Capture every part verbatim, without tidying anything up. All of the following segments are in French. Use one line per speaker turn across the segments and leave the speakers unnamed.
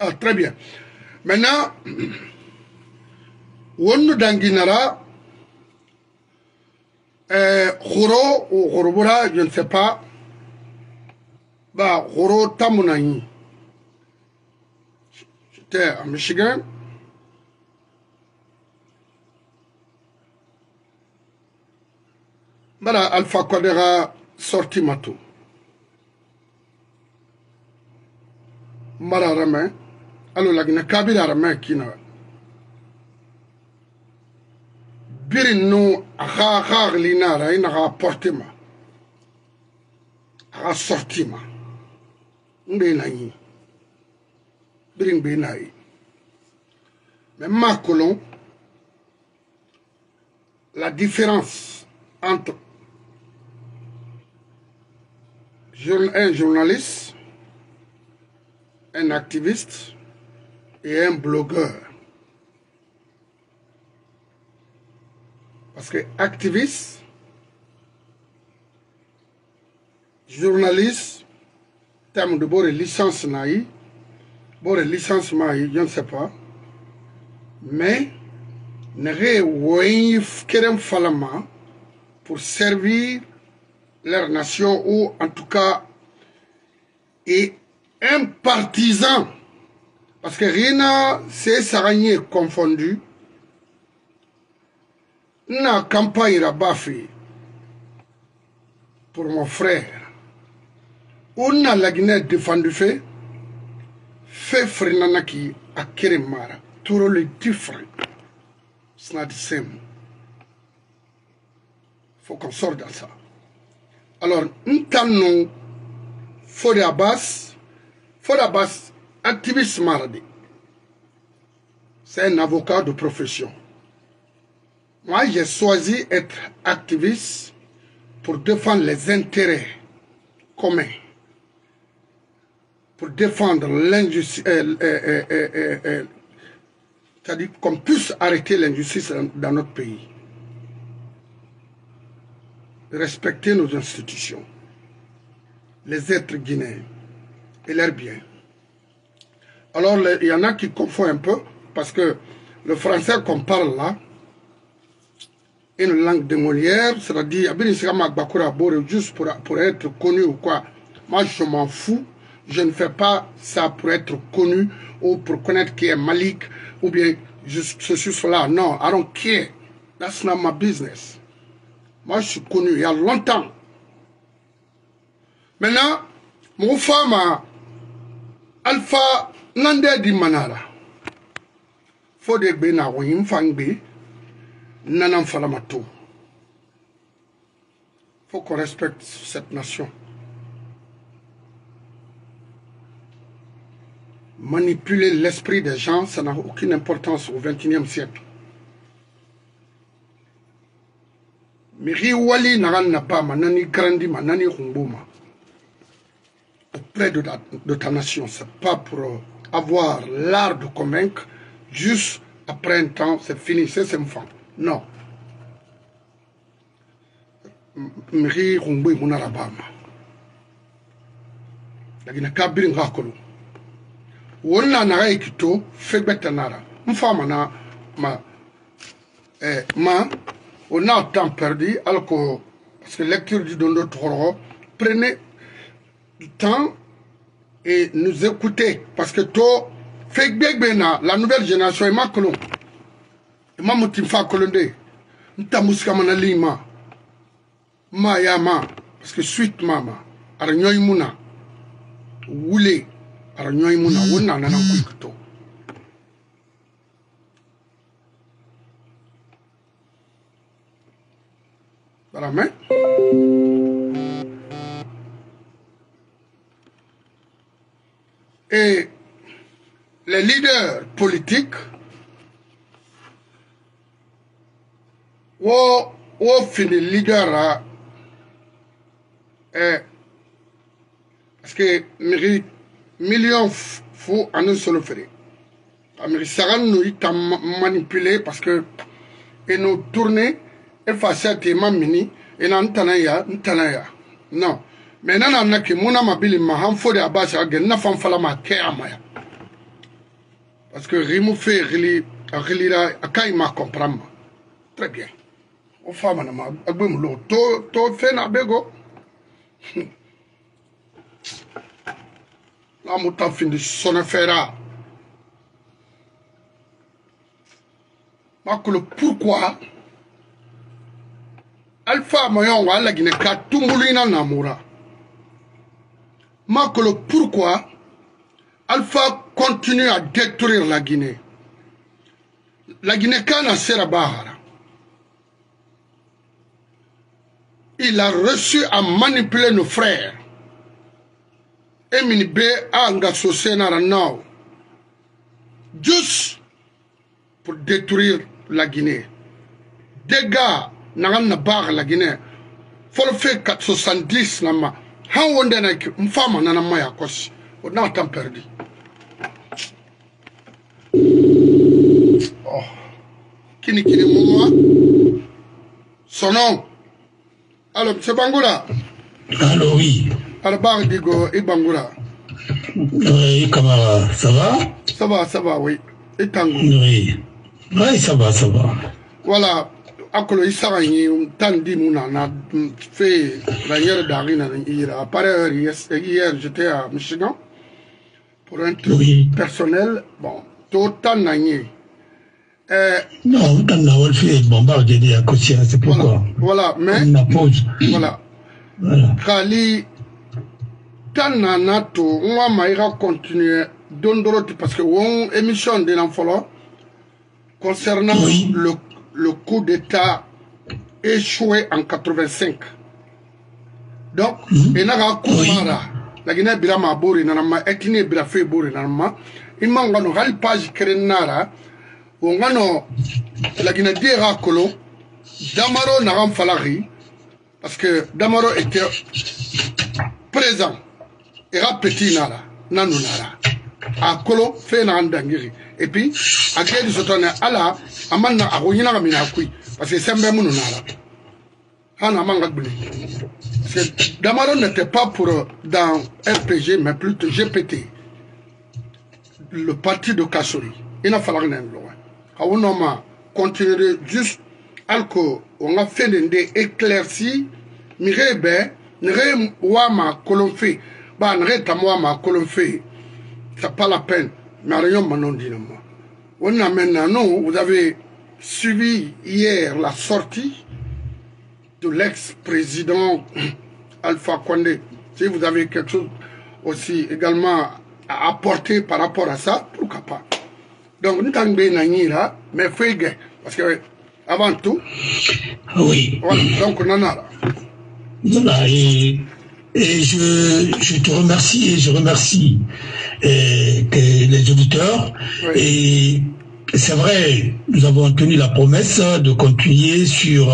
Ah, très bien. Maintenant, on danginara, Khoro ou Khorobura, je ne sais pas, bah, Khoro Tamunayi. J'étais à Michigan. Bara Alpha Kodera sorti matou. Mara Rame, allo lagina Kabila Rame kina. Birin no aha aha linara ina ha portima. Ha sortima. Mbe na yi. Birin be na yi. Mais ma colon, la différence entre un journaliste, un activiste et un blogueur. Parce que activiste, journaliste, terme de bord licence naï, bord licence maï, je ne sais pas, mais n'aurait ouïf kerem falama pour servir leur nation ou en tout cas et un partisan, parce que rien c'est saragné confondu, na campagne rabafi pour mon frère, on a la Guinée défendu fait, fait frenanaki à Keremara, tout le différent, it's not the same. Faut qu'on sorte de ça. Alors, nous Fode Abbas, Fode Abbas, activiste maradi. C'est un avocat de profession. Moi, j'ai choisi être activiste pour défendre les intérêts communs, pour défendre l'injustice, euh, euh, euh, euh, euh, c'est-à-dire qu'on puisse arrêter l'injustice dans, dans notre pays. Respecter nos institutions, les êtres guinéens et leurs biens. Alors, il y en a qui confondent un peu, parce que le français qu'on parle là, une langue de Molière, c'est-à-dire, juste pour, pour être connu ou quoi. Moi, je m'en fous. Je ne fais pas ça pour être connu ou pour connaître qui est Malik ou bien juste ceci, cela. Non, I don't care. That's not my business. Moi, je suis connu il y a longtemps. Maintenant, mon femme, Alpha Nande di Manara. Faut de bena wim fangbe, nanam falamato. Faut qu'on respecte cette nation. Manipuler l'esprit des gens, ça n'a aucune importance au vingt et unième siècle. Miri wali naran napa manani grandi manani humbuma auprès de ta, de ta nation. C'est pas pour avoir l'art de convaincre, juste après un temps, c'est fini, c'est ses enfants. Non. Miri humbu munarabama. Lagina kabiri ngakolo. Wonna nara ikito fegbeta nara. Mfama na ma eh, ma on a temps perdu, alors que, parce que lecture du Dondo Toro, prenez du temps et nous écoutez, parce que toi, fake big bena, la nouvelle génération est ma colon. Et ma moutifa colondé, nta muskamana lima, ma yama, parce que suite mama, aranyoy muna, wule, aranyoy muna, wuna nana kuikuto. Voilà, mais et les leaders politiques ont fini leader eh, parce que mérite millions faut en un seul faire. Amérique Saran nous a manipulé parce que et nous tourner et facette mini et n'antanaya n'tanaya non mais nana naki muna mabili ma han Fode Abbas agen na fan fala ma ke amaya Parce que Rimou fait Rilira, Akaïma comprend. Très bien. Au femme, Agbemlo, to, to, fait Nabego. La mouta fin de son affaire. Pourquoi Alpha Mayon wa la Guinée ka tumbulina namura. Makolo pourquoi Alpha continue à détruire la Guinée. La Guinée kana sera bahara. Il a reçu à manipuler nos frères. Et minibe a ngassosé na ranao. Juste pour détruire la Guinée. Des gars n'ont pas la Guinée. Il faut le faire quatre cent soixante-dix. Une femme n'a pas ya kosi. On a temps perdu. Oh. Kini kini mouma. Son nom. Alors, c'est Bangoura.
Alors, oui.
Alors, Bar Digo et Bangoura.
Oui, camarade, ça va?
Ça va, ça va, oui. Et Tango.
Oui. Oui, ça va, ça va.
Voilà. Akolo Isarani, Tandi Mouna, n'a fait la hier d'Arina. Après, hier, j'étais à Michigan pour un truc oui. personnel. Bon, tout temps n'agné.
Non, autant n'a fait bombarder à Kosia, c'est pourquoi.
Voilà, mais.
La pause.
Voilà. Voilà. Kali, Tana Nato, on va continuer d'ondoroti parce que on émission de l'enfant concernant oui. le, le coup d'État échoué en quatre-vingt-cinq. Donc, il y a un coup de la Guinée Birama Bori, Nanama, Ekine Birafé Bori, Nanama, il manque une page Kerenara, où on a la Guinée Dira Kolo, Damaro Naram Falari, parce que Damaro était présent, et petit Nara, Nanou Nara. A Kolo fait un dangiri. Et puis, à quel se tourne à la, à Mana, à Royina Minakui, parce que c'est un peu mon nara. Hana Mangabli. Parce que Damaro n'était pas pour dans R P G, mais plutôt G P T. Le parti de Kassori. Il n'a fallu rien loin. Quand on a continué juste, alco, on a fait des éclaircies, Mirebe, Nere Wama Colomfe, Ban Retamwama Colomfe. C'est pas la peine. Mais rien m'en dit moi. On a maintenant, non, vous avez suivi hier la sortie de l'ex-président Alpha Condé. Si vous avez quelque chose aussi également à apporter par rapport à ça, pourquoi pas. Donc, nous avons bien là, mais fais gay. Parce que, avant tout,
oui.
Voilà, donc on en a là.
Voilà, et, et je, je te remercie et je remercie et, et les auditeurs. Oui. Et c'est vrai, nous avons tenu la promesse de continuer sur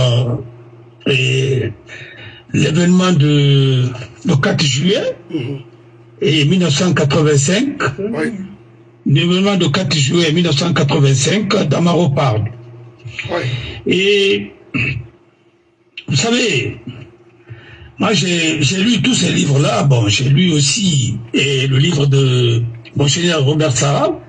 euh, l'événement de le quatre juillet mm-hmm. et mille neuf cent quatre-vingt-cinq. Oui. L'événement de quatre juillet mille neuf cent quatre-vingt-cinq, Damaro parle. Oui. Et vous savez, moi j'ai lu tous ces livres-là. Bon, j'ai lu aussi et le livre de Monseigneur Robert Sarah,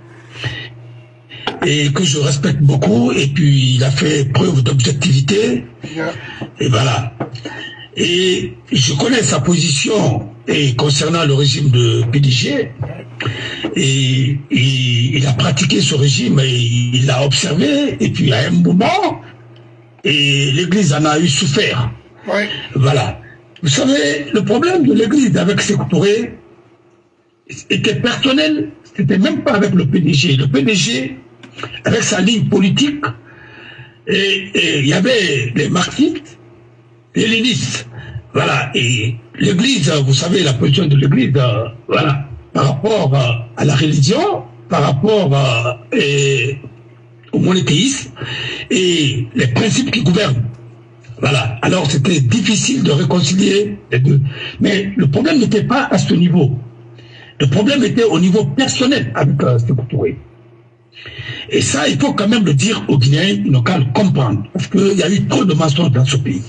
et que je respecte beaucoup, et puis il a fait preuve d'objectivité. Yeah. Et voilà. Et je connais sa position et concernant le régime de P D G. Et, et il a pratiqué ce régime et il l'a observé, et puis à un moment, et l'Église en a eu souffert. Oui. Voilà. Vous savez, le problème de l'Église avec Sékou Touré était personnel, c'était même pas avec le P D G. Le P D G, avec sa ligne politique, et il y avait les marxistes, les lénistes. Voilà. Et l'Église, vous savez, la position de l'Église, euh, voilà. Par rapport à la religion, par rapport à, et, au monothéisme et les principes qui gouvernent. Voilà. Alors c'était difficile de réconcilier les deux. Mais le problème n'était pas à ce niveau. Le problème était au niveau personnel avec euh, Sékou Touré. Et ça, il faut quand même le dire aux Guinéens, ils n'ont qu'à le comprendre. Parce qu'il y a eu trop de mensonges dans ce pays.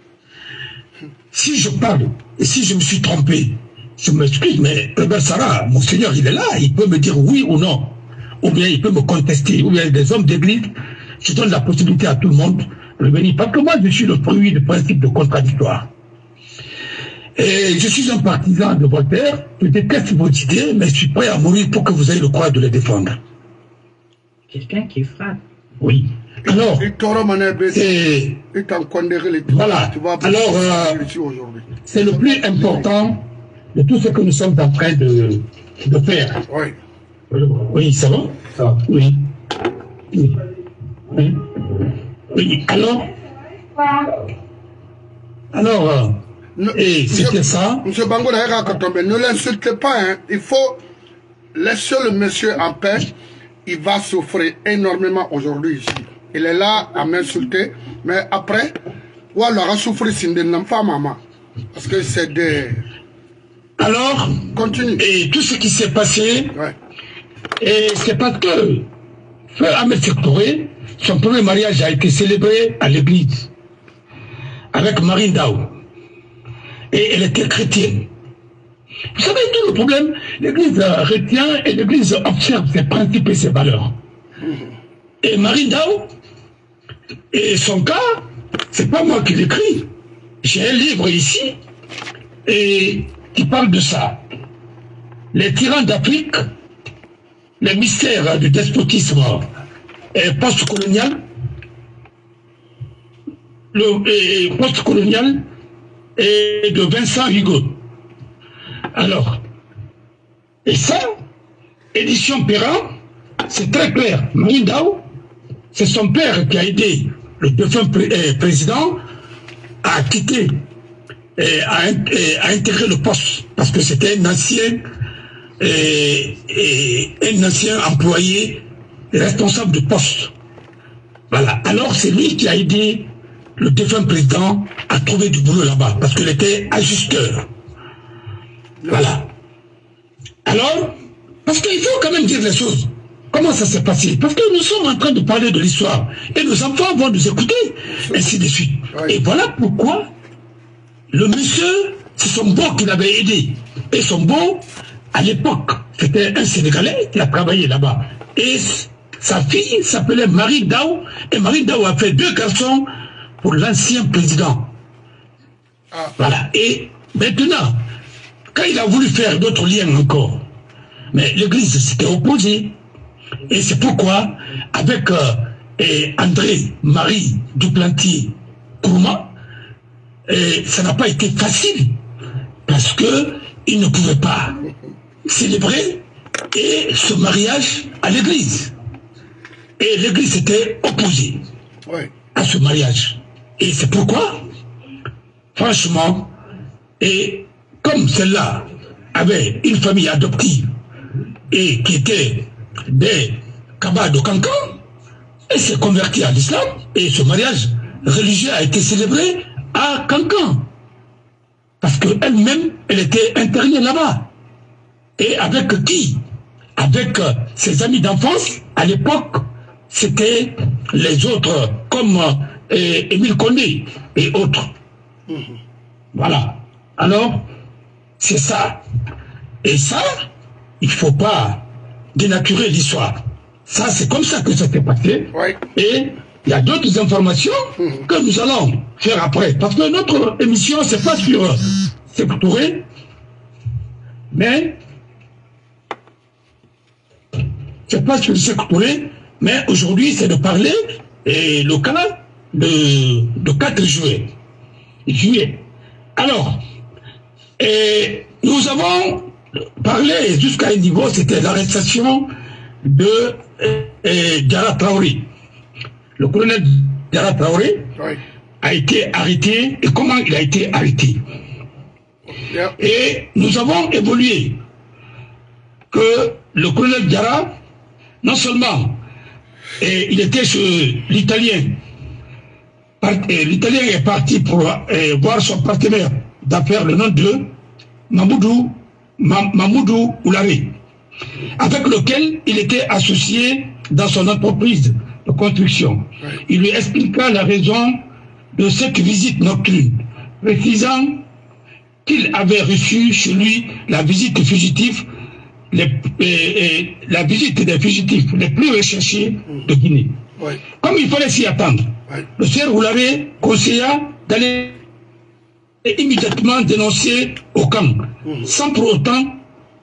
Si je parle, et si je me suis trompé, je m'excuse, mais Robert Sarah, mon Seigneur, il est là, il peut me dire oui ou non. ou bien il peut me contester, ou bien des hommes d'église, je donne la possibilité à tout le monde de venir. Parce que moi, je suis le fruit du principe de contradictoire. Et je suis un partisan de Voltaire, je déteste vos idées, mais je suis prêt à mourir pour que vous ayez le courage de les défendre.
Quelqu'un qui frappe.
Oui. Alors, c'est... Voilà. Alors, euh, c'est le plus important de tout ce que nous sommes en train de, de faire.
Oui.
Oui, ça va? Ça va. Oui. Oui. Oui. Oui. Alors, alors, euh, et c'était ça.
Monsieur Bango, ne l'insultez pas, hein. Il faut laisser le monsieur en paix. Il va souffrir énormément aujourd'hui ici. Il est là à m'insulter, mais après, ou alors à souffrir si une femme maman. Parce que c'est des...
Alors,
continue.
Et tout ce qui s'est passé,
ouais.
Et c'est parce que Feu Ahmed Sékou Touré, son premier mariage a été célébré à l'église avec Marie Ndao. Et elle était chrétienne. Vous savez, tout le problème, l'église retient et l'église observe ses principes et ses valeurs. Et Marie Ndao, et son cas, c'est pas moi qui l'écris. J'ai un livre ici et qui parle de ça. Les tyrans d'Afrique, les mystères du despotisme post-colonial, le post-colonial et de Vincent Hugo. Alors, et ça, édition Perrin, c'est très clair. Marie Ndao, c'est son père qui a aidé le défunt pré euh, président à quitter et à, et à intégrer le poste parce que c'était un ancien et, et un ancien employé responsable de poste. Voilà. Alors c'est lui qui a aidé le défunt président à trouver du boulot là-bas parce qu'il était ajusteur. Voilà. Alors, parce qu'il faut quand même dire les choses. Comment ça s'est passé? Parce que nous sommes en train de parler de l'histoire. Et nos enfants vont nous écouter, ainsi de suite. Et voilà pourquoi le monsieur, c'est son beau qui l'avait aidé. Et son beau, à l'époque, c'était un Sénégalais qui a travaillé là-bas. Et sa fille s'appelait Marie Ndao. Et Marie Ndao a fait deux garçons pour l'ancien président. Voilà. Et maintenant, quand il a voulu faire d'autres liens encore, mais l'église s'était opposée. Et c'est pourquoi, avec euh, et André-Marie Duplantier Kourouma, ça n'a pas été facile, parce qu'il ne pouvait pas célébrer et ce mariage à l'église. Et l'église était opposée ouais. à ce mariage. Et c'est pourquoi, franchement, et comme celle-là avait une famille adoptive et qui était des Kaba de Cancan, elle s'est convertie à l'islam et ce mariage religieux a été célébré à Cancan. Parce qu'elle-même, elle était internée là-bas. Et avec qui? Avec ses amis d'enfance, à l'époque, c'était les autres, comme euh, Émile Condé et autres. Mmh. Voilà. Alors, c'est ça. Et ça, il ne faut pas dénaturer l'histoire. Ça, c'est comme ça que ça s'est passé. Oui. Et il y a d'autres informations mmh. que nous allons faire après. Parce que notre émission, c'est pas sur euh, Sékou Touré, mais c'est pas sur Sékou Touré, mais aujourd'hui, c'est de parler et le cas de, de quatre juillet. juillet. Alors, et nous avons parlé jusqu'à un niveau, c'était l'arrestation de euh, Diarra Traoré. Le colonel Diarra Traoré oui. a été arrêté. Et comment il a été arrêté? Yeah. Et nous avons évolué que le colonel Diarra, non seulement et il était chez l'Italien, l'Italien est parti pour euh, voir son partenaire d'affaires, le nom de Mamoudou, Mamoudou Oulari, avec lequel il était associé dans son entreprise de construction. Ouais. Il lui expliqua la raison de cette visite nocturne, précisant qu'il avait reçu chez lui la visite fugitive les, et, et, la visite des fugitifs les plus recherchés de Guinée.
Oui.
Comme il fallait s'y attendre, oui. Le sieur Roulare conseilla d'aller immédiatement dénoncer au camp, mmh. sans pour autant,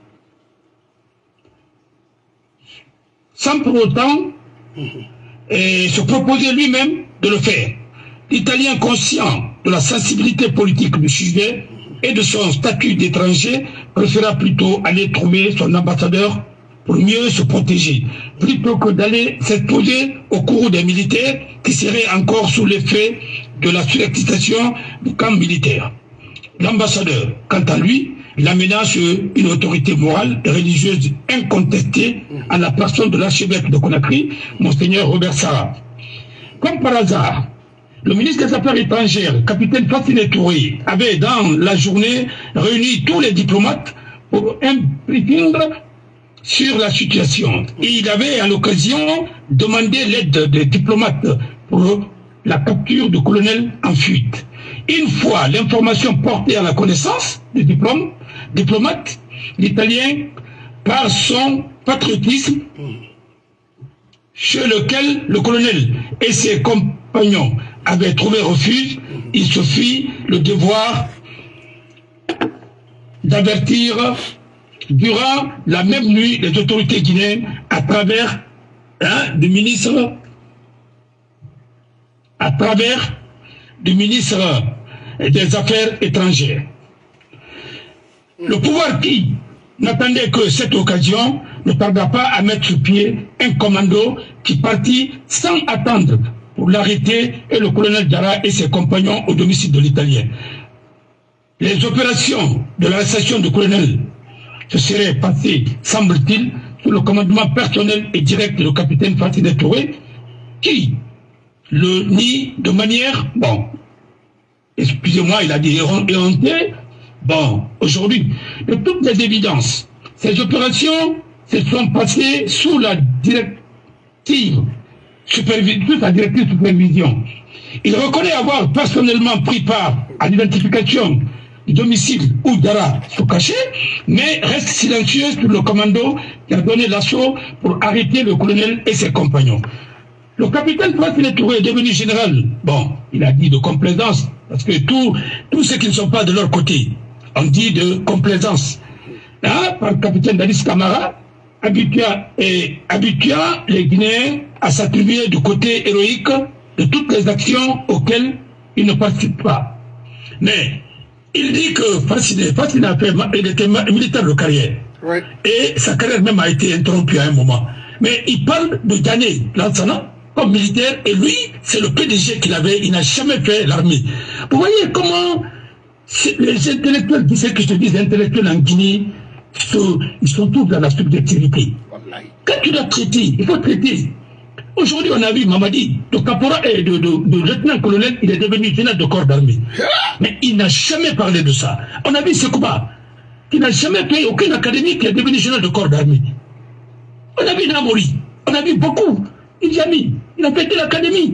sans pour autant mmh. et se proposer lui-même de le faire. L'Italien, conscient de la sensibilité politique du sujet et de son statut d'étranger, préféra plutôt aller trouver son ambassadeur pour mieux se protéger, plutôt que d'aller s'exposer au courroux des militaires qui seraient encore sous l'effet de la surexcitation du camp militaire. L'ambassadeur, quant à lui, l'amena sur une autorité morale et religieuse incontestée à la personne de l'archevêque de Conakry, Monseigneur Robert Sarah. Comme par hasard, le ministre des Affaires étrangères, capitaine Fassine Touré, avait dans la journée réuni tous les diplomates pour un briefing sur la situation. Et il avait à l'occasion demandé l'aide des diplomates pour la capture du colonel en fuite. Une fois l'information portée à la connaissance du diplôme, diplomate, l'Italien, par son patriotisme, chez lequel le colonel et ses compagnons avaient trouvé refuge, il se fit le devoir d'avertir durant la même nuit les autorités guinéennes à travers hein, du ministre à travers du ministre des Affaires étrangères. Le pouvoir qui n'attendait que cette occasion ne tarda pas à mettre sur pied un commando qui partit sans attendre pour l'arrêter et le colonel Dara et ses compagnons au domicile de l'Italien. Les opérations de l'arrestation du colonel se seraient passées, semble-t-il, sous le commandement personnel et direct du capitaine Fassine Touré, qui le nie de manière, bon, excusez-moi, il a dit éhontée, bon, aujourd'hui, de toutes les évidences, ces opérations se sont passées sous la directive, sous la directive supervision. Il reconnaît avoir personnellement pris part à l'identification du domicile où Dara se cachait, mais reste silencieux sur le commando qui a donné l'assaut pour arrêter le colonel et ses compagnons. Le capitaine Fassine Touré est devenu général. Bon, il a dit de complaisance, parce que tous tous ceux qui ne sont pas de leur côté, on dit de complaisance. Hein, par le capitaine Dadis Camara, habitua, et habitua les Guinéens à s'attribuer du côté héroïque de toutes les actions auxquelles ils ne participent pas. Mais il dit que Fassine, Fassine a fait, il était militaire de carrière. Ouais. Et sa carrière même a été interrompue à un moment. Mais il parle de Diané Lansana comme militaire, et lui, c'est le P D G qu'il avait, il n'a jamais fait l'armée. Vous voyez comment les intellectuels, qui c'est que je te dis, les intellectuels en Guinée, ils sont tous dans la subjectivité. Quand tu dois traiter, il faut traiter. Aujourd'hui, on a vu Mamadi, de caporal et de, de, de lieutenant-colonel, il est devenu général de corps d'armée. Mais il n'a jamais parlé de ça. On a vu Sekouba, qui n'a jamais fait aucune académie, qui est devenu général de corps d'armée. On a vu Namori, on a vu beaucoup. Il a mis, il a fait de l'académie.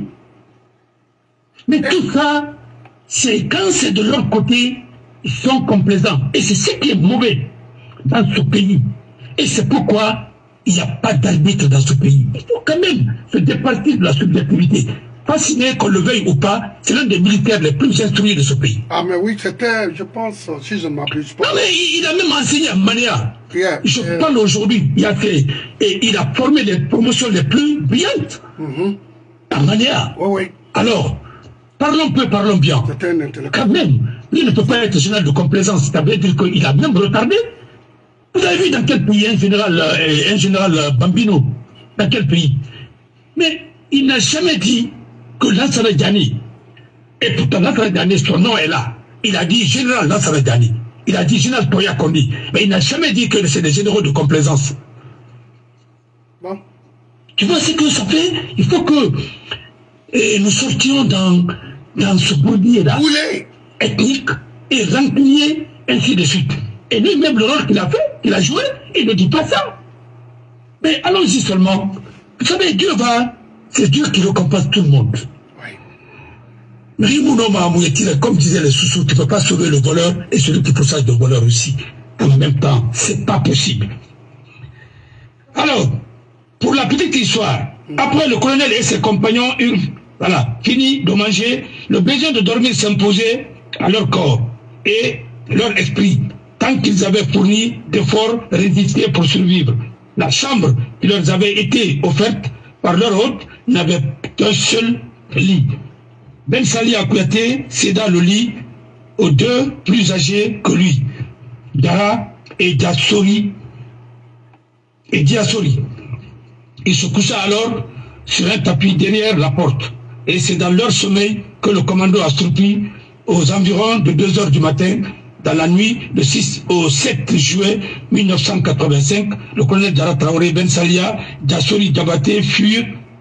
Mais tout ça, c'est quand c'est de leur côté, ils sont complaisants. Et c'est ce qui est mauvais dans ce pays. Et c'est pourquoi il n'y a pas d'arbitre dans ce pays. Il faut quand même se dépasser de la subjectivité. Fasciné, qu'on le veuille ou pas, c'est l'un des militaires les plus instruits de ce pays.
Ah mais oui, c'était, je pense, si je ne m'abuse pas.
Non mais il a même enseigné à Mania.
Yeah,
je
yeah.
parle aujourd'hui, il a fait, et il a formé les promotions les plus brillantes. Mm-hmm. À Mania.
Oui, oui.
Alors, parlons peu, parlons bien.
C'était un intellectuel.
Quand même, lui ne peut pas être général de complaisance. Ça veut dire qu'il a même retardé. Vous avez vu dans quel pays un général, euh, un général euh, Bambino? Dans quel pays? Mais il n'a jamais dit que Lansana Diané, et pourtant Lansana Diané, son nom est là. Il a dit général Lansana Diané. Il a dit général Toya Kondi. Mais il n'a jamais dit que c'est des généraux de complaisance.
Bon.
Tu vois ce que ça fait? Il faut que et nous sortions dans, dans ce bourbier-là, ethnique et rancunier, ainsi de suite. Et lui-même, le rôle qu'il a fait, qu'il a joué, il ne dit pas ça. Mais allons-y seulement. Vous savez, Dieu va, c'est Dieu qui récompense tout le monde. Oui. Comme disaient les sous-sous, tu ne peux pas sauver le voleur et celui qui possède le voleur aussi. En même temps, c'est pas possible. Alors, pour la petite histoire, après le colonel et ses compagnons eurent voilà, fini de manger, le besoin de dormir s'imposait à leur corps et leur esprit, tant qu'ils avaient fourni d'efforts résistés pour survivre. La chambre qui leur avait été offerte par leur hôte n'avait qu'un seul lit. Ben Sali à Kouyaté céda le lit aux deux plus âgés que lui, Dara et Diassori. Et Diassori. Il se coucha alors sur un tapis derrière la porte. Et c'est dans leur sommeil que le commando a stroupi aux environs de deux heures du matin, dans la nuit du six au sept juillet mille neuf cent quatre-vingt-cinq, le colonel Dara Traoré, Ben Salia, Diassori Diabaté furent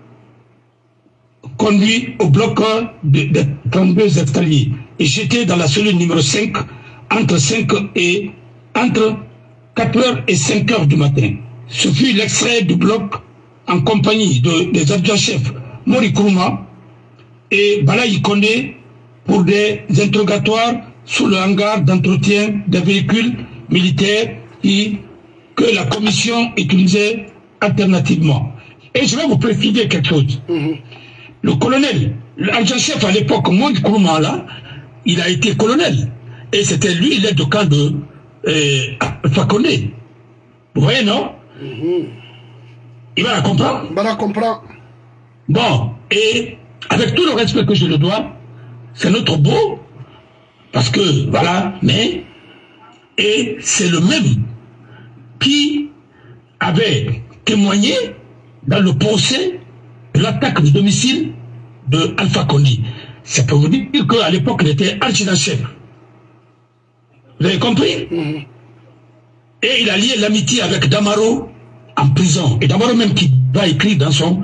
conduits au bloc de, de trente-deux escaliers et jetés dans la cellule numéro cinq entre cinq et entre quatre heures et cinq heures du matin. Ce fut l'extrait du bloc en compagnie de, des adjudants-chefs Mori Kourouma et Balaï Kondé pour des interrogatoires sous le hangar d'entretien des véhicules militaires qui, que la commission utilisait alternativement. Et je vais vous préciser quelque chose. Mm-hmm. Le colonel, l'adjudant-chef à l'époque, Mori Kourouma, là, il a été colonel. Et c'était lui l'aide de camp de euh, Fakonde. Vous voyez, non? Mm-hmm. Il va la comprendre?
Il va la comprendre.
Bon, et avec tout le respect que je le dois, c'est notre beau, parce que, voilà, mais, et c'est le même qui avait témoigné dans le procès de l'attaque du domicile de Alpha Condé. Ça peut vous dire qu'à l'époque, il était adjudant-chef. Vous avez compris? Mm-hmm. Et il a lié l'amitié avec Damaro en prison. Et Damaro même qui va écrire dans son...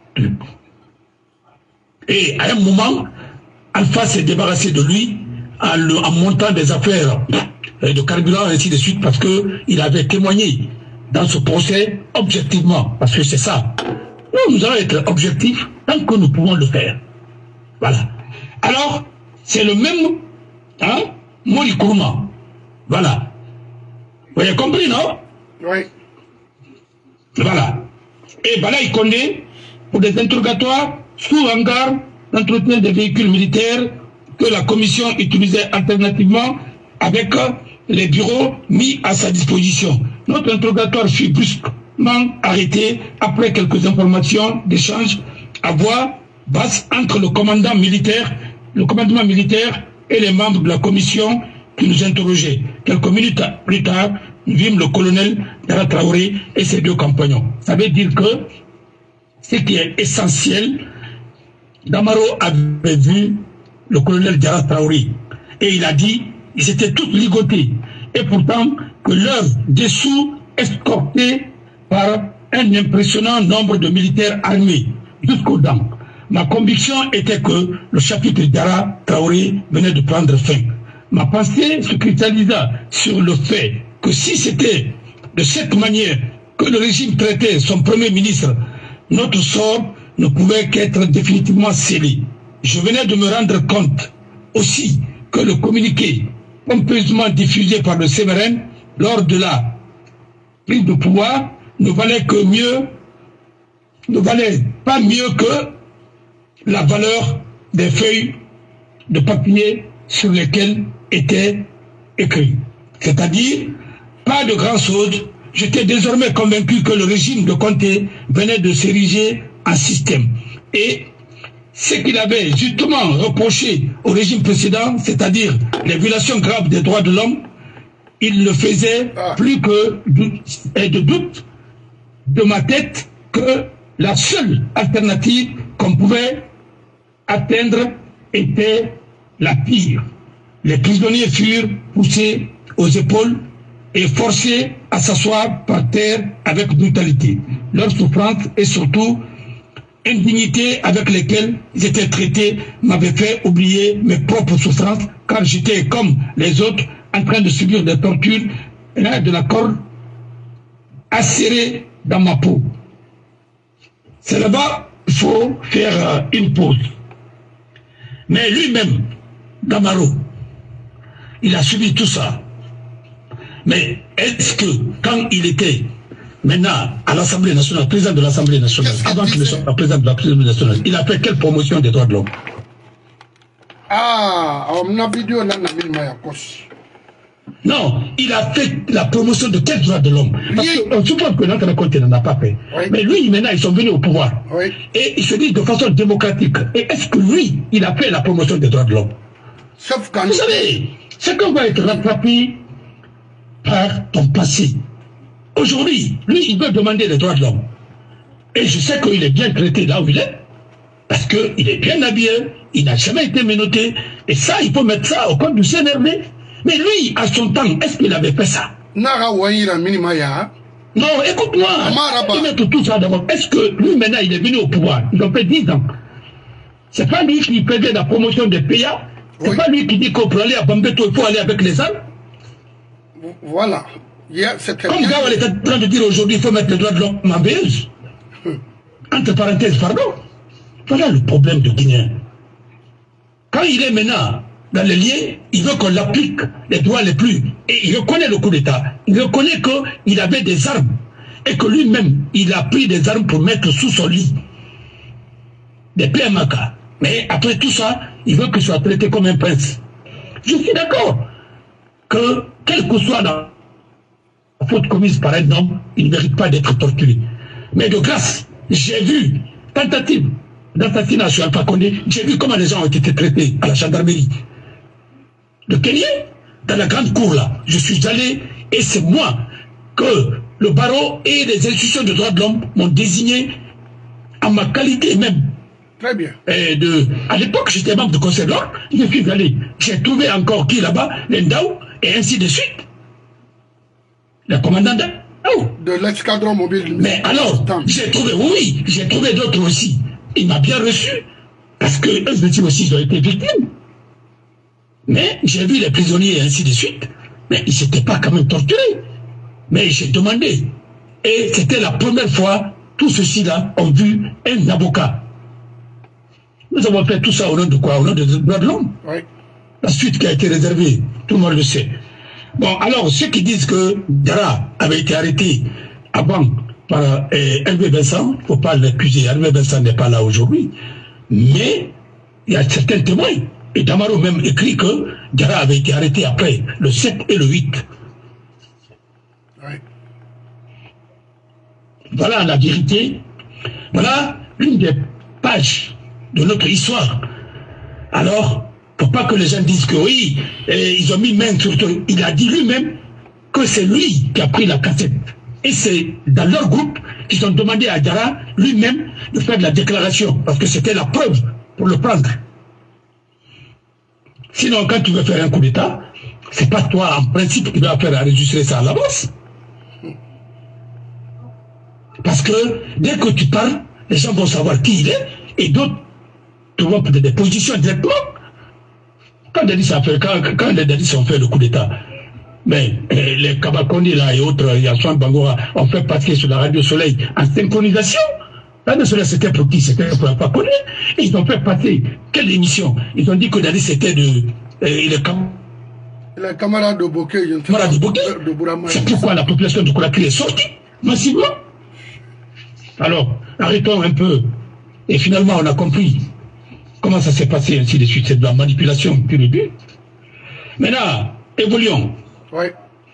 Et à un moment, Alpha s'est débarrassé de lui en, le, en montant des affaires de carburant, ainsi de suite, parce qu'il avait témoigné dans ce procès objectivement. Parce que c'est ça. Nous, nous allons être objectifs tant que nous pouvons le faire. Voilà. Alors, c'est le même, hein, Mori Kourouma. Voilà. Vous avez compris, non?
Oui.
Voilà. Et Balaï Kondé, pour des interrogatoires sous hangar d'entretien des véhicules militaires que la commission utilisait alternativement avec les bureaux mis à sa disposition. Notre interrogatoire fut brusquement arrêté après quelques informations d'échange à voix basse entre le commandant militaire, le commandement militaire et les membres de la commission qui nous interrogeaient. Quelques minutes plus tard, nous vîmes le colonel Dara Traoré et ses deux compagnons. Ça veut dire que ce qui est essentiel, Damaro avait vu le colonel Dara Traoré et il a dit ils étaient tous ligotés et pourtant que leurs dessous escortés par un impressionnant nombre de militaires armés jusqu'aux dents. Ma conviction était que le chapitre Dara Traoré venait de prendre fin. Ma pensée se cristallisa sur le fait que si c'était de cette manière que le régime traitait son premier ministre, notre sort ne pouvait qu'être définitivement scellé. Je venais de me rendre compte aussi que le communiqué pompeusement diffusé par le C M R N lors de la prise de pouvoir ne valait que mieux, ne valait pas mieux que la valeur des feuilles de papier sur lesquelles était écrit. C'est-à-dire, pas de grand chose, j'étais désormais convaincu que le régime de Conté venait de s'ériger en système. Et ce qu'il avait justement reproché au régime précédent, c'est-à-dire les violations graves des droits de l'homme, il ne faisait plus que de doute de ma tête que la seule alternative qu'on pouvait atteindre était la pire. Les prisonniers furent poussés aux épaules et forcés à s'asseoir par terre avec brutalité. Leur souffrance et surtout indignité avec lesquelles ils étaient traités m'avait fait oublier mes propres souffrances, car j'étais comme les autres en train de subir des tortures et de la corde acérée dans ma peau. C'est là-bas qu'il faut faire une pause. Mais lui-même, Damaro, il a subi tout ça. Mais est-ce que quand il était maintenant, à l'Assemblée nationale, président de l'Assemblée nationale, avant qu'il ne soit président de l'Assemblée nationale, il a fait quelle promotion des droits de l'homme?
Ah, on a vidéo là,
non, il a fait la promotion de quel droit de l'homme? Parce qu'on suppose que notre côté n'en a pas fait. Oui. Mais lui, maintenant, ils sont venus au pouvoir. Oui. Et ils se disent de façon démocratique. Et est-ce que lui, il a fait la promotion des droits de l'homme?
Sauf quand...
Vous savez, c'est qu'on va être rattrapé par ton passé. Aujourd'hui, lui, il veut demander les droits de l'homme. Et je sais qu'il est bien traité là où il est. Parce qu'il est bien habillé, il n'a jamais été menotté. Et ça, il faut mettre ça au compte du C N R D. Mais lui, à son temps, est-ce qu'il avait fait ça? Non, écoute-moi. Il met tout ça d'abord. Est-ce que lui, maintenant, il est venu au pouvoir? Il a fait dix ans. C'est pas lui qui faisait la promotion des P A. C'est oui. Pas lui qui dit qu'on peut aller à Bambeto, il faut aller avec les armes.
Voilà. Yeah,
comme Gawal est en train de dire aujourd'hui, il faut mettre les droits de l'homme en B S. Entre parenthèses, pardon. Voilà le problème de Guinée. Quand il est maintenant dans les liens, il veut qu'on l'applique les droits les plus. Et il reconnaît le coup d'État. Il reconnaît qu'il avait des armes. Et que lui-même, il a pris des armes pour mettre sous son lit. Des P M A K. Mais après tout ça, il veut qu'il soit traité comme un prince. Je suis d'accord que, quelle que soit la faute commise par un homme, il ne mérite pas d'être torturé. Mais de grâce, j'ai vu tentative d'assassinat sur Alpha Condé, j'ai vu comment les gens ont été traités à la gendarmerie de Kenya, dans la grande cour là. Je suis allé et c'est moi que le barreau et les institutions de droits de l'homme m'ont désigné en ma qualité même.
Très bien.
Et de, à l'époque, j'étais membre du conseil de l'ordre, je suis allé. J'ai trouvé encore qui là-bas, l'Endao, et ainsi de suite. Le commandant d'Endao.
De l'escadron mobile.
Mais alors, j'ai trouvé, oui, j'ai trouvé d'autres aussi. Il m'a bien reçu, parce que eux aussi, ils ont été victimes. Mais j'ai vu les prisonniers et ainsi de suite. Mais ils n'étaient pas quand même torturés. Mais j'ai demandé. Et c'était la première fois, tous ceux-ci-là ont vu un avocat. Nous avons fait tout ça au nom de quoi? Au nom des droits de l'homme. Oui. La suite qui a été réservée, tout le monde le sait. Bon, alors, ceux qui disent que Dara avait été arrêté avant par euh, Hervé Vincent, il ne faut pas l'accuser. Hervé Vincent n'est pas là aujourd'hui. Mais il y a certains témoins. Et Damaro même écrit que Dara avait été arrêté après le sept et le huit. Oui. Voilà la vérité. Voilà une des pages de notre histoire. Alors, il ne faut pas que les gens disent que oui, et ils ont mis main sur tout. Il a dit lui-même que c'est lui qui a pris la cassette. Et c'est dans leur groupe qu'ils ont demandé à Dara lui-même de faire de la déclaration, parce que c'était la preuve pour le prendre. Sinon, quand tu veux faire un coup d'État, c'est pas toi, en principe, qui vas faire enregistrer ça à l'avance. Parce que dès que tu parles, les gens vont savoir qui il est, et d'autres vont prendre des positions directement. Quand les Dadis ont fait le coup d'État, mais eh, les Kabakoni là et autres, Yaswan Bangora, ont fait passer sur la radio Soleil en synchronisation. La radio Soleil c'était pour qui? C'était pour Alpha Condé. Et ils ont fait passer quelle émission? Ils ont dit que Dadis c'était de eh, les cam...
les camarades de Bokeh.
Camarades de Bokeh. C'est pourquoi la population de Conakry est sortie massivement. Alors, arrêtons un peu. Et finalement, on a compris comment ça s'est passé, ainsi de suite. C'est de la manipulation pure et dure. Maintenant, évoluons.
Oui.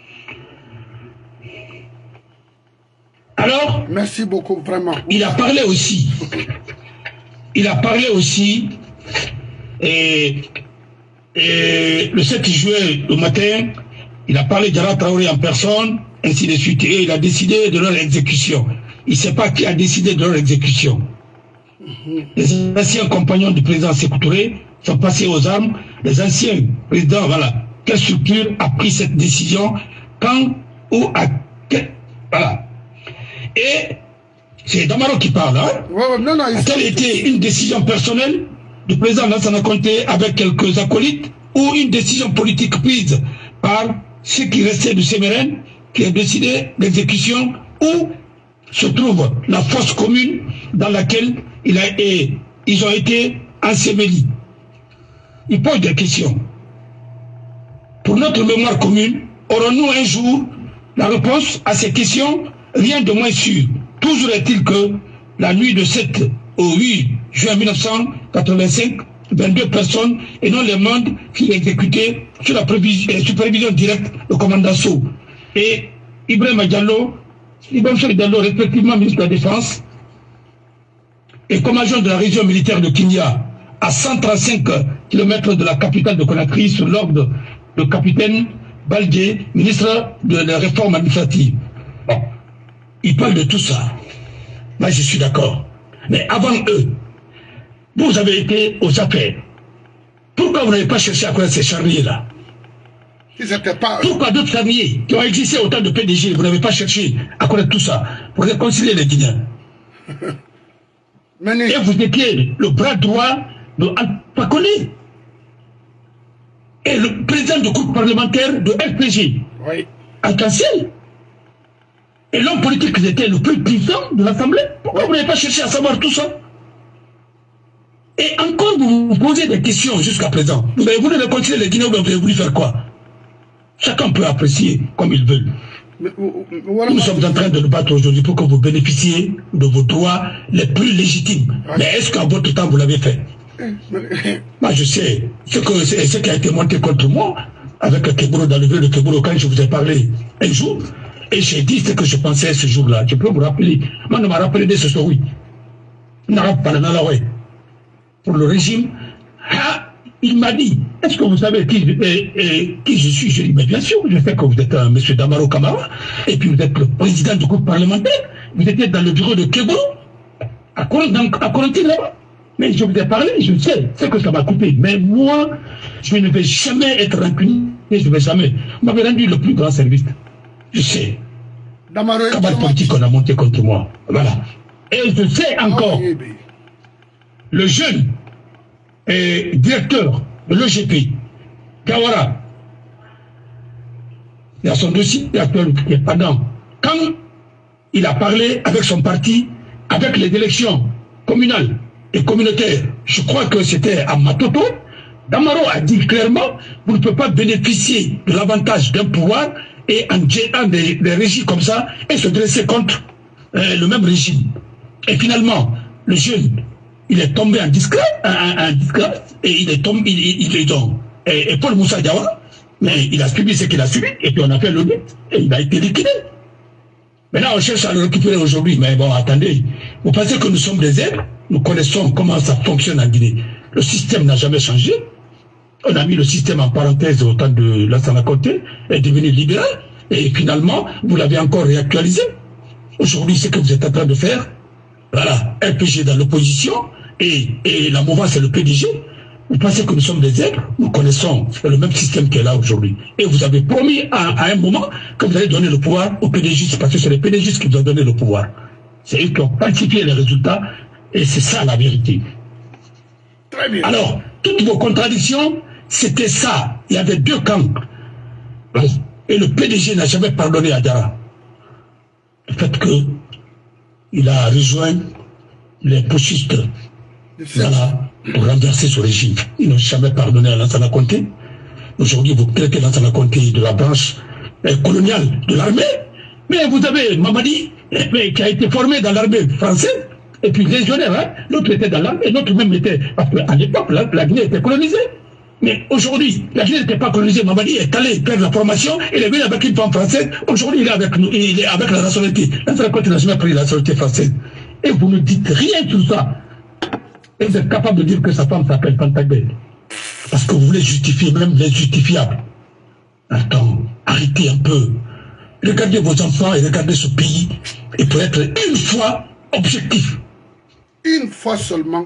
Alors,
merci beaucoup, vraiment.
Il a parlé aussi. Il a parlé aussi. Et, et le sept juillet, le matin, il a parlé d'Ara Traoré en personne, ainsi de suite. Et il a décidé de leur exécution. Il ne sait pas qui a décidé de leur exécution. Les anciens compagnons du président Sékou Touré sont passés aux armes. Les anciens présidents, voilà. Quelle structure a pris cette décision? Quand ou à quel... Voilà. Et c'est Damaro qui parle, hein? Ouais, ouais, non, non, a-t-elle été une décision personnelle du président Lansana Conté avec quelques acolytes ou une décision politique prise par ceux qui restaient de Sémérène qui a décidé l'exécution, où se trouve la fosse commune dans laquelle il a, et, ils ont été ensevelis? Il pose des questions. Pour notre mémoire commune, aurons-nous un jour la réponse à ces questions rien de moins sûr. Toujours est-il que la nuit de sept au huit juin mille neuf cent quatre-vingt-cinq, vingt-deux personnes et non les membres furent exécutés sous la supervision directe du commandant Sow et Ibrahim Diallo, Ibrahim Diallo, respectivement ministre de la Défense et comme agent de la région militaire de Kinya, à cent trente-cinq kilomètres de la capitale de Conakry, sous l'ordre du capitaine Baldé, ministre de la réforme administrative. Bon, il parle de tout ça. Moi, je suis d'accord. Mais avant eux, vous avez été aux affaires. Pourquoi vous n'avez pas cherché à connaître ces charniers-là?
Pas...
Pourquoi d'autres charniers qui ont existé au temps de P D G, vous n'avez pas cherché à connaître tout ça pour réconcilier les Guinéens? Et vous étiez le bras droit de Alpha Condé et le président du groupe parlementaire de L P G,
oui.
Arc-en-Ciel. Et l'homme politique qui était le plus puissant de l'Assemblée. Pourquoi vous n'avez pas cherché à savoir tout ça? Et encore, vous vous posez des questions jusqu'à présent. Vous avez voulu réconcilier les Guinéens, vous avez voulu faire quoi? Chacun peut apprécier comme il veut. Mais, voilà, nous sommes en train de nous battre aujourd'hui pour que vous bénéficiez de vos droits les plus légitimes. Ouais. Mais est-ce qu'à votre temps, vous l'avez fait? Moi, je sais ce, que, ce qui a été monté contre moi avec Keburo dans le vieux de Keburo quand je vous ai parlé un jour. Et j'ai dit ce que je pensais ce jour-là. Je peux vous rappeler. Moi, je me rappelle de ce soir, oui. Pour le régime, ah, il m'a dit, est-ce que vous savez qui, eh, eh, qui je suis? Je dis, mais bien sûr, je sais que vous êtes un monsieur Damaro Camara, et puis vous êtes le président du groupe parlementaire, vous étiez dans le bureau de Keburo, à Corentin là-bas. Mais je vous ai parlé, je sais, c'est que ça m'a coupé. Mais moi, je ne vais jamais être rancunier, je ne vais jamais. Vous m'avez rendu le plus grand service. Je sais. Cabal politique qu'on a monté contre moi. Voilà. Et je sais encore, le jeune eh, directeur de l'O G P, Kawara, il y a son dossier actuel qui est pendant. Quand il a parlé avec son parti, avec les élections communales et communautaires, je crois que c'était à Matoto, Damaro a dit clairement, vous ne pouvez pas bénéficier de l'avantage d'un pouvoir et en géant des, des régimes comme ça et se dresser contre euh, le même régime. Et finalement, le jeune, il est tombé en disgrâce, en, en disgrâce et il est tombé, il, il, il est donc. Et, et Paul Moussa Diawara, mais il a subi ce qu'il a subi, et puis on a fait l'audit, et il a été liquidé. Maintenant, on cherche à le récupérer aujourd'hui, mais bon, attendez, vous pensez que nous sommes des zèbres? Nous connaissons comment ça fonctionne en Guinée. Le système n'a jamais changé. On a mis le système en parenthèse au temps de Lansana Conté, est devenu libéral, et finalement, vous l'avez encore réactualisé. Aujourd'hui, ce que vous êtes en train de faire, voilà, L P G dans l'opposition, et, et la mouvance c'est le P D G. Vous pensez que nous sommes des zèbres? Nous connaissons le même système qui est là aujourd'hui. Et vous avez promis à, à un moment que vous allez donner le pouvoir aux P D G, parce que c'est les P D G qui vous ont donné le pouvoir. C'est eux qui ont quantifié les résultats, et c'est ça la vérité.
Très bien. Alors,
toutes vos contradictions, c'était ça. Il y avait deux camps. Et le P D G n'a jamais pardonné à Diarra. Le fait qu'il a rejoint les putschistes, voilà, pour renverser ce régime. Ils n'ont jamais pardonné à Lansana Conté. Aujourd'hui, vous traitez Lansana Conté de la branche eh, coloniale de l'armée. Mais vous avez Mamadi, eh, qui a été formé dans l'armée française, et puis légionnaire, hein, l'autre était dans l'armée, l'autre même était... Parce qu'à l'époque, la, la Guinée était colonisée. Mais aujourd'hui, la Guinée n'était pas colonisée. Mamadi est allé faire la formation, il est venu avec une femme française. Aujourd'hui, il est avec nous, il est avec la nationalité. Lansana Conté n'a jamais pris la nationalité française. Et vous ne dites rien sur ça. Et vous êtes capable de dire que sa femme s'appelle Pantagbe. Parce que vous voulez justifier même l'injustifiable. Attends, arrêtez un peu. Regardez vos enfants et regardez ce pays. Et pour être une fois objectif.
Une fois seulement.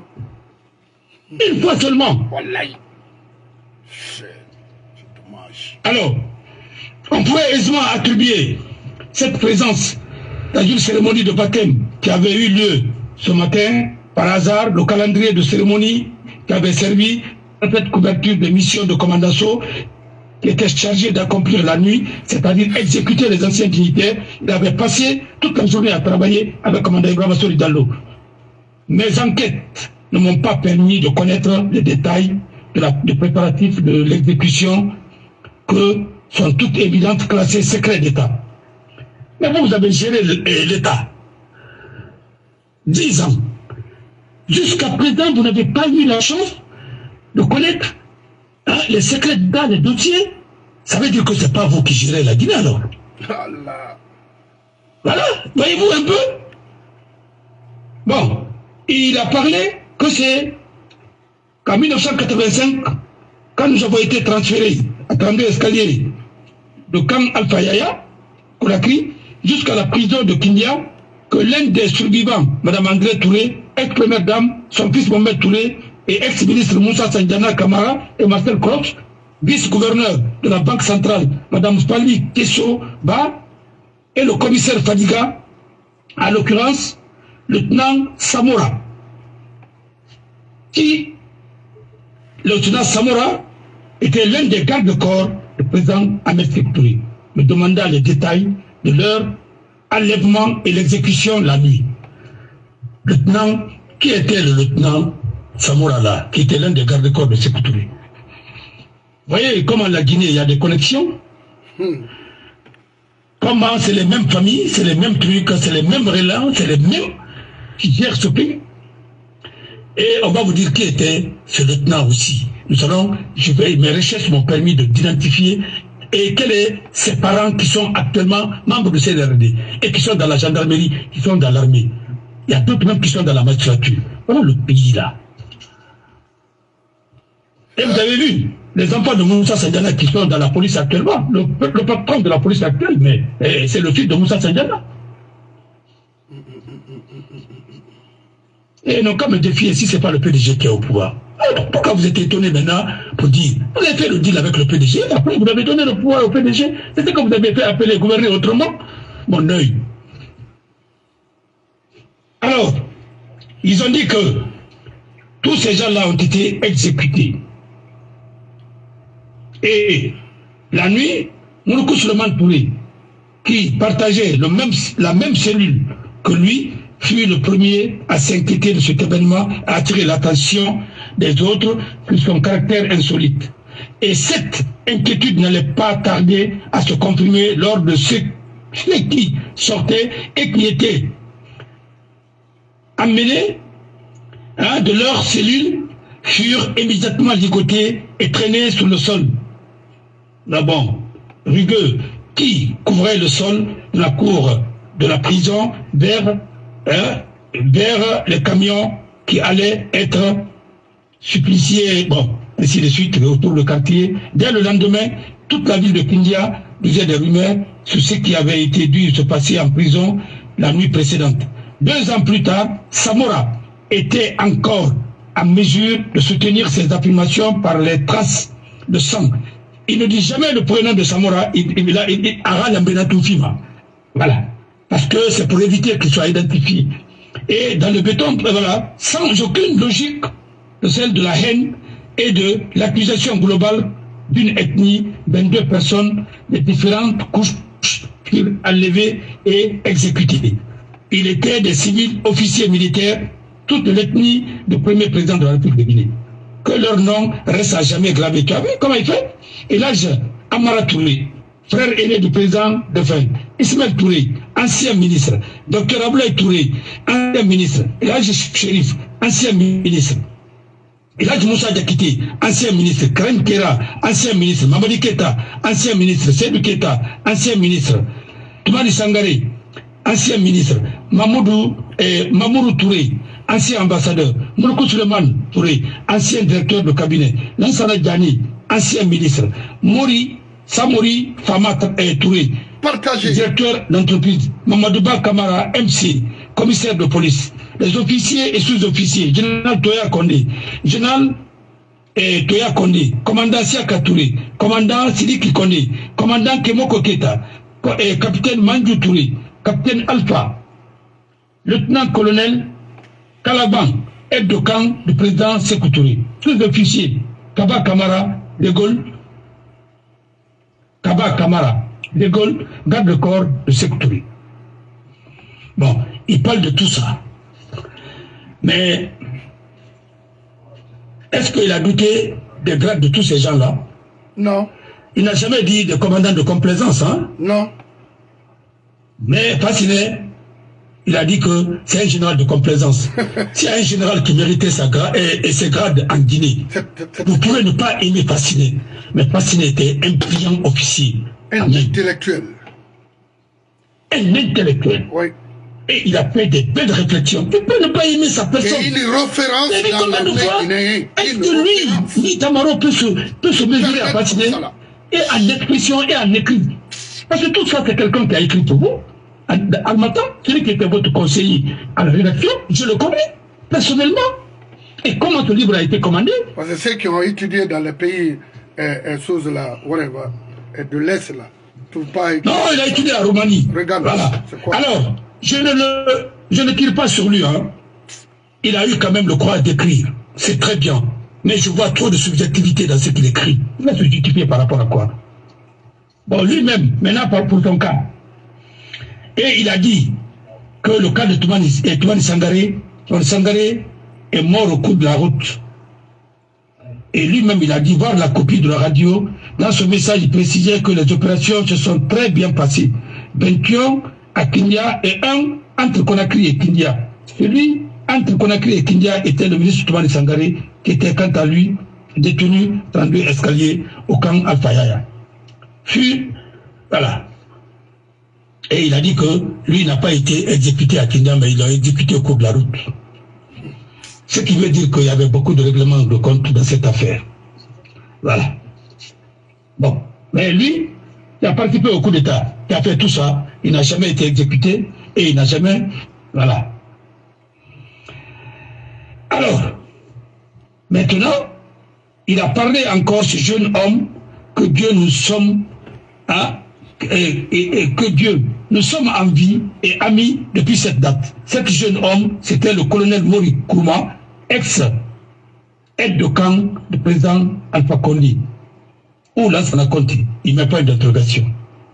Une fois seulement.
Wallahi. C'est dommage.
Alors, on pourrait aisément attribuer cette présence dans une cérémonie de baptême qui avait eu lieu ce matin. Par hasard, le calendrier de cérémonie qui avait servi à cette couverture des missions de commandant Sow, qui était chargé d'accomplir la nuit, c'est-à-dire exécuter les anciens dignitaires. Il avait passé toute la journée à travailler avec le commandant Ibrahima Sori Diallo. Mes enquêtes ne m'ont pas permis de connaître les détails de la, des préparatifs de l'exécution que sont toutes évidentes classées secret d'État. Mais vous, vous avez géré l'État. Dix ans. Jusqu'à présent, vous n'avez pas eu la chance de connaître hein, les secrets d'État, les dossiers. Ça veut dire que ce n'est pas vous qui gérez la Guinée alors.
Allah.
Voilà, voyez-vous un peu. Bon, il a parlé que c'est qu'en mille neuf cent quatre-vingt-cinq, quand nous avons été transférés à trente-deux escaliers de camp Alpha Yaya, Conakry, jusqu'à la prison de Kindia, que l'un des survivants, Mme André Touré, ex-première dame, son fils Mohamed Touré, et ex-ministre Moussa Sanjana Kamara et Marcel Kroch, vice-gouverneur de la Banque centrale, Mme Spali Kesso Ba, et le commissaire Fadiga, en l'occurrence, le lieutenant Samora, qui, le lieutenant Samora, était l'un des gardes-corps du président Ahmed Sékou Touré, me demanda les détails de leur enlèvement et l'exécution la nuit. Lieutenant, qui était le lieutenant Samora là, qui était l'un des gardes-corps de Sékou Touré. Vous voyez comment la Guinée, il y a des connexions. Hmm. Comment c'est les mêmes familles, c'est les mêmes trucs, c'est les mêmes relents, c'est les mêmes qui gèrent ce pays. Et on va vous dire qui était ce lieutenant aussi. Nous allons, je vais, mes recherches m'ont permis d'identifier et quels sont ses parents qui sont actuellement membres de C N R D et qui sont dans la gendarmerie, qui sont dans l'armée. Il y a d'autres même qui sont dans la magistrature. Voilà le pays là. Et vous avez vu les enfants de Moussa Sanjana qui sont dans la police actuellement. Le, le patron de la police actuelle, mais c'est le fils de Moussa Sanjana. Et non, comme me défier si ce n'est pas le P D G qui est au pouvoir. Alors, pourquoi vous êtes étonné maintenant pour dire, vous avez fait le deal avec le P D G, après vous avez donné le pouvoir au P D G, c'était comme vous avez fait appeler gouverner autrement. Mon œil. Alors, ils ont dit que tous ces gens-là ont été exécutés. Et la nuit, Mouroukou Souleymane Touré, qui partageait le même, la même cellule que lui, fut le premier à s'inquiéter de cet événement, à attirer l'attention des autres sur son caractère insolite. Et cette inquiétude n'allait pas tarder à se confirmer lors de ceux, ceux qui sortaient et qui étaient amenés hein, de leur cellule, furent immédiatement ligotés et traînés sur le sol. Là bon, rugueux, qui couvrait le sol de la cour de la prison vers, hein, vers les camions qui allaient être suppliciés, bon, ainsi de suite, autour du quartier. Dès le lendemain, toute la ville de Kindia disait des rumeurs sur ce qui avait été dû se passer en prison la nuit précédente. Deux ans plus tard, Samora était encore en mesure de soutenir ses affirmations par les traces de sang. Il ne dit jamais le prénom de Samora, il, il, il, il, il Ara Fima. Voilà. Parce que c'est pour éviter qu'il soit identifié. Et dans le béton, voilà, sans aucune logique de celle de la haine et de l'accusation globale d'une ethnie, vingt-deux personnes de différentes couches furent enlevées et exécutées. Il était des civils officiers militaires, toute l'ethnie du premier président de la République de Guinée. Que leur nom reste à jamais gravé. Tu as vu comment il fait? Et là, Amara Touré, frère aîné du président de Fin, Ismaël Touré, ancien ministre, docteur Abdoulaye Touré, ancien ministre, et là, Chérif, ancien ministre. Et là, Moussa Diakité, ancien ministre, Karim Kera, ancien ministre, Mamadi Keta, ancien ministre, Seydou Keta, ancien ministre, Toumani Sangaré, ancien ministre, Mamoudou, eh, Mamoudou Touré, ancien ambassadeur, Mouroukou Souleymane Touré, ancien directeur de cabinet, Lansana Djani, ancien ministre, Mori, Samori Fama eh, Touré,
Partagé.
Directeur d'entreprise, Mamadouba Kamara, M C, commissaire de police, les officiers et sous-officiers, général Toya Kondé, général eh, Toya Kondé, commandant Siaka Touré, commandant Sidiki Kondé, commandant Kemoko Keta, eh, capitaine Manjou Touré, capitaine Alpha, lieutenant-colonel Kalaban, aide de camp du président Sékou Touré, sous-officier Kaba Kamara, De Gaulle, Kaba Kamara, De Gaulle, garde-corps de Sékou Touré. Bon, il parle de tout ça. Mais est-ce qu'il a douté des grades de tous ces gens-là?
Non.
Il n'a jamais dit de commandant de complaisance, hein?
Non.
Mais Fasciné, il a dit que c'est un général de complaisance. C'est un général qui méritait sa grade et, et ses grades en Guinée. Vous pouvez ne pas aimer Fasciné, mais Fasciné était un brillant officier.
Un intellectuel.
Un intellectuel.
Oui.
Et il a fait des belles réflexions. Tu peux ne pas aimer sa personne.
Et une référence
mais
dans l'armée guinéenne.
Est-ce que lui, lui Tamaro peut se, peut se mesurer à Fasciné et en expression et en écrit? Parce que tout ça, c'est quelqu'un qui a écrit pour vous. Almata, celui qui était votre conseiller à la rédaction, je le connais personnellement. Et comment ce livre a été commandé?
Parce que ceux qui ont étudié dans les pays euh, euh, choses là, whatever, de l'Est là, pas
non, il a étudié à Roumanie.
Regarde,
voilà.
Quoi?
Alors, je ne, le, je ne tire pas sur lui. Hein. Il a eu quand même le courage d'écrire. C'est très bien. Mais je vois trop de subjectivité dans ce qu'il écrit. Il va se justifier par rapport à quoi? Bon, lui-même, maintenant pour ton cas. Et il a dit que le cas de Toumani Sangaré, Toumani Sangaré est mort au cours de la route. Et lui-même, il a dit voir la copie de la radio. Dans ce message, il précisait que les opérations se sont très bien passées. vingt-et-un à Kindia et un entre Conakry et Kindia. Celui entre Conakry et Kindia était le ministre Toumani Sangaré, qui était quant à lui détenu trente-deux escaliers au camp Alpha-Yaya. Puis, voilà. Et il a dit que lui n'a pas été exécuté à Kindia, mais il l'a exécuté au cours de la route. Ce qui veut dire qu'il y avait beaucoup de règlements de compte dans cette affaire. Voilà. Bon. Mais lui, il a participé au coup d'État, il a fait tout ça, il n'a jamais été exécuté et il n'a jamais... Voilà. Alors, maintenant, il a parlé encore, ce jeune homme, que Dieu nous sommes... Hein, Et, et, et que Dieu, nous sommes en vie et amis depuis cette date. Cet jeune homme, c'était le colonel Mori Kouma, ex-aide de camp du président Alpha Condé. Où Lansana Conti, il ne met pas d'interrogation.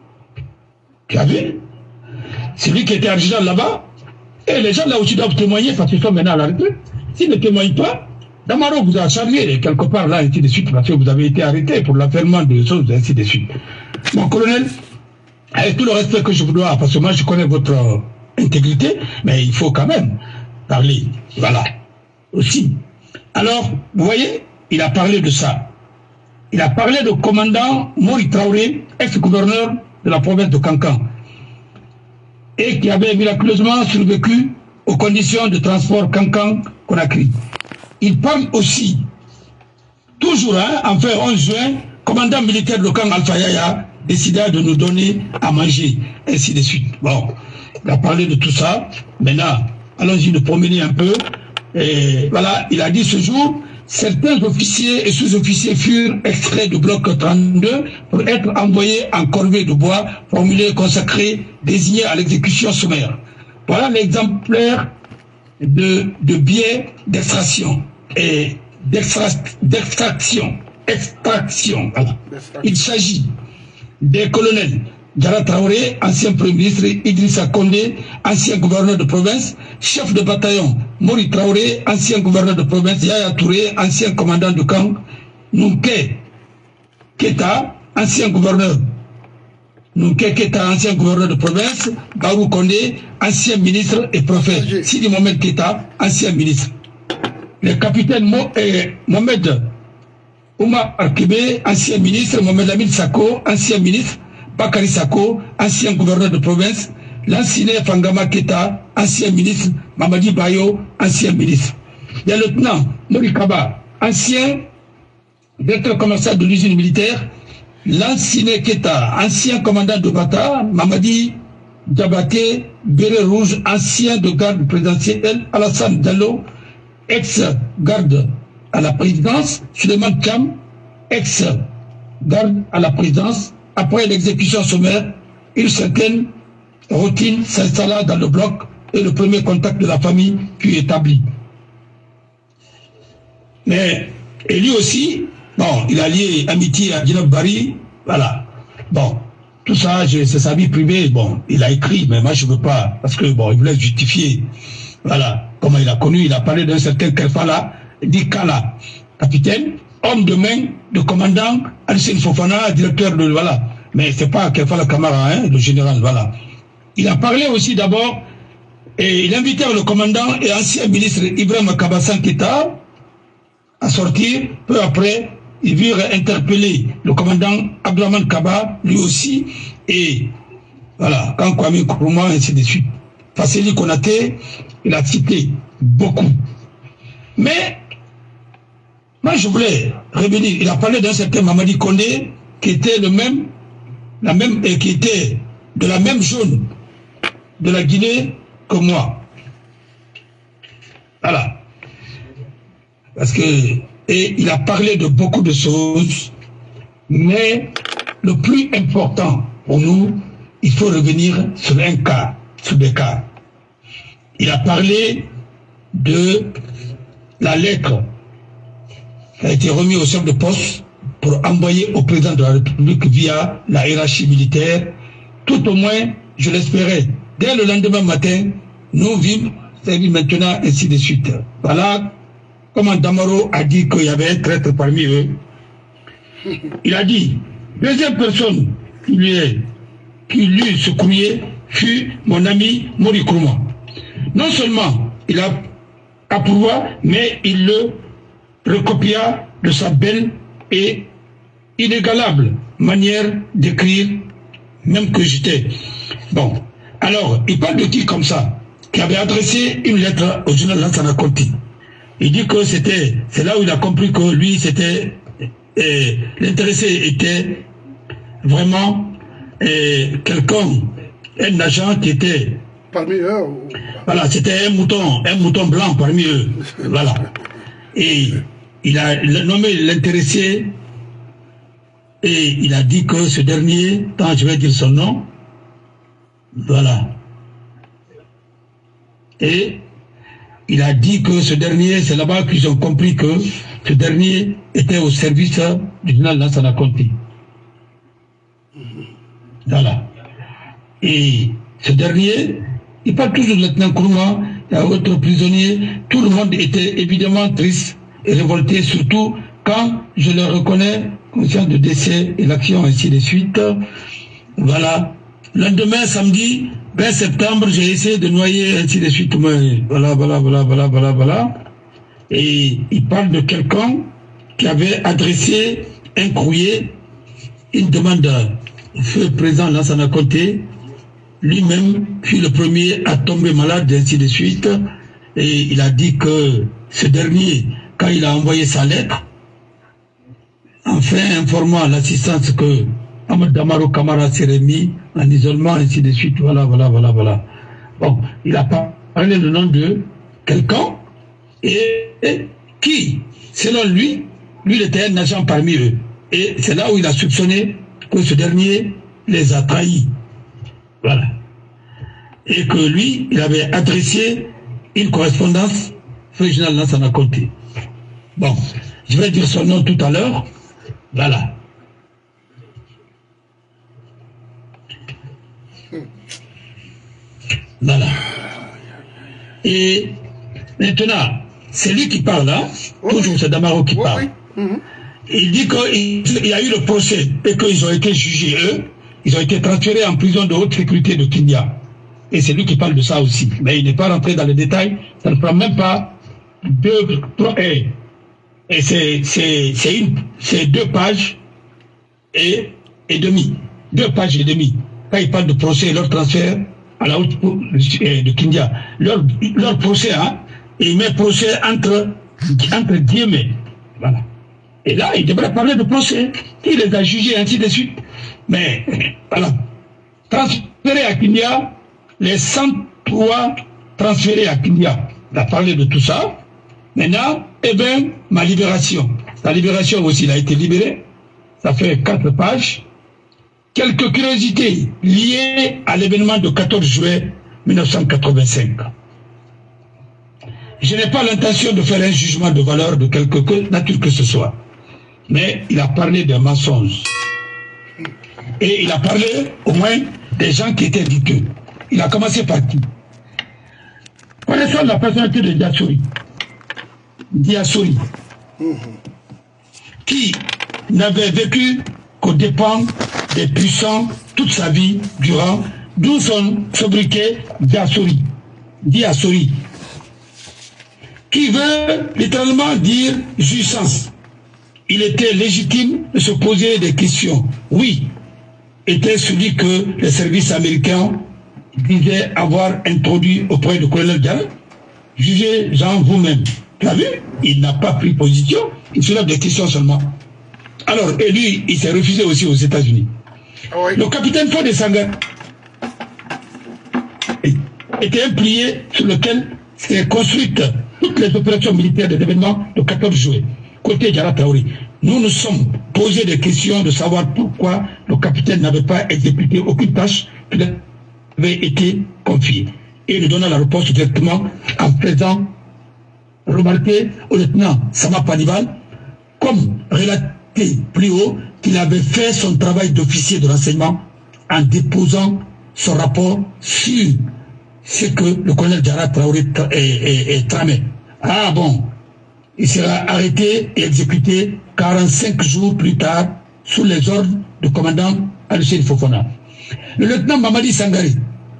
Tu as vu? C'est lui qui était argent là-bas. Et les gens là aussi doivent témoigner parce qu'ils sont maintenant à la retraite. S'ils ne témoignent pas, Damaro vous a chargé quelque part là, ainsi de suite, parce que vous avez été arrêté pour l'affairement de choses, ainsi de suite. Mon colonel, avec tout le respect que je vous dois, parce que moi je connais votre euh, intégrité, mais il faut quand même parler. Voilà. Aussi. Alors, vous voyez, il a parlé de ça. Il a parlé de commandant Mori Traoré, ex-gouverneur de la province de Kankan, et qui avait miraculeusement survécu aux conditions de transport Kankan-Conakry. Il parle aussi, toujours, hein, enfin onze juin, commandant militaire de camp Alpha-Yaya décida de nous donner à manger, ainsi de suite. Bon, il a parlé de tout ça. Maintenant, allons-y nous promener un peu. Et voilà, il a dit ce jour, certains officiers et sous-officiers furent extraits du bloc trente-deux pour être envoyés en corvée de bois, formulaire consacré, désigné à l'exécution sommaire. Voilà l'exemplaire de, de biais d'extraction et d'extraction. Extraction. Voilà. Il s'agit des colonels Diara Traoré, ancien premier ministre, Idrissa Condé, ancien gouverneur de province, chef de bataillon Mori Traoré, ancien gouverneur de province, Yaya Touré, ancien commandant de camp, Nunke Keta, ancien gouverneur, Nunke Keta, ancien gouverneur de province, Barou Condé, ancien ministre et prophète, Sidi Mohamed Keta, ancien ministre. Le capitaine Mo, eh, Mohamed Oumar Arkebe, ancien ministre, Mohamed Lamine Sako, ancien ministre, Bakari Sako, ancien gouverneur de province, Lansine Fangama Keta, ancien ministre, Mamadi Bayo, ancien ministre. Il y a le lieutenant Morikaba, ancien directeur commercial de l'usine militaire, Lansine Keta, ancien commandant de Bata, Mamadi Diabaté, Béret Rouge, ancien de garde présidentielle, Alassane Diallo, ex-garde à la présidence, Suleiman Cham, ex-garde à la présidence. Après l'exécution sommaire, une certaine routine s'installa dans le bloc et le premier contact de la famille fut établi. Mais, et lui aussi, bon, il a lié amitié à Djinab Bari, voilà. Bon, tout ça, c'est sa vie privée, bon, il a écrit, mais moi je ne veux pas, parce que bon, il voulait justifier, voilà, comment il a connu, il a parlé d'un certain Kelfala, dit Kala, capitaine, homme de main, de commandant, Alcine Fofana, directeur de, voilà. Mais c'est pas Kelfala Kamara, hein, le général, voilà. il a parlé aussi d'abord, et il invitait le commandant et ancien ministre Ibrahim Kabassan Keita à sortir. Peu après, ils virent interpeller le commandant Abdourahmane Kaba, lui aussi, et voilà, quand Kwame Nkrumah, ainsi de suite. Fassili Konaté, il a cité beaucoup. Mais, moi je voulais revenir, il a parlé d'un certain Mamadi Kondé, qui était le même, la même, et qui était de la même zone de la Guinée que moi. Voilà. Parce que, et il a parlé de beaucoup de choses, mais le plus important pour nous, il faut revenir sur un cas, sur des cas. Il a parlé de la lettre qui a été remise au chef de poste pour envoyer au président de la République via la hiérarchie militaire. Tout au moins, je l'espérais. Dès le lendemain matin, nous vîmes, c'est maintenant, ainsi de suite. Voilà comment Damaro a dit qu'il y avait un traître parmi eux. Il a dit, deuxième personne qui lui est, qui lut ce courrier fut mon ami Mori Nkrumah. Non seulement il a approuvé, mais il le recopia de sa belle et inégalable manière d'écrire, même que j'étais. Bon, alors, il parle de qui comme ça, qui avait adressé une lettre au journal Lansana Conti. Il dit que c'était, c'est là où il a compris que lui, c'était, l'intéressé était vraiment quelqu'un, un agent qui était
parmi eux.
Voilà, c'était un mouton, un mouton blanc parmi eux. Voilà. Et il a nommé l'intéressé et il a dit que ce dernier, tant je vais dire son nom, voilà. Et il a dit que ce dernier, c'est là-bas qu'ils ont compris que ce dernier était au service du journal Lansana Conti. Voilà. Et ce dernier, il parle toujours de lieutenant Nkrumah, il y a autres prisonniers, tout le monde était évidemment triste et révolté, surtout quand je le reconnais, conscient de décès et l'action, ainsi de suite. Voilà. Le lendemain, samedi, vingt septembre, j'ai essayé de noyer, ainsi de suite, mais voilà, voilà, voilà, voilà, voilà, voilà. Et il parle de quelqu'un qui avait adressé un courrier, une demande au feu président Lansana Conté. Lui-même fut le premier à tomber malade, ainsi de suite. Et il a dit que ce dernier, quand il a envoyé sa lettre, enfin informant l'assistance que Ahmed Damaro Camara s'est remis en isolement, ainsi de suite, voilà, voilà, voilà, voilà. Bon, il a parlé le nom de quelqu'un, et, et qui, selon lui, lui il était un agent parmi eux. Et c'est là où il a soupçonné que ce dernier les a trahis. Voilà. Et que lui, il avait adressé une correspondance régionale Lansana Conté. Bon, je vais dire son nom tout à l'heure. Voilà. Voilà. Et maintenant, c'est lui qui parle là, oui. Toujours c'est Damaro qui oui, parle. Oui. Mm-hmm. Il dit qu'il y a eu le procès et qu'ils ont été jugés, eux, ils ont été transférés en prison de haute sécurité de Kindia. Et c'est lui qui parle de ça aussi. Mais il n'est pas rentré dans les détails, ça ne prend même pas deux, trois, et, et c'est deux pages et, et demi. Deux pages et demi. Quand il parle de procès et leur transfert à la haute de Kindia, leur, leur procès, hein, il met procès entre, entre guillemets. Voilà. Et là, il devrait parler de procès. Il les a jugés, ainsi de suite. Mais, voilà. Transférés à Kindia, les cent trois transférés à Kindia. Il a parlé de tout ça. Maintenant, eh bien, ma libération. La libération aussi, il a été libéré. Ça fait quatre pages. Quelques curiosités liées à l'événement du quatorze juillet mille neuf cent quatre-vingt-cinq. Je n'ai pas l'intention de faire un jugement de valeur de quelque nature que ce soit. Mais il a parlé d'un mensonge. Et il a parlé au moins des gens qui étaient douteux. Il a commencé par qui? Connaissons la personnalité de Diassouri. Diassouri. Mmh. Qui n'avait vécu qu'aux dépens des puissants toute sa vie durant d'où son sobriquet Diasori, Diasori, qui veut littéralement dire jouissance. Il était légitime de se poser des questions. Oui, était celui que les services américains disaient avoir introduit auprès du colonel Diarra. Jugez-en vous-même. Tu as vu? Il n'a pas pris position, il soulève des questions seulement. Alors, et lui, il s'est refusé aussi aux États-Unis. Oui. Le capitaine Fodé Sangaré était un plié sur lequel s'est construite toutes les opérations militaires des événements du quatorze juillet. Côté Diarra Traoré, nous nous sommes posé des questions de savoir pourquoi le capitaine n'avait pas exécuté aucune tâche qui lui avait été confiée. Et nous donnons la réponse directement en faisant remarquer au lieutenant Sama Panival, comme relaté plus haut, qu'il avait fait son travail d'officier de renseignement en déposant son rapport sur ce que le colonel Diarra Traoré est tramé. Ah bon, il sera arrêté et exécuté quarante-cinq jours plus tard sous les ordres du commandant Alcide Fofana. Le lieutenant Mamadi Sangaré,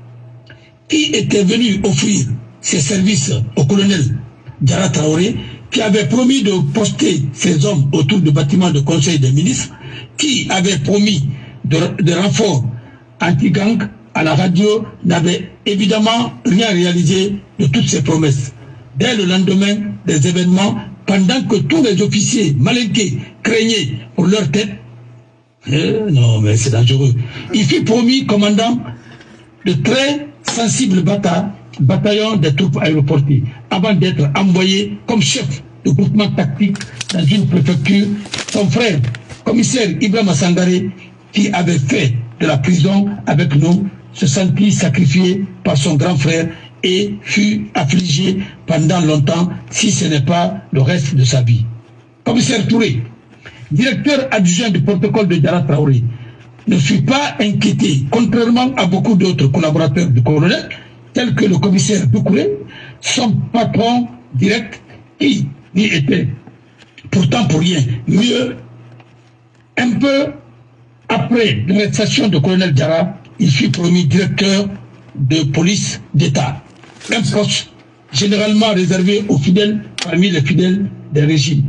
qui était venu offrir ses services au colonel Diarra Traoré, qui avait promis de poster ses hommes autour du bâtiment de conseil des ministres, qui avait promis de, de renforts anti-gang à la radio, n'avait évidemment rien réalisé de toutes ces promesses. Dès le lendemain des événements, pendant que tous les officiers malinqués craignaient pour leur tête, eh, non mais c'est dangereux, il fut promis commandant de très sensibles bata bataillons des troupes aéroportées, avant d'être envoyé comme chef de groupement tactique dans une préfecture. Son frère, commissaire Ibrahima Sangaré, qui avait fait de la prison avec nous, se sentit sacrifié par son grand frère et fut affligé pendant longtemps, si ce n'est pas le reste de sa vie. Commissaire Touré, directeur adjoint du protocole de Diarra Traoré, ne fut pas inquiété, contrairement à beaucoup d'autres collaborateurs du colonel, tels que le commissaire Doucouré, son patron direct, qui y était pourtant pour rien. Mieux, un peu après l'arrestation du colonel Diarra, il fut promu directeur de police d'État, un poste généralement réservé aux fidèles parmi les fidèles des régimes.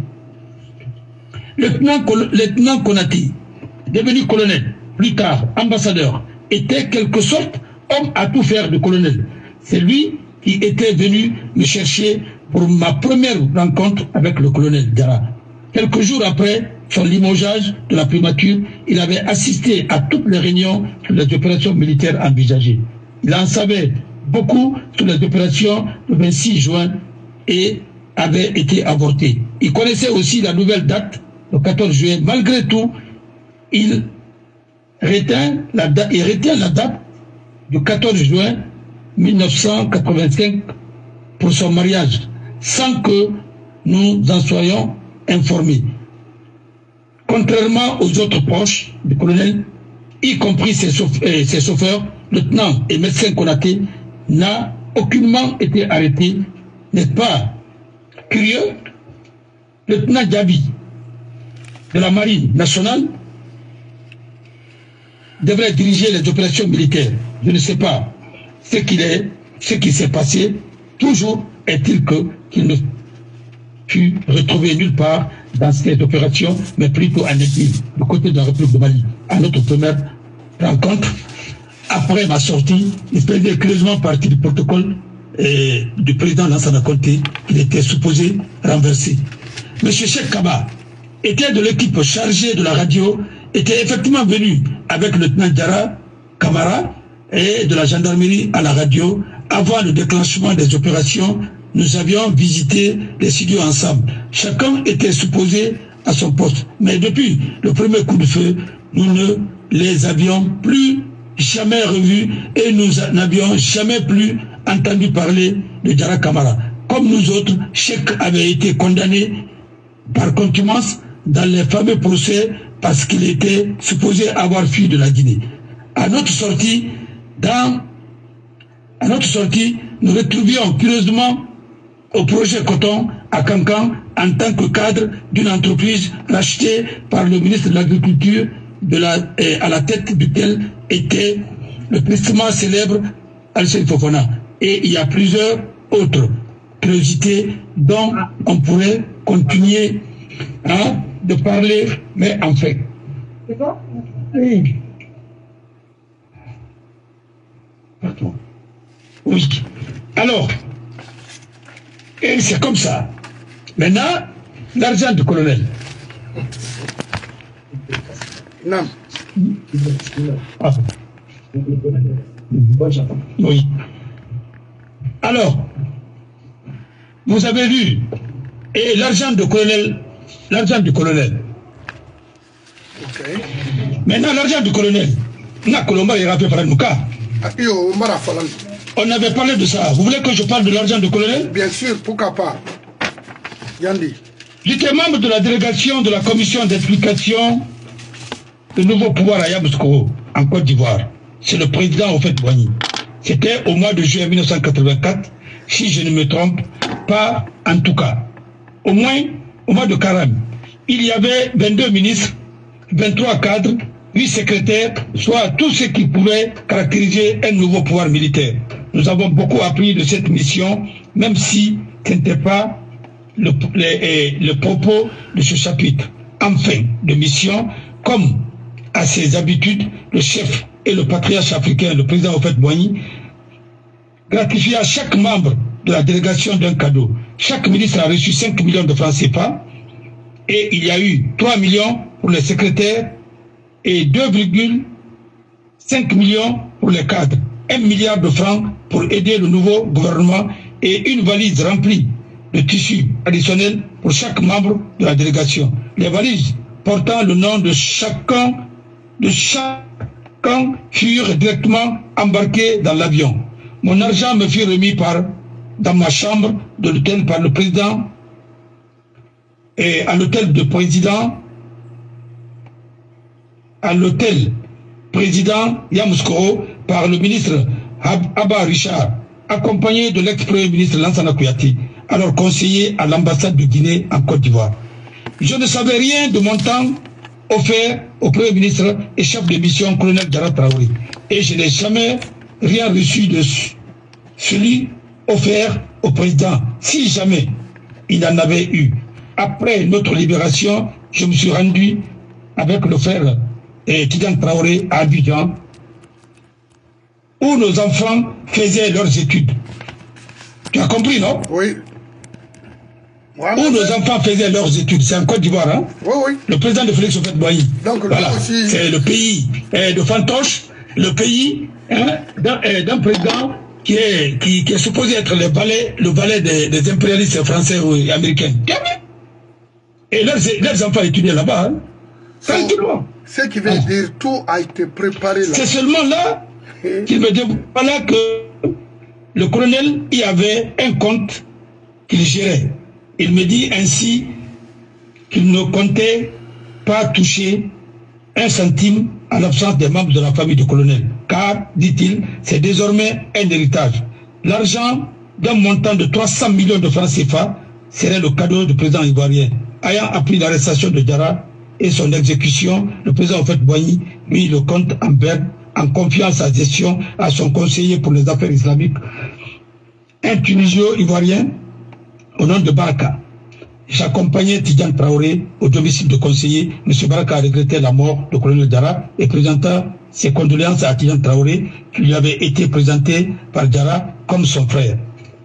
Lieutenant, lieutenant Konaté, devenu colonel, plus tard ambassadeur, était quelque sorte homme à tout faire de colonel. C'est lui qui était venu me chercher pour ma première rencontre avec le colonel Diarra. Quelques jours après son limogeage de la primature, il avait assisté à toutes les réunions sur les opérations militaires envisagées. Il en savait beaucoup sur les opérations du vingt-six juin et avait été avorté. Il connaissait aussi la nouvelle date, le quatorze juillet. Malgré tout, il retient la date, il retient la date du quatorze juin mille neuf cent quatre-vingt-cinq pour son mariage, sans que nous en soyons informés. Contrairement aux autres proches du colonel, y compris ses, chauffe euh, ses chauffeurs, lieutenant et médecin Konaté, n'a aucunement été arrêté. N'est-ce pas curieux? Lieutenant Diaby de la Marine nationale devrait diriger les opérations militaires. Je ne sais pas ce qu'il est, ce qui s'est passé. Toujours est-il que qu'il ne fut retrouvé nulle part dans ces opérations, mais plutôt en exil, du côté de la République de Mali. À notre première rencontre, après ma sortie, il faisait curieusement partie du protocole et du président Lansana Conté, qu'il était supposé renverser. Monsieur Cheikh Kaba était de l'équipe chargée de la radio, était effectivement venu avec le lieutenant Diarra Kamara et de la gendarmerie à la radio. Avant le déclenchement des opérations, nous avions visité les studios ensemble. Chacun était supposé à son poste. Mais depuis le premier coup de feu, nous ne les avions plus jamais revus et nous n'avions jamais plus entendu parler de Diarra Kamara. Comme nous autres, Cheikh avait été condamné par contumace dans les fameux procès parce qu'il était supposé avoir fui de la Guinée. À notre sortie, dans, à notre sortie, nous retrouvions curieusement au projet Coton à Cancan en tant que cadre d'une entreprise rachetée par le ministre de l'Agriculture, de la, à la tête duquel était le testament célèbre Al-Seyf Fofana. Et il y a plusieurs autres curiosités dont on pourrait continuer hein, de parler, mais en fait.
C'est bon?
Oui. Pardon. Oui. Alors, et c'est comme ça. Maintenant, l'argent du colonel.
Non.
Ah. Oui. Alors, vous avez vu, et l'argent du colonel, l'argent du colonel.
Ok.
Maintenant, l'argent du colonel, on avait parlé de ça. Vous voulez que je parle de l'argent du colonel?
Bien sûr, pourquoi pas. Yandi.
J'étais membre de la délégation de la commission d'explication de nouveau pouvoir à Yamoussoukro, en Côte d'Ivoire. C'est le président, au fait, Boigny. C'était au mois de juillet mille neuf cent quatre-vingt-quatre, si je ne me trompe pas, en tout cas. Au moins, au mois de Karam, il y avait vingt-deux ministres, vingt-trois cadres, huit secrétaires, soit tout ce qui pouvait caractériser un nouveau pouvoir militaire. Nous avons beaucoup appris de cette mission, même si ce n'était pas le, le, le propos de ce chapitre. En fin de mission, comme à ses habitudes, le chef et le patriarche africain, le président Houphouët Boigny, gratifia chaque membre de la délégation d'un cadeau. Chaque ministre a reçu cinq millions de francs C F A et il y a eu trois millions pour les secrétaires et deux virgule cinq millions pour les cadres. un milliard de francs pour aider le nouveau gouvernement et une valise remplie de tissus additionnels pour chaque membre de la délégation. Les valises portant le nom de chacun de chacun furent directement embarqués dans l'avion. Mon argent me fut remis par, dans ma chambre de l'hôtel par le président et à l'hôtel de président, à l'hôtel président Yamoussoukro par le ministre Abba Richard, accompagné de l'ex-premier ministre Lansana Kouyaté, alors conseiller à l'ambassade de Guinée en Côte d'Ivoire. Je ne savais rien de mon temps offert au Premier ministre et chef de mission, colonel Dara Traoré. Et je n'ai jamais rien reçu de celui offert au président, si jamais il en avait eu. Après notre libération, je me suis rendu avec le frère et Tidjane Traoré à Abidjan, où nos enfants faisaient leurs études. Tu as compris, non?
Oui.
Voilà. Où nos enfants faisaient leurs études, c'est en Côte d'Ivoire, hein?
Oui, oui.
Le président de Félix Houphouët Boigny.
Donc,
voilà.
Aussi...
C'est le pays eh, de Fantoche, le pays hein, d'un eh, président qui est, qui, qui est supposé être le valet, le valet des, des impérialistes français ou américains. Et leurs, leurs enfants étudiaient là-bas, hein? Tranquillement.
Ce qui veut ah. dire tout a été préparé là.
C'est seulement là qu'il me dit voilà que le colonel y avait un compte qu'il gérait. Il me dit ainsi qu'il ne comptait pas toucher un centime à l'absence des membres de la famille du colonel. Car, dit-il, c'est désormais un héritage. L'argent d'un montant de trois cents millions de francs C F A serait le cadeau du président ivoirien. Ayant appris l'arrestation de Diarra et son exécution, le président Houphouët Boigny mit le compte en berne en confiant sa gestion à son conseiller pour les affaires islamiques, un Tunisio-ivoirien au nom de Baraka. J'accompagnais Tidjane Traoré au domicile de conseiller. M. Baraka a regretté la mort du colonel Diarra et présenta ses condoléances à Tidjane Traoré, qui lui avait été présenté par Diarra comme son frère.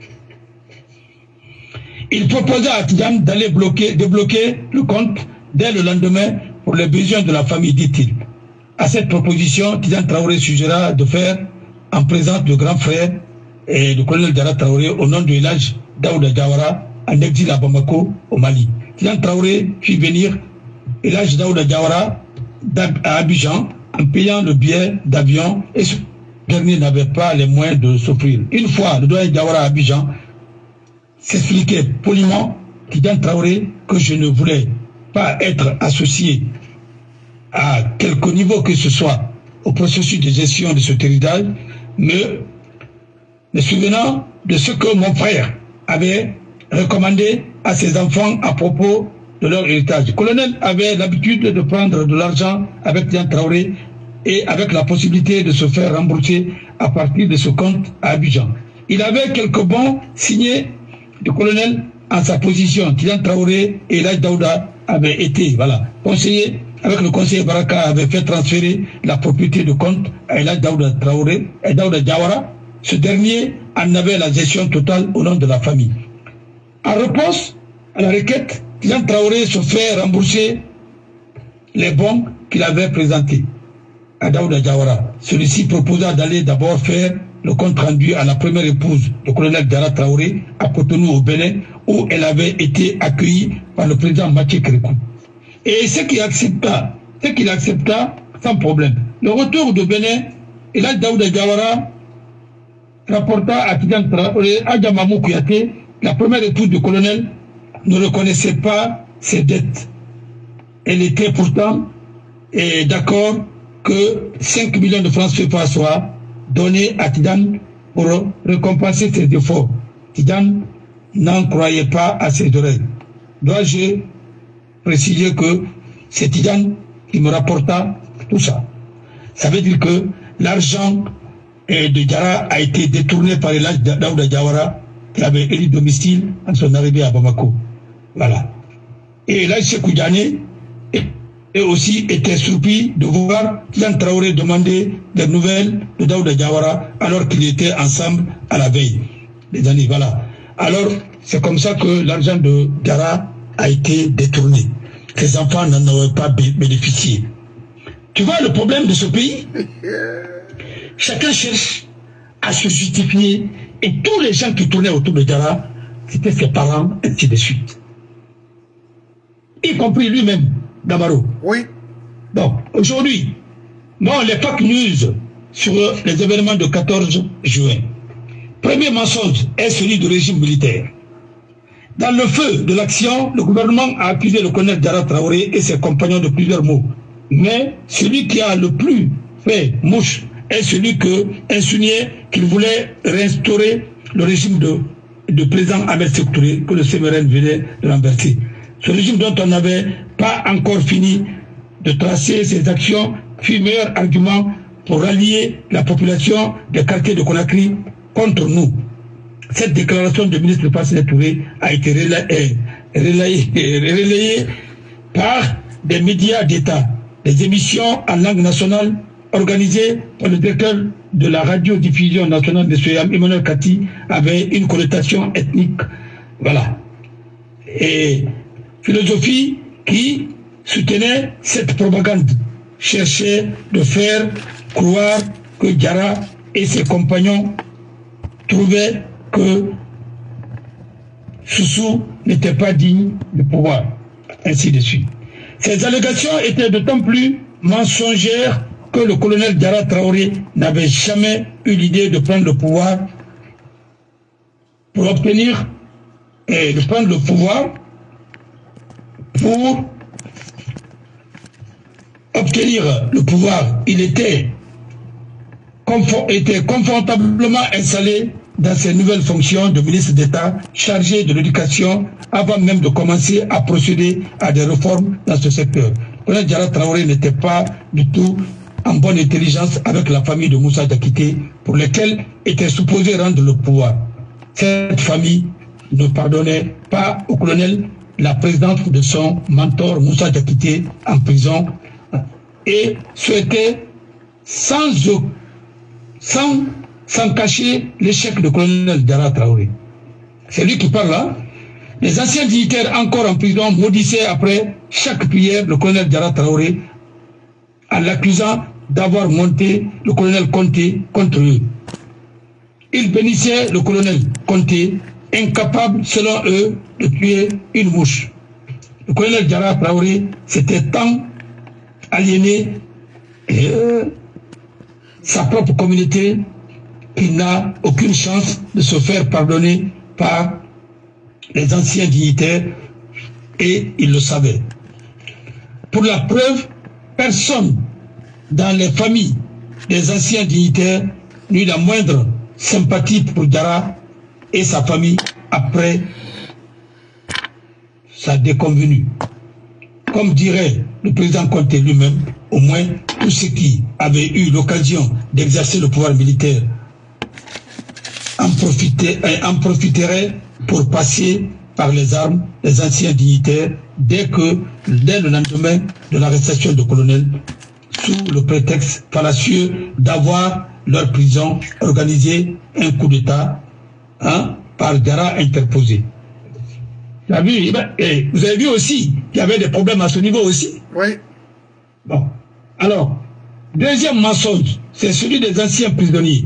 Il proposa à Tidjane d'aller bloquer, débloquer le compte dès le lendemain pour les besoins de la famille, dit-il. À cette proposition, Tidjane Traoré suggéra de faire en présence du grand frère et du colonel Diarra Traoré au nom de Elhadj Daouda Diawara en exil à Bamako, au Mali. Tidjane Traoré fit venir Elhadj Daouda Diawara à Abidjan en payant le billet d'avion et ce dernier n'avait pas les moyens de s'offrir. Une fois le doyen Diawara à Abidjan s'expliquait poliment Tidjane Traoré que je ne voulais pas être associé à quelque niveau que ce soit au processus de gestion de ce territoire, mais me souvenant de ce que mon frère avait recommandé à ses enfants à propos de leur héritage. Le colonel avait l'habitude de prendre de l'argent avec Tidjane Traoré et avec la possibilité de se faire rembourser à partir de ce compte à Abidjan. Il avait quelques bons signés du colonel en sa position. Tidiane Traoré et Elhadji Daouda avaient été voilà, conseillers, avec le conseiller Baraka avait fait transférer la propriété de compte à Elhadji Daouda Traoré et Daouda Diawara. Ce dernier en avait la gestion totale au nom de la famille. En réponse à la requête, Tidiane Traoré se fait rembourser les bons qu'il avait présentés à Daouda Diawara. Celui-ci proposa d'aller d'abord faire le compte rendu à la première épouse, le colonel Diarra Traoré, à Cotonou au Bénin, où elle avait été accueillie par le président Mathieu Kérékou. Et ce qu'il accepta, ce qu'il accepta sans problème. Le retour de Bénin, et là Daouda Diawara rapporta à Tidiane Traoré, à Djamamou Kouyaté, la première épouse du colonel ne reconnaissait pas ses dettes. Elle était pourtant d'accord que cinq millions de francs C F A soient donnés à Tidiane pour récompenser ses efforts. Tidiane n'en croyait pas à ses oreilles. Dois-je préciser que c'est Tidiane qui me rapporta tout ça. Ça veut dire que l'argent de Diarra a été détourné par Elhadji Daouda Diawara qui avait élu domicile en son arrivée à Bamako. Voilà. Et Elhadji Sékou Diané et aussi était surpris de voir Tidiane Traoré demander des nouvelles de Daouda Diawara alors qu'ils étaient ensemble à la veille des années. Voilà. Alors, c'est comme ça que l'argent de Diarra a été détourné. Ses enfants n'en auraient pas bénéficié. Tu vois le problème de ce pays? Chacun cherche à se justifier et tous les gens qui tournaient autour de Diarra, c'était ses parents, ainsi de suite. Y compris lui-même. Damaro.
Oui.
Donc, aujourd'hui, bon, les fake news sur les événements de quatorze juin. Premier mensonge est celui du régime militaire. Dans le feu de l'action, le gouvernement a accusé le colonel Diarra Traoré et ses compagnons de plusieurs mots. Mais celui qui a le plus fait mouche est celui que insinuait qu'il voulait réinstaurer le régime de, de président Ahmed Sékou Touré que le C M R N venait de renverser. Ce régime dont on n'avait pas encore fini de tracer ses actions fut meilleur argument pour rallier la population des quartiers de Conakry contre nous. Cette déclaration du ministre Fassine Touré a été relayée, relayée, relayée par des médias d'État, des émissions en langue nationale organisées par le directeur de la radiodiffusion nationale de Soyam, Emmanuel Kati, avait une connotation ethnique. Voilà. Et philosophie qui soutenait cette propagande, cherchait de faire croire que Diarra et ses compagnons trouvaient que Soussou n'était pas digne du pouvoir, ainsi de suite. Ces allégations étaient d'autant plus mensongères que le colonel Diarra Traoré n'avait jamais eu l'idée de prendre le pouvoir pour obtenir et de prendre le pouvoir pour obtenir le pouvoir. Il était, confort, était confortablement installé dans ses nouvelles fonctions de ministre d'État chargé de l'éducation avant même de commencer à procéder à des réformes dans ce secteur. Le colonel Diarra Traoré n'était pas du tout en bonne intelligence avec la famille de Moussa Diakité pour lesquels était supposé rendre le pouvoir. Cette famille ne pardonnait pas au colonel la présidence de son mentor Moussa Diakité en prison et souhaitait sans, sans, sans cacher l'échec du colonel Diarra Traoré. C'est lui qui parle là. Les anciens dignitaires encore en prison maudissaient après chaque prière le colonel Diarra Traoré en l'accusant d'avoir monté le colonel Conté contre eux. Ils bénissaient le colonel Conté, incapable selon eux de tuer une mouche. Le colonel Diarra Traoré s'était tant aliéné et, euh, sa propre communauté qu'il n'a aucune chance de se faire pardonner par les anciens dignitaires et il le savait. Pour la preuve, personne dans les familles des anciens dignitaires n'eut la moindre sympathie pour Diarra et sa famille après sa déconvenue. Comme dirait le président Conté lui-même, au moins tous ceux qui avaient eu l'occasion d'exercer le pouvoir militaire en, profiter, en profiteraient pour passer par les armes les anciens dignitaires dès que, dès le lendemain de l'arrestation du colonel, sous le prétexte fallacieux d'avoir leur prison organisé un coup d'État hein, par Gara interposé. Vous avez, vu, et vous avez vu aussi qu'il y avait des problèmes à ce niveau aussi.
Oui.
Bon. Alors, deuxième mensonge, c'est celui des anciens prisonniers.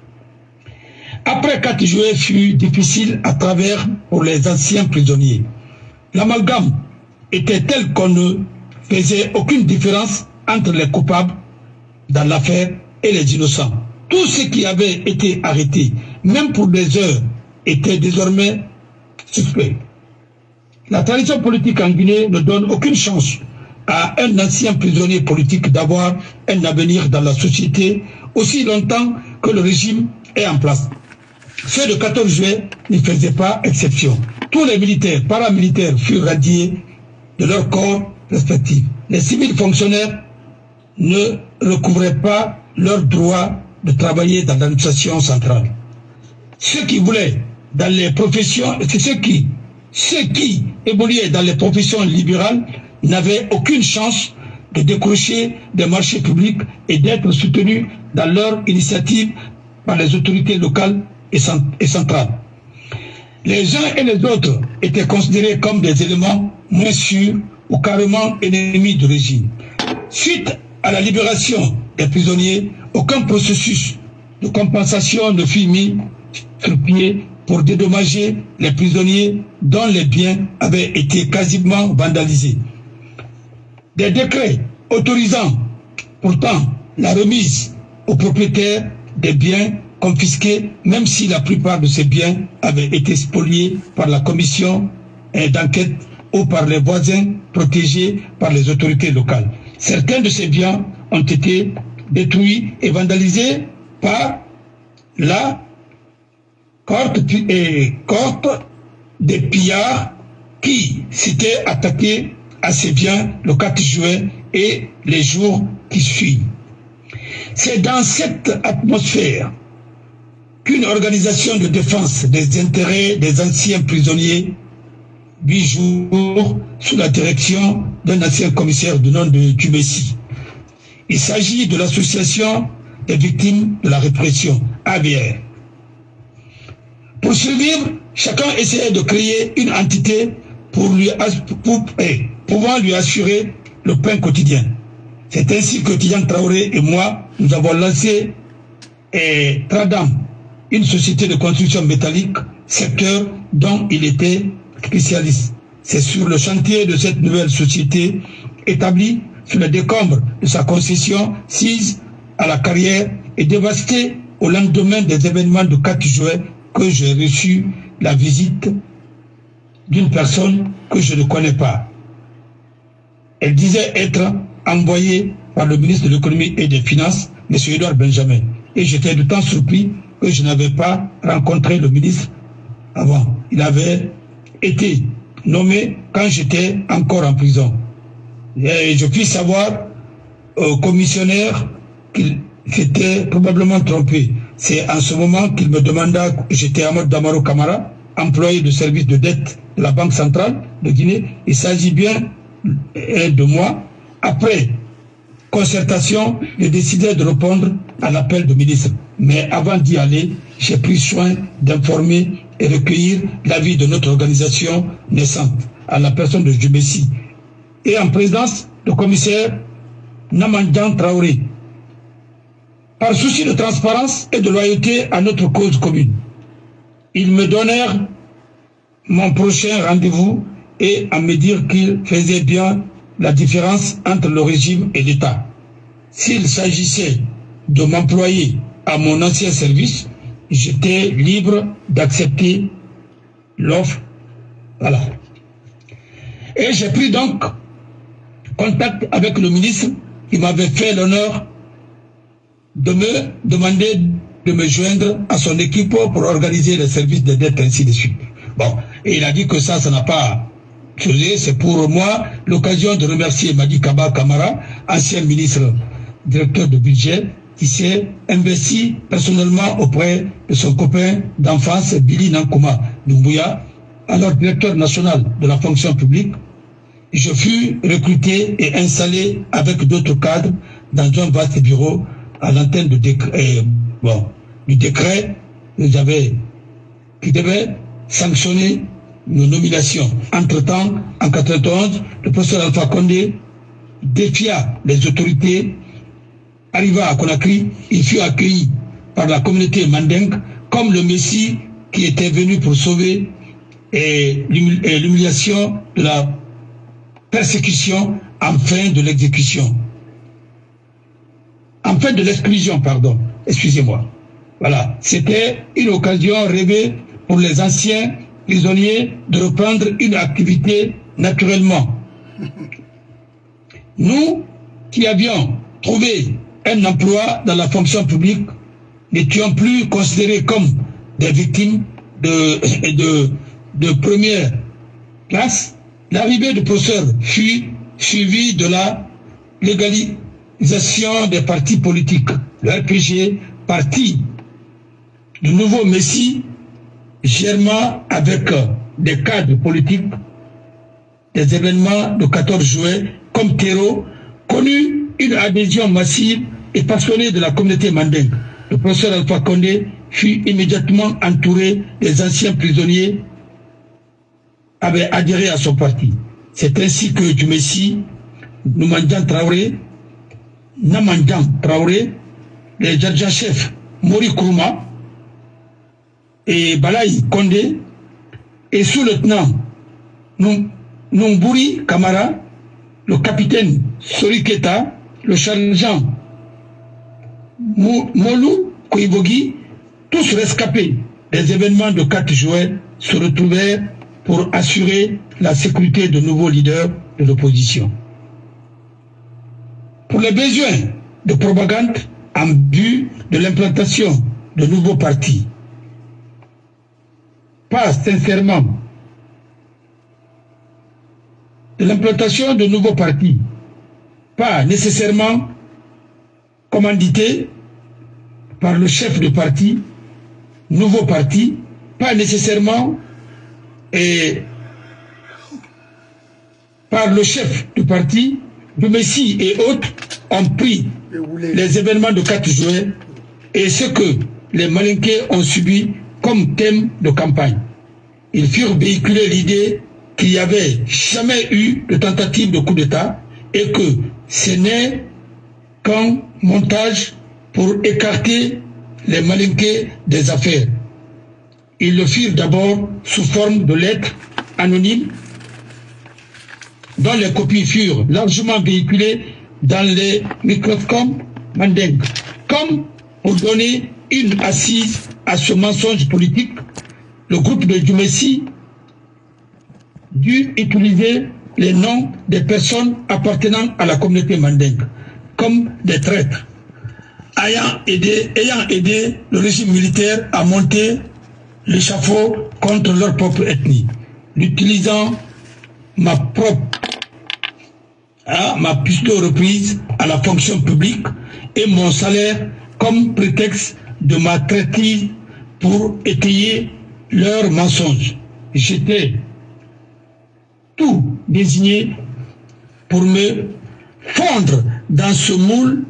Après quatre juillet fut difficile à travers pour les anciens prisonniers. L'amalgame était tel qu'on ne faisait aucune différence entre les coupables dans l'affaire et les innocents. Tous ceux qui avaient été arrêtés, même pour des heures, étaient désormais suspects. La tradition politique en Guinée ne donne aucune chance à un ancien prisonnier politique d'avoir un avenir dans la société aussi longtemps que le régime est en place. Ceux de quatorze juillet n'y faisaient pas exception. Tous les militaires, paramilitaires furent radiés de leurs corps respectifs. Les civils fonctionnaires ne recouvraient pas leur droit de travailler dans l'administration centrale. Ceux qui voulaient dans les professions, c'est ceux qui, ceux qui évoluaient dans les professions libérales n'avaient aucune chance de décrocher des marchés publics et d'être soutenus dans leur initiative par les autorités locales et centrales. Les uns et les autres étaient considérés comme des éléments moins sûrs ou carrément ennemis du régime. Suite à la libération des prisonniers, aucun processus de compensation ne fut mis sur pied pour dédommager les prisonniers dont les biens avaient été quasiment vandalisés. Des décrets autorisant pourtant la remise aux propriétaires des biens confisqués, même si la plupart de ces biens avaient été spoliés par la commission d'enquête ou par les voisins protégés par les autorités locales. Certains de ces biens ont été détruits et vandalisés par la cohorte des pillards qui s'étaient attaqués à ces biens le quatre juin et les jours qui suivent. C'est dans cette atmosphère qu'une organisation de défense des intérêts des anciens prisonniers huit jours sous la direction d'un ancien commissaire du nom de Djumessi. Il s'agit de l'association des victimes de la répression, A V R. Pour survivre, chacun essayait de créer une entité pour lui, pour, eh, pouvant lui assurer le pain quotidien. C'est ainsi que Tidiane Traoré et moi, nous avons lancé eh, Tradam, une société de construction métallique, secteur dont il était spécialiste. C'est sur le chantier de cette nouvelle société, établie sur le décombre de sa concession, sise à la carrière et dévastée au lendemain des événements du quatre juin, que j'ai reçu la visite d'une personne que je ne connais pas. Elle disait être envoyée par le ministre de l'économie et des finances, M. Edouard Benjamin. Et j'étais d'autant surpris que je n'avais pas rencontré le ministre avant. Il avait été nommé quand j'étais encore en prison. Et je puis savoir au commissionnaire qu'il s'était probablement trompé. C'est en ce moment qu'il me demanda, j'étais Ahmed Damaro Camara, employé de service de dette de la Banque centrale de Guinée. Il s'agit bien de moi. Après concertation, j'ai décidé de répondre à l'appel du ministre. Mais avant d'y aller, j'ai pris soin d'informer et recueillir l'avis de notre organisation naissante, à la personne de Djumessi, et en présence du commissaire Namandjan Traoré, par souci de transparence et de loyauté à notre cause commune. Ils me donnèrent mon prochain rendez-vous et à me dire qu'ils faisaient bien la différence entre le régime et l'État. S'il s'agissait de m'employer à mon ancien service, j'étais libre d'accepter l'offre. Voilà. Et j'ai pris donc contact avec le ministre qui m'avait fait l'honneur de me demander de me joindre à son équipe pour organiser les services de dette, ainsi de suite. Bon, et il a dit que ça, ça n'a pas changé. C'est pour moi l'occasion de remercier Madi Kaba Kamara, ancien ministre directeur de budget, qui s'est investi personnellement auprès de son copain d'enfance, Billy Nankoma Doumbouya, alors directeur national de la fonction publique. Je fus recruté et installé avec d'autres cadres dans un vaste bureau à l'antenne de décret, euh, bon, du décret j'avais, qui devait sanctionner nos nominations. Entre-temps, en quatre-vingt-onze, le professeur Alpha Condé défia les autorités. Arriva à Conakry, il fut accueilli par la communauté mandingue comme le Messie qui était venu pour sauver l'humiliation de la persécution en fin de l'exécution. En fin de l'exclusion, pardon, excusez-moi. Voilà, c'était une occasion rêvée pour les anciens prisonniers de reprendre une activité naturellement. Nous qui avions trouvé un emploi dans la fonction publique n'étions plus considérés comme des victimes de, de, de première classe. L'arrivée du professeur fut suivie de la légalisation des partis politiques. Le R P G, parti du nouveau Messie, germa avec des cadres politiques des événements du quatorze juin comme terreau, connut une adhésion massive et passionnée de la communauté mandingue. Le professeur Alpha Condé fut immédiatement entouré des anciens prisonniers avaient adhéré à son parti. C'est ainsi que du Messie, Noumandian Traoré, Namandian Traoré, les Djadja-chefs Mori Kourouma et Balaï Condé et sous-lieutenant Numbouri Kamara, le capitaine Sori Keta, le sergent Molou Kouibogi, tous rescapés des événements de quatre juin, se retrouvèrent pour assurer la sécurité de nouveaux leaders de l'opposition. Pour les besoins de propagande en vue de l'implantation de nouveaux partis, pas sincèrement de l'implantation de nouveaux partis, pas nécessairement commandité par le chef de parti, nouveau parti, pas nécessairement et par le chef du parti, le Messie et autres ont pris les événements de quatre juin et ce que les Malinqués ont subi comme thème de campagne. Ils furent véhiculés l'idée qu'il n'y avait jamais eu de tentative de coup d'État et que ce n'est qu'un montage pour écarter les Malinqués des affaires. Ils le firent d'abord sous forme de lettres anonymes dont les copies furent largement véhiculées dans les microscopes mandingues. Comme pour donner une assise à ce mensonge politique, le groupe de Djumessi dut utiliser les noms des personnes appartenant à la communauté mandingue comme des traîtres, ayant aidé, ayant aidé le régime militaire à monter l'échafaud contre leur propre ethnie, l'utilisant ma propre hein, ma plutôt reprise à la fonction publique et mon salaire comme prétexte de ma traîtrise pour étayer leurs mensonges. J'étais tout désigné pour me fondre dans ce moule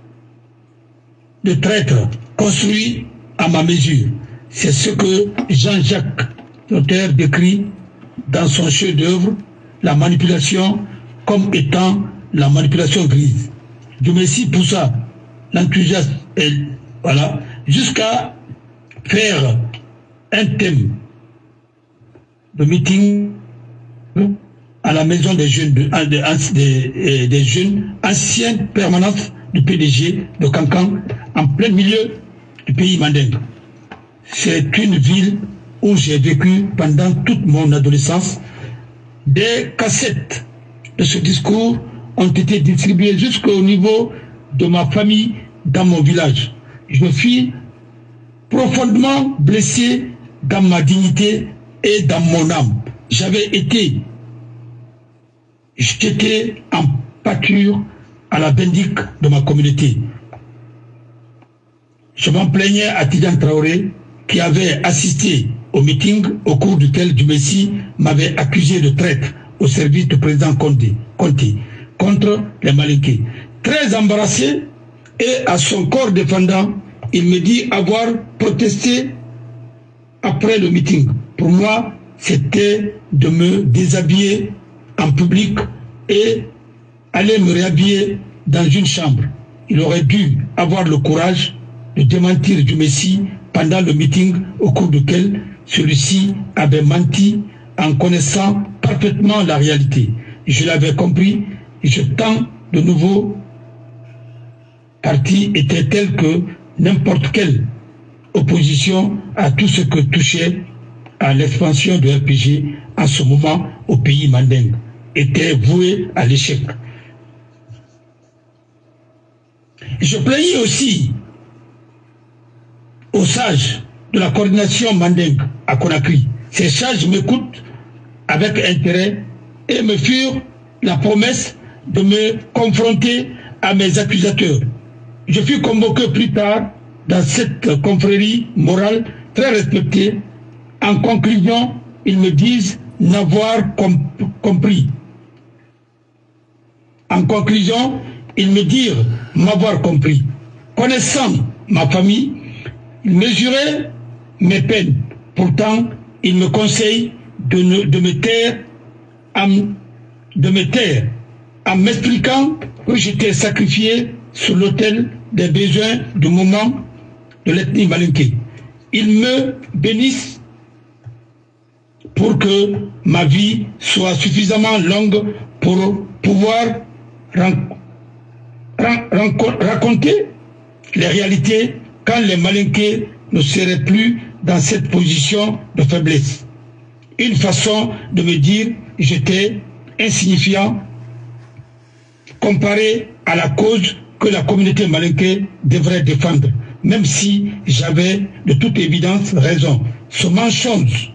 de traîtres construit à ma mesure. C'est ce que Jean-Jacques, l'auteur, décrit dans son chef-d'œuvre, La manipulation comme étant la manipulation grise. Djumessi poussa l'enthousiasme et voilà, jusqu'à faire un thème de meeting à la maison des jeunes, de, de, des, des jeunes anciennes permanentes du P D G de Cancan, en plein milieu du pays mandingue. C'est une ville où j'ai vécu pendant toute mon adolescence. Des cassettes de ce discours ont été distribuées jusqu'au niveau de ma famille dans mon village. Je fus profondément blessé dans ma dignité et dans mon âme. J'avais été jeté en pâture à la bendique de ma communauté. Je m'en plaignais à Tidiane Traoré, qui avait assisté au meeting au cours duquel Dumessi m'avait accusé de traître au service du président Condé, Conté contre les Malinqués. Très embarrassé et à son corps défendant, il me dit avoir protesté après le meeting. Pour moi, c'était de me déshabiller en public et aller me réhabiller dans une chambre. Il aurait dû avoir le courage de démentir Dumessi pendant le meeting au cours duquel celui-ci avait menti en connaissant parfaitement la réalité. Je l'avais compris, et je tends de nouveau parti était tel que n'importe quelle opposition à tout ce que touchait à l'expansion de R P G en ce moment au pays mandingue était voué à l'échec. Je plaignais aussi aux sages de la coordination mandingue à Conakry. Ces sages m'écoutent avec intérêt et me firent la promesse de me confronter à mes accusateurs. Je fus convoqué plus tard dans cette confrérie morale très respectée. En conclusion, ils me disent n'avoir comp compris. En conclusion, ils me dirent m'avoir compris. Connaissant ma famille, ils mesuraient mes peines. Pourtant, ils me conseillent de, ne, de me taire en, de me taire en m'expliquant que j'étais sacrifié sur l'autel des besoins du moment de l'ethnie malinké. Ils me bénissent pour que ma vie soit suffisamment longue pour pouvoir raconter les réalités quand les Malinqués ne seraient plus dans cette position de faiblesse. Une façon de me dire j'étais insignifiant comparé à la cause que la communauté malinké devrait défendre, même si j'avais de toute évidence raison. Ce mensonge,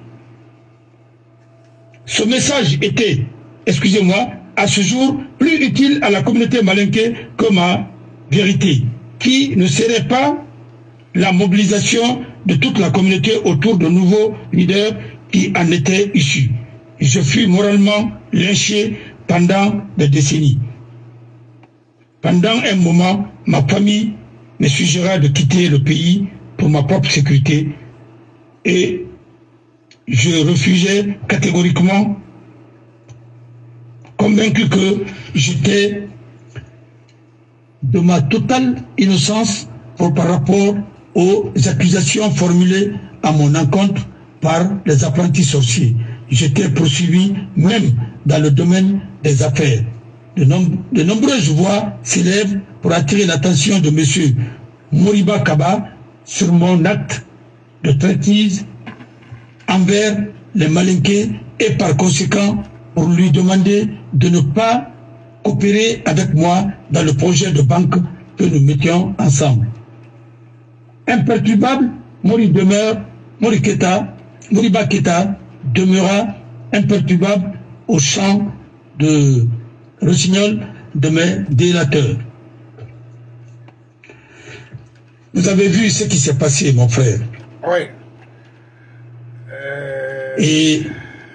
ce message était, excusez-moi, à ce jour plus utile à la communauté malinké que ma vérité, qui ne serait pas la mobilisation de toute la communauté autour de nouveaux leaders qui en étaient issus. Je fus moralement lynché pendant des décennies. Pendant un moment, ma famille me suggéra de quitter le pays pour ma propre sécurité et je refusais catégoriquement, convaincu que j'étais de ma totale innocence pour, par rapport aux accusations formulées à mon encontre par les apprentis sorciers. J'étais poursuivi même dans le domaine des affaires. De, nom de nombreuses voix s'élèvent pour attirer l'attention de M. Moriba Kaba sur mon acte de traîtrise envers les Malinqués et par conséquent pour lui demander de ne pas coopérer avec moi dans le projet de banque que nous mettions ensemble. Imperturbable, Mori demeure, Mori Keta, Moriba Keta demeura imperturbable au champ de rossignol de mes délateurs. Vous avez vu ce qui s'est passé, mon frère.
Oui. Euh...
Et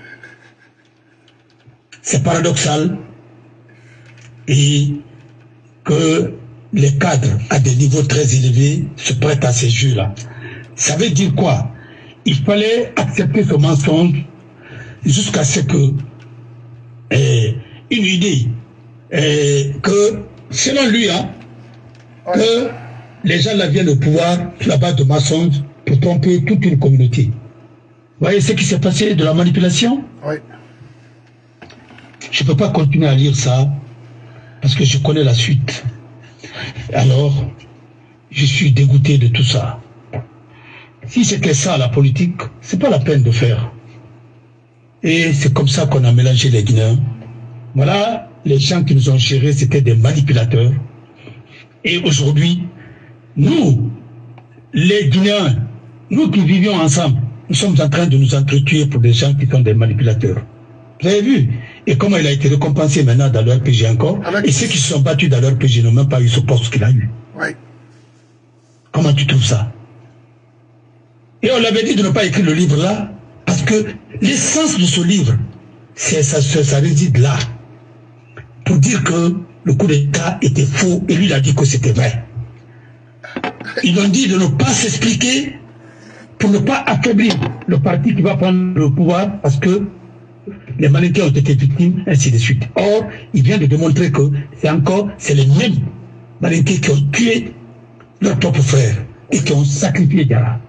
c'est paradoxal et que les cadres à des niveaux très élevés se prêtent à ces jeux-là. Ça veut dire quoi? Il fallait accepter ce mensonge jusqu'à ce que eh, une idée eh, que, selon lui, hein, ouais. que les gens là viennent au pouvoir sur la base de mensonges pour tromper toute une communauté. Vous voyez ce qui s'est passé de la manipulation?
Oui.
Je ne peux pas continuer à lire ça parce que je connais la suite. Alors, je suis dégoûté de tout ça. Si c'était ça la politique, c'est pas la peine de faire. Et c'est comme ça qu'on a mélangé les Guinéens. Voilà, les gens qui nous ont gérés, c'était des manipulateurs. Et aujourd'hui, nous, les Guinéens, nous qui vivions ensemble, nous sommes en train de nous entretuer pour des gens qui sont des manipulateurs. Vous avez vu, Et comment il a été récompensé maintenant dans leur P G encore. Avec et ceux qui se sont battus dans leur P G n'ont même pas eu ce poste qu'il a eu.
Oui.
Comment tu trouves ça? Et on l'avait dit de ne pas écrire le livre là, parce que l'essence de ce livre, ça, ça, ça réside là. Pour dire que le coup d'État était faux, et lui il a dit que c'était vrai. Ils ont dit de ne pas s'expliquer pour ne pas affaiblir le parti qui va prendre le pouvoir, parce que les Malinqués ont été victimes, ainsi de suite. Or, il vient de démontrer que c'est encore, c'est les mêmes Malinqués qui ont tué leurs propres frères et qui ont sacrifié Diarra.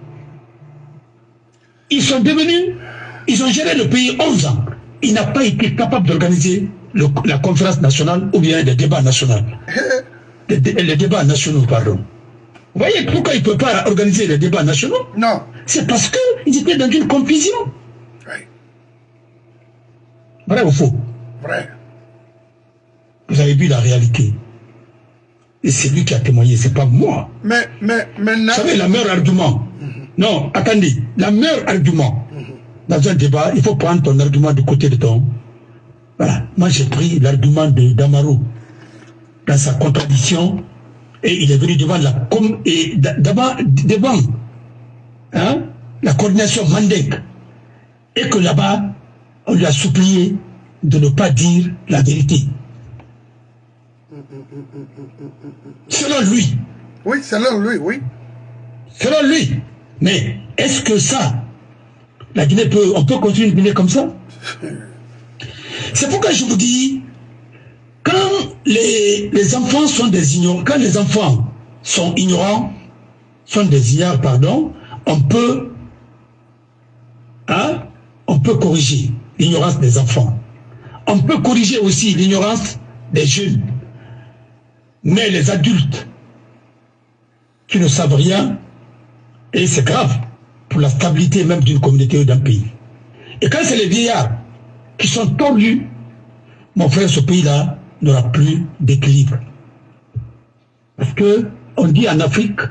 Ils sont devenus, ils ont géré le pays onze ans. Il n'a pas été capable d'organiser la conférence nationale ou bien les débats nationaux. Les, les débats nationaux, pardon. Vous voyez pourquoi il ne peut pas organiser les débats nationaux?
Non.
C'est parce qu'ils étaient dans une confusion.
Oui.
Vrai ou faux?
Vrai.
Vous avez vu la réalité. Et c'est lui qui a témoigné, c'est pas moi.
Mais, mais, maintenant...
Vous savez, le meilleur argument. Mm-hmm. Non, attendez. Le meilleur argument. Mm-hmm. Dans un débat, il faut prendre ton argument du côté de ton... Voilà. Moi, j'ai pris l'argument de d'Amaro dans sa contradiction. Et il est venu devant la com et devant, devant hein, la coordination Mandek. Et que là-bas, on lui a supplié de ne pas dire la vérité. Selon lui.
Oui, selon lui, oui.
Selon lui. Mais est-ce que ça, la Guinée peut, on peut continuer une Guinée comme ça? C'est pourquoi je vous dis, quand les, les enfants sont des ignorants, quand les enfants sont ignorants, sont des ignorants, pardon, on peut, hein, on peut corriger l'ignorance des enfants. On peut corriger aussi l'ignorance des jeunes. Mais les adultes qui ne savent rien, et c'est grave pour la stabilité même d'une communauté ou d'un pays. Et quand c'est les vieillards qui sont tordus, mon frère, ce pays-là n'aura plus d'équilibre. Parce que on dit en Afrique,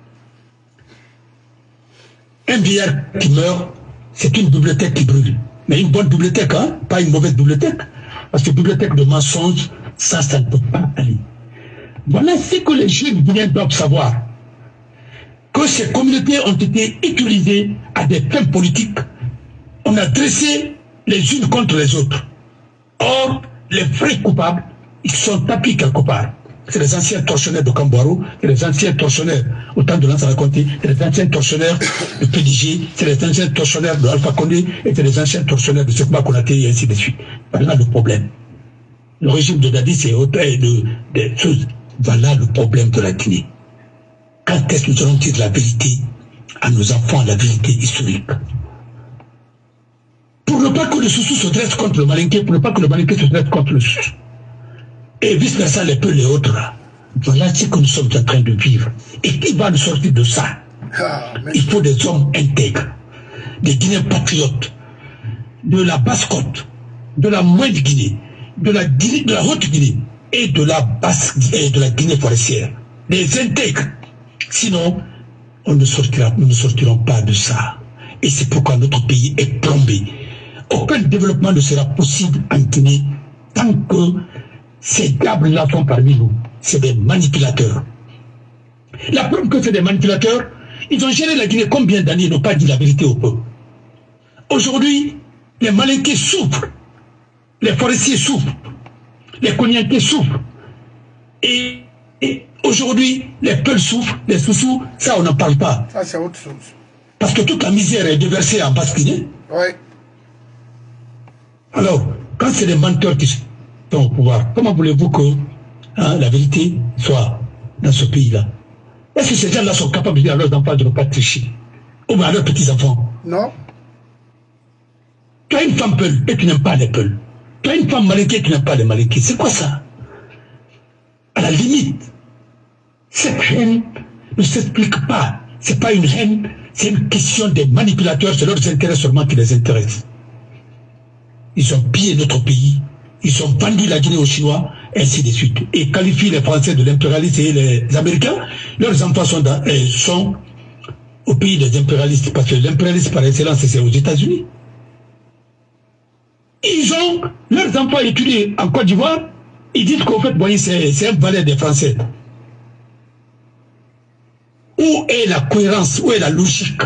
un vieillard qui meurt, c'est une bibliothèque qui brûle. Mais une bonne bibliothèque, hein, pas une mauvaise bibliothèque. Parce que bibliothèque de mensonges, ça, ça ne peut pas aller. Voilà ce que les jeunes guinéens doivent savoir. Que ces communautés ont été utilisées à des fins politiques. On a dressé les unes contre les autres. Or, les vrais coupables, ils sont tapis quelque part. C'est les anciens tortionnaires de Camboiro, c'est les anciens tortionnaires au temps de Lansana Conté, c'est les anciens tortionnaires de P D G, c'est les anciens tortionnaires de Alpha Condé, et c'est les anciens tortionnaires de Sekma Konaté, et ainsi de suite. Voilà le problème. Le régime de Dadi, c'est autant de, de choses. Voilà le problème de la Guinée. Quand est-ce que nous allons dire la vérité à nos enfants, la vérité historique? Pour ne pas que le Soussou se dresse contre le Malinké, pour ne pas que le Malinké se dresse contre le Soussou. Et vice-versa, les peu, les autres. Voilà ce que nous sommes en train de vivre. Et qui va nous sortir de ça? Ah, il faut des hommes intègres, des Guinéens patriotes, de la Basse-Côte, de la Moindre Guinée, de la Guinée, de la Haute-Guinée et de la Basse et de la Guinée forestière. Des intègres. Sinon, on ne sortira, nous ne sortirons pas de ça. Et c'est pourquoi notre pays est plombé. Aucun développement ne sera possible en Guinée tant que ces diables-là sont parmi nous. C'est des manipulateurs. La preuve que c'est des manipulateurs, ils ont géré la Guinée combien d'années et n'ont pas dit la vérité au peuple. Aujourd'hui, les Malinqués souffrent, les forestiers souffrent, les Koniankés souffrent. Et, et aujourd'hui, les Peuls souffrent, les Soussous, ça on n'en parle pas.
Ça c'est autre chose.
Parce que toute la misère est déversée en Basse-Guinée.
Oui.
Alors, quand c'est des menteurs qui sont au pouvoir, comment voulez-vous que hein, la vérité soit dans ce pays-là? Est-ce que ces gens-là sont capables de dire à leurs enfants de ne pas tricher? Ou bien à leurs petits-enfants?
Non.
Tu as une femme Peul et tu n'aimes pas les Peuls. Tu as une femme Malinké et tu n'aimes pas les Malinké. C'est quoi ça? À la limite, cette haine ne s'explique pas. C'est pas une haine, c'est une question des manipulateurs, c'est leurs intérêts seulement qui les intéressent. Ils ont pillé notre pays, ils ont vendu la Guinée aux Chinois, ainsi de suite. Et qualifient les Français de l'impérialisme et les Américains, leurs enfants sont, dans, euh, sont au pays des impérialistes, parce que l'impérialisme par excellence, c'est aux États-Unis. Ils ont, leurs enfants étudient en Côte d'Ivoire, ils disent qu'au fait, bon, c'est un valet des Français. Où est la cohérence, où est la logique?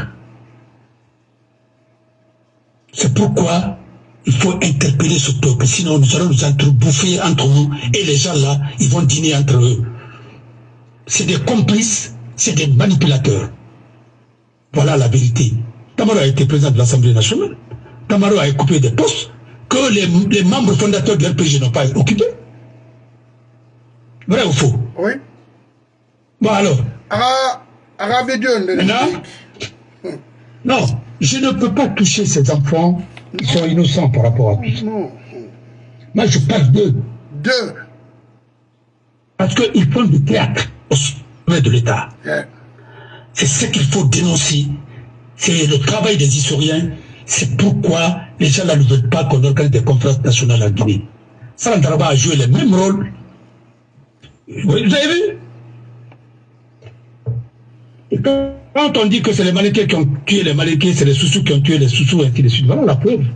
C'est pourquoi il faut interpeller ce peuple, sinon nous allons nous entrebouffer entre nous, et les gens là, ils vont dîner entre eux. C'est des complices, c'est des manipulateurs. Voilà la vérité. Tamaro a été président de l'Assemblée nationale. Tamaro a occupé des postes que les, les membres fondateurs de l'R P G n'ont pas occupés. Vrai ou faux?
Oui.
Bon alors.
Maintenant,
non, je ne peux pas toucher ces enfants qui sont innocents par rapport à tout ça.
Non.
Moi je parle d'eux.
Deux.
Parce qu'ils font du théâtre au sommet de l'État.
Yeah. C'est
ce qu'il faut dénoncer. C'est le travail des historiens. C'est pourquoi les gens là ne veulent pas qu'on organise des conférences nationales en Guinée. Salam Daraba a joué le même rôle. Vous avez vu? Et quand on dit que c'est les Malékés qui ont tué les Malékés, c'est les Soussous qui ont tué les Soussous, et ainsi de suite. Voilà la preuve.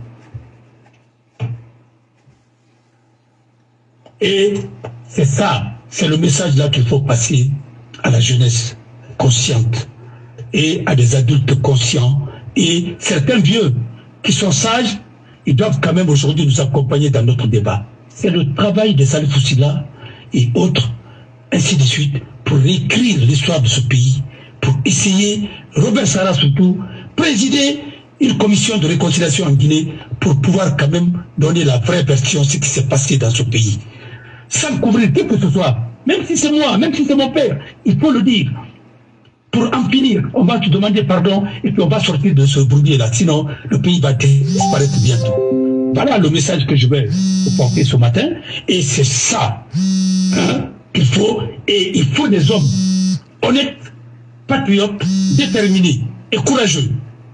Et c'est ça, c'est le message là qu'il faut passer à la jeunesse consciente et à des adultes conscients. Et certains vieux qui sont sages, ils doivent quand même aujourd'hui nous accompagner dans notre débat. C'est le travail des Salif Foussila et autres, ainsi de suite, pour réécrire l'histoire de ce pays, pour essayer, Robert Sarah surtout, présider une commission de réconciliation en Guinée pour pouvoir quand même donner la vraie version de ce qui s'est passé dans ce pays. Sans couvrir qui que ce soit, même si c'est moi, même si c'est mon père, il faut le dire. Pour en finir, on va te demander pardon et puis on va sortir de ce bourbier-là. Sinon, le pays va disparaître bientôt. Voilà le message que je vais vous porter ce matin. Et c'est ça hein, qu'il faut. Et il faut des hommes honnêtes, patriotes, déterminés et courageux.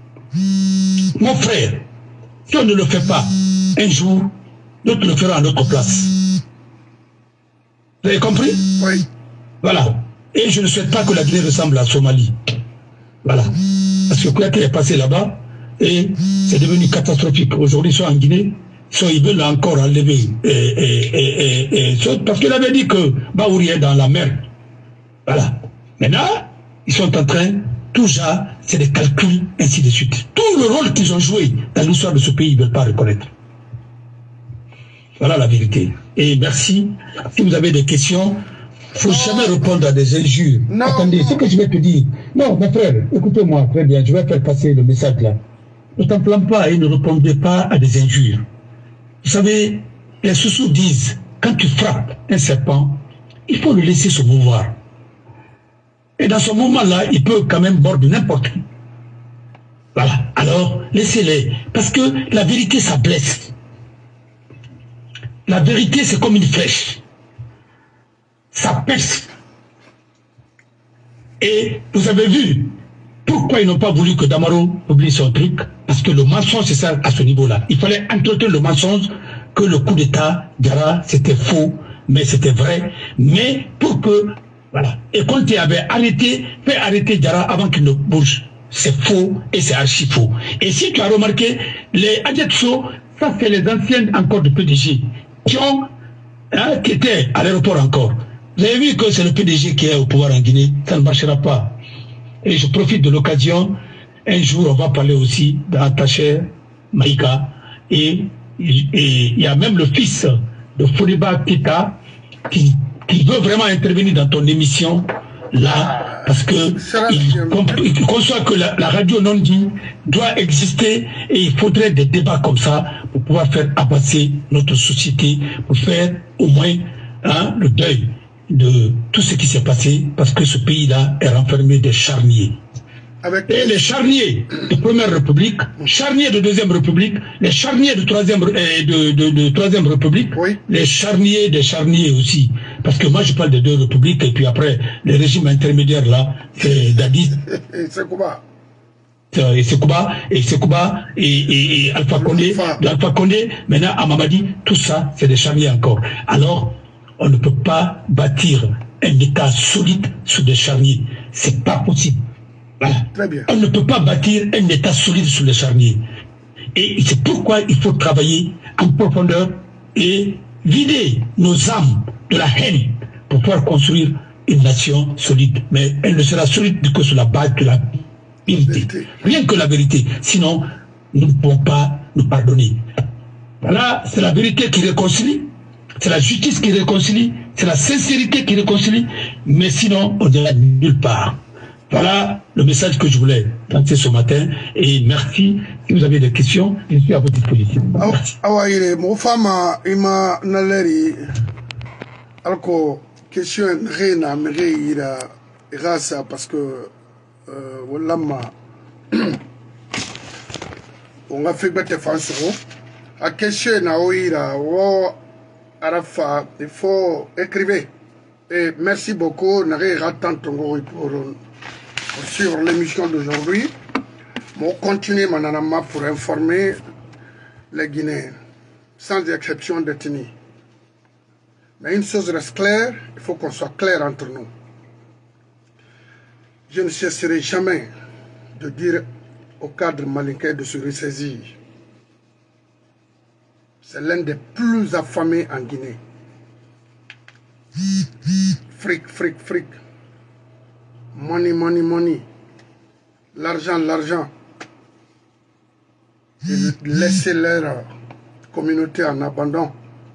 Mon frère, si on ne le fait pas un jour, d'autres le feront à notre place. Vous avez compris?
Oui.
Voilà. Et je ne souhaite pas que la Guinée ressemble à la Somalie. Voilà. Parce que Kouyaté est passé là-bas et c'est devenu catastrophique. Aujourd'hui, ils sont en Guinée, ils, ils veulent encore enlever. Et, et, et, et, et, parce qu'il avait dit que Baouri est dans la mer. Voilà. Maintenant, ils sont en train, tout ça, c'est des calculs, ainsi de suite. Tout le rôle qu'ils ont joué dans l'histoire de ce pays, ils ne veulent pas reconnaître. Voilà la vérité. Et merci. Si vous avez des questions, il ne faut jamais répondre à des injures. Non. Attendez, ce que je vais te dire. Non, mon frère, écoutez-moi très bien, je vais faire passer le message là. Ne t'enflamme pas et ne répondez pas à des injures. Vous savez, les Soussous disent, quand tu frappes un serpent, il faut le laisser se mouvoir. Et dans ce moment-là, il peut quand même mordre n'importe qui. Voilà. Alors, laissez-les. Parce que la vérité, ça blesse. La vérité, c'est comme une flèche. Ça perce. Et vous avez vu pourquoi ils n'ont pas voulu que Damaro oublie son truc. Parce que le mensonge, c'est ça à ce niveau-là. Il fallait entretenir le mensonge que le coup d'État, Diarra, c'était faux, mais c'était vrai. Mais pour que, voilà. Et quand il avait arrêté, fait arrêter Diarra avant qu'il ne bouge. C'est faux et c'est archi faux. Et si tu as remarqué, les Adjetso, ça c'est les anciennes encore de P D G qui ont, hein, qui étaient à l'aéroport encore. Vous avez vu que c'est le P D G qui est au pouvoir en Guinée, ça ne marchera pas. Et je profite de l'occasion, un jour on va parler aussi d'Antacher Maïka, et il y a même le fils de Fodiba Kita qui, qui veut vraiment intervenir dans ton émission, là, parce que il, il conçoit que la, la radio non dit doit exister et il faudrait des débats comme ça pour pouvoir faire avancer notre société, pour faire au moins hein, le deuil de tout ce qui s'est passé, parce que ce pays-là est renfermé des charniers. Avec... Et les charniers de Première République, charniers de Deuxième République, les charniers de Troisième, euh, de, de, de Troisième République, oui. Les charniers des charniers aussi. Parce que moi je parle des deux républiques et puis après les régimes intermédiaires là, c'est Dadi.
C'est Kouba.
Et c'est Kouba, et c'est Kouba, et, et, et Alpha Condé, l'Alpha Condé, maintenant à Mamadi, tout ça c'est des charniers encore. Alors, on ne peut pas bâtir un État solide sur des charniers. C'est pas possible. Voilà. Très bien. On ne peut pas bâtir un État solide sur les charniers. Et c'est pourquoi il faut travailler en profondeur et vider nos âmes de la haine pour pouvoir construire une nation solide. Mais elle ne sera solide que sur la base de la vérité. Rien que la vérité. Sinon, nous ne pouvons pas nous pardonner. Voilà, c'est la vérité qui réconcilie. C'est la justice qui réconcilie. C'est la sincérité qui réconcilie. Mais sinon, on n'ira nulle part. Voilà le message que je voulais lancer ce matin. Et merci. Si vous avez des questions, je suis à votre disposition.
Awaïre, mon femme, il m'a nalé. Alors, question reina, mais reina, grâce parce que, voilà, on a fait bête façon. A question naoïra, ou arafa, il faut écrire. Et merci beaucoup. N'arrêtez pas pour pour suivre l'émission d'aujourd'hui. On continue maintenant pour informer les Guinéens, sans exception détenus. Mais une chose reste claire, il faut qu'on soit clair entre nous. Je ne cesserai jamais de dire au cadre malinquais de se ressaisir. C'est l'un des plus affamés en Guinée. Fric, fric, fric. Money, money, money. L'argent, l'argent. Laisser leur communauté en abandon.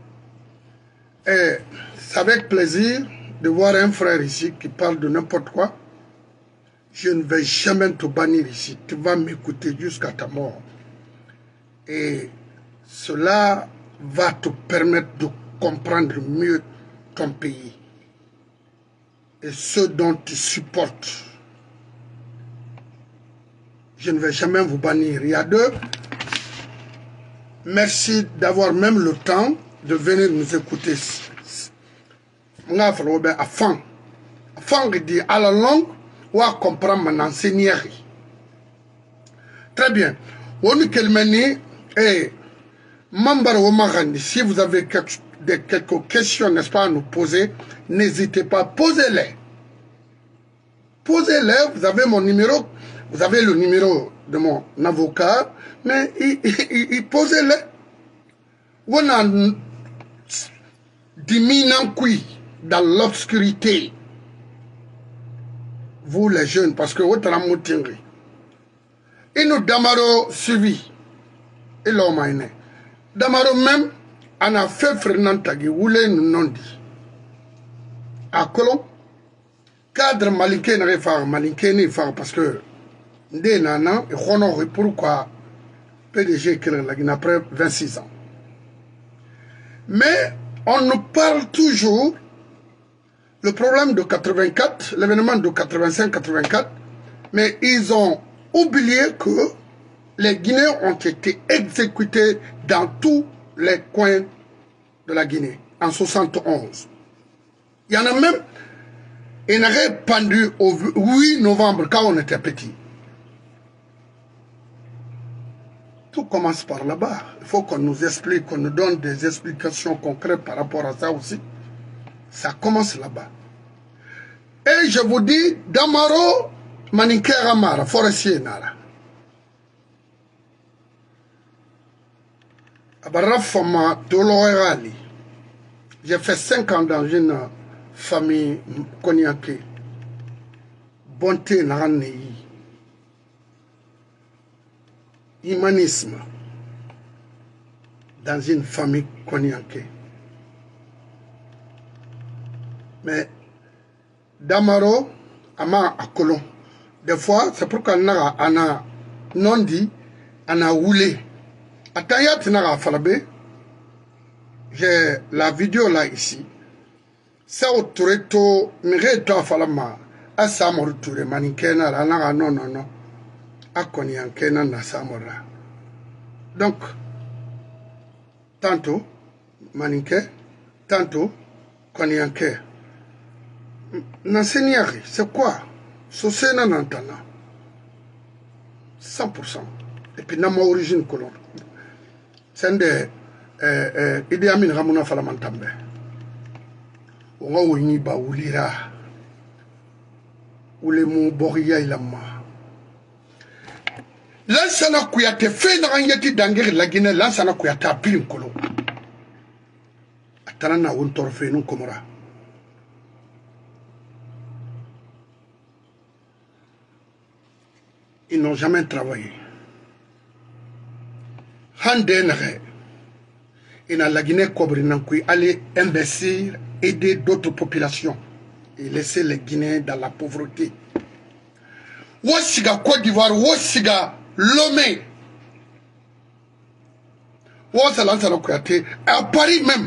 Et c'est avec plaisir de voir un frère ici qui parle de n'importe quoi. Je ne vais jamais te bannir ici. Tu vas m'écouter jusqu'à ta mort. Et cela va te permettre de comprendre mieux ton pays et ce dont tu supportes. Je ne vais jamais vous bannir. Il y a deux. Merci d'avoir même le temps de venir nous écouter. Afin, afin de dire à la langue, ou à comprendre mon enseignement. Très bien. Et si vous avez quelques questions, n'est-ce pas, à nous poser, n'hésitez pas, posez-les. Posez-les, vous avez mon numéro, vous avez le numéro de mon avocat, mais posez-les. On a diminué dans l'obscurité. Vous les jeunes, parce que vous êtes en moutingue. Et nous, Damaro suivi. Et l'homme Damaro même, on a fait Fernand Tagui, vous l'avez nous dit. À Colomb, cadre malinqué n'a pas malinqué n'est pas parce que des nanas et honore pourquoi P D G qui l'a après vingt-six ans. Mais on nous parle toujours le problème de quatre-vingt-quatre, l'événement de quatre-vingt-cinq quatre-vingt-quatre, mais ils ont oublié que les Guinéens ont été exécutés dans tous les coins de la Guinée en soixante onze. Il y en a même, ils n'avaient pendu au huit novembre quand on était petit. Tout commence par là-bas. Il faut qu'on nous explique, qu'on nous donne des explications concrètes par rapport à ça aussi. Ça commence là-bas. Et je vous dis, Damaro, Maninke Ramara, forestier Nara. Abarafama Dolorali. J'ai fait cinq ans dans une famille Konyake. Bonté Naranei. Humanisme. Dans une famille Konyake. Mais Damaro, Ama Akolon. Des fois, c'est pourquoi on a non dit, on a roulé. Atayat Nara Falabé, j'ai la vidéo là ici. C'est au Toureto, Mireto Falama, à Samor Touré, Manikena, la Nara non, non, non. À Konyankena, na Samora. Donc, tantôt, Maninke, tantôt, Konyanke. N'enseignez, c'est quoi? C'est un entendant. cent pour cent. Et puis, n'a ma origine colon. C'est des Idi Amin Ramona Falamantambe. On a eu ba oulira. Ou les mots Boria ilama. Lansana Kouyaté fait n'angeti d'angir la Guinée, Lansana Kouyaté a pris un colo. Atarana un torfé, non comora. Ils n'ont jamais travaillé. Handenre, il a la Guinée Kobrinankui aller investir, aider d'autres populations et laisser les Guinéens dans la pauvreté. Wosiga Côte d'Ivoire, Wosiga Lomé, Wosala Kouyaté, à Paris même.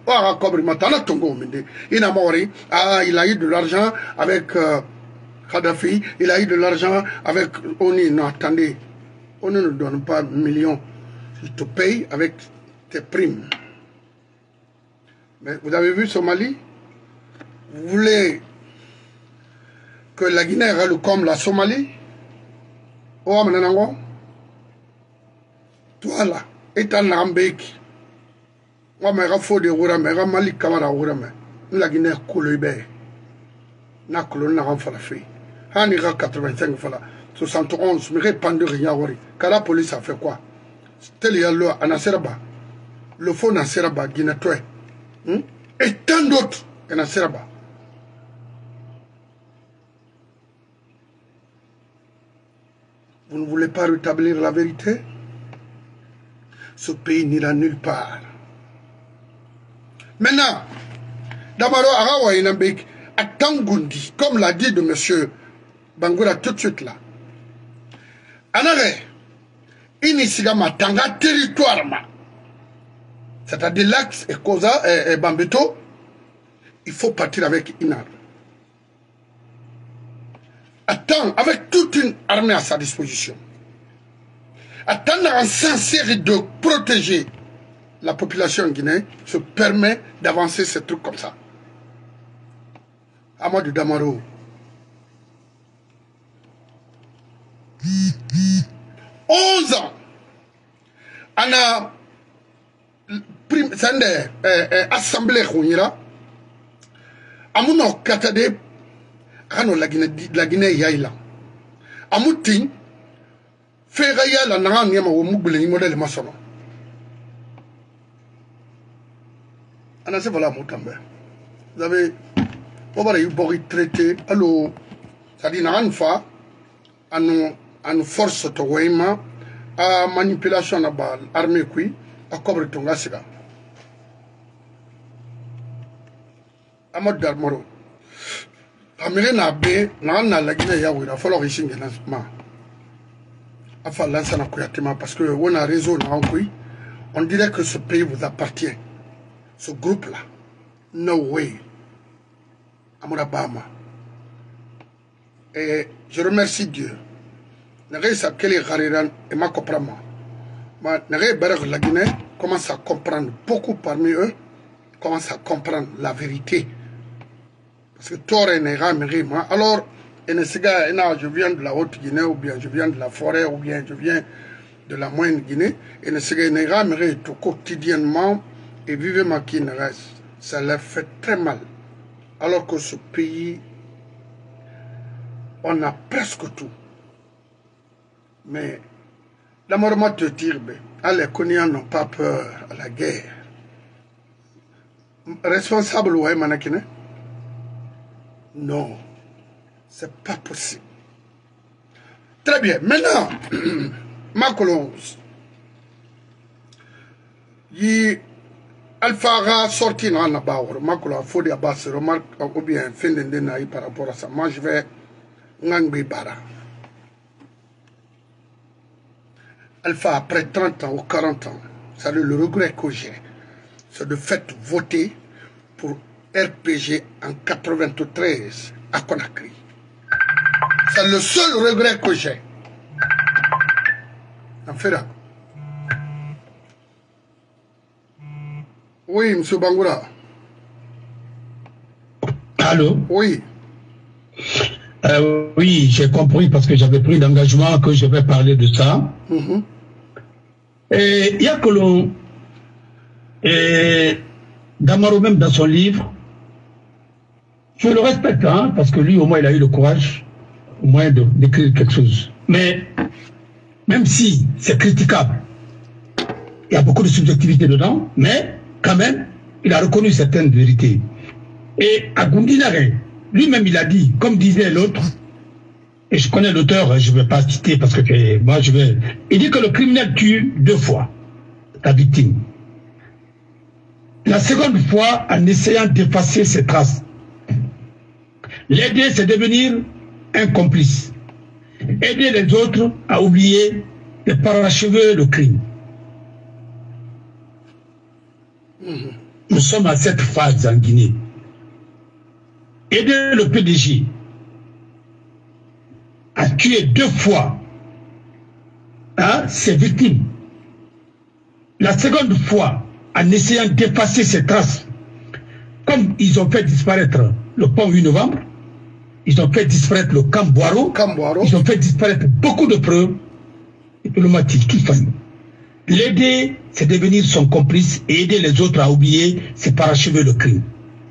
Il a eu de l'argent avec euh, Kadhafi, il a eu de l'argent avec Oni. Non, attendez, on ne nous donne pas millions. Il te paye avec tes primes. Mais vous avez vu Somalie? Vous voulez que la Guinée râle comme la Somalie? Oh, maintenant, toi là, et en Rambek. Moi, je suis de Rourame, je suis Mali Kamara Rourame. La Guinée est coulée. Na colonne n'a pas fait. Han ira quatre-vingt-cinq fois. soixante et onze, mais répandu rien. Car la police a fait quoi? Tel y a le Anaseraba. Le faux Naseraba, Guinée. Et tant d'autres, Anaseraba. Vous ne voulez pas rétablir la vérité? Ce pays n'ira nulle part. Maintenant, d'abord, Arawa Inambek, à Tangundi, comme l'a dit de M. Bangoura tout de suite là. Anare, Inisigama Tanga territoire, c'est-à-dire l'axe et Koza et Bambeto, il faut partir avec une arme. Attends, avec toute une armée à sa disposition. Attendre en sincère de protéger la population guinéenne se permet d'avancer ces trucs comme ça. Amadou Damaro. onze ans. On a assemblée Khounira. Amuno Katade. Kano la Guinée, la Guinée yaïla. Amoutin. Feraya la Naran Yama ou Mouboulé modèle maçon. Voilà, vous avez eu traité, alors, ça dit, une fois, à nous force de Wayma, à manipulation de l'armée, à couvrir ton gassiga. À mode d'armoro. Américain n'a bé, n'a la Guinée, il a fallu réussir un lancement. Il faut lancer un Kouyatéma parce que on a réseau, on dirait que ce pays vous appartient. Ce groupe-là, no way. Amourabama. Et je remercie Dieu. N'a-ce qu'elle est rariran et ma comprendre. Mais n'a-ce la Guinée commence à comprendre beaucoup parmi eux, commence à comprendre la vérité. Parce que toi, n'est pas alors, je viens de la Haute-Guinée, ou bien je viens de la forêt, ou bien je viens de la Moyenne-Guinée, et n'est pas tout quotidiennement. Et vivement qui ne reste, ça leur fait très mal. Alors que ce pays, on a presque tout. Mais, la morale te dire, les Coniens n'ont pas peur à la guerre. Responsable, ouais, Manakine? Non, c'est pas possible. Très bien, maintenant, Macron, il Alpha sorti dans la barre, Makula Fodi Abbas remarque ou bien fin de par rapport à ça. Moi je vais Ngangbi Bara. Alpha après trente ans ou quarante ans, c'est le regret que j'ai, c'est de fait voter pour R P G en quatre-vingt-treize à Conakry. C'est le seul regret que j'ai. En fait là. Oui, M. Bangoura.
Allô?
Oui.
Euh, oui, j'ai compris parce que j'avais pris l'engagement que je vais parler de ça. Mm-hmm. Et il y a que l'on... Et Damaro même dans son livre, je le respecte, hein, parce que lui au moins il a eu le courage, au moins d'écrire quelque chose. Mais même si c'est critiquable, il y a beaucoup de subjectivité dedans, mais quand même, il a reconnu certaines vérités. Et à Gundinare, lui-même il a dit, comme disait l'autre, et je connais l'auteur, je ne vais pas citer parce que moi je vais... Il dit que le criminel tue deux fois la victime. La seconde fois en essayant d'effacer ses traces. L'aider, c'est devenir un complice. Aider les autres à oublier et parachever le crime. Nous sommes à cette phase en Guinée. Aider le P D G à tuer deux fois hein, ses victimes. La seconde fois, en essayant d'effacer ses traces, comme ils ont fait disparaître le pont huit novembre, ils ont fait disparaître le camp Boiro, ils ont fait disparaître beaucoup de preuves diplomatiques qu'il fallait. L'aider, c'est devenir son complice et aider les autres à oublier, c'est parachever le crime.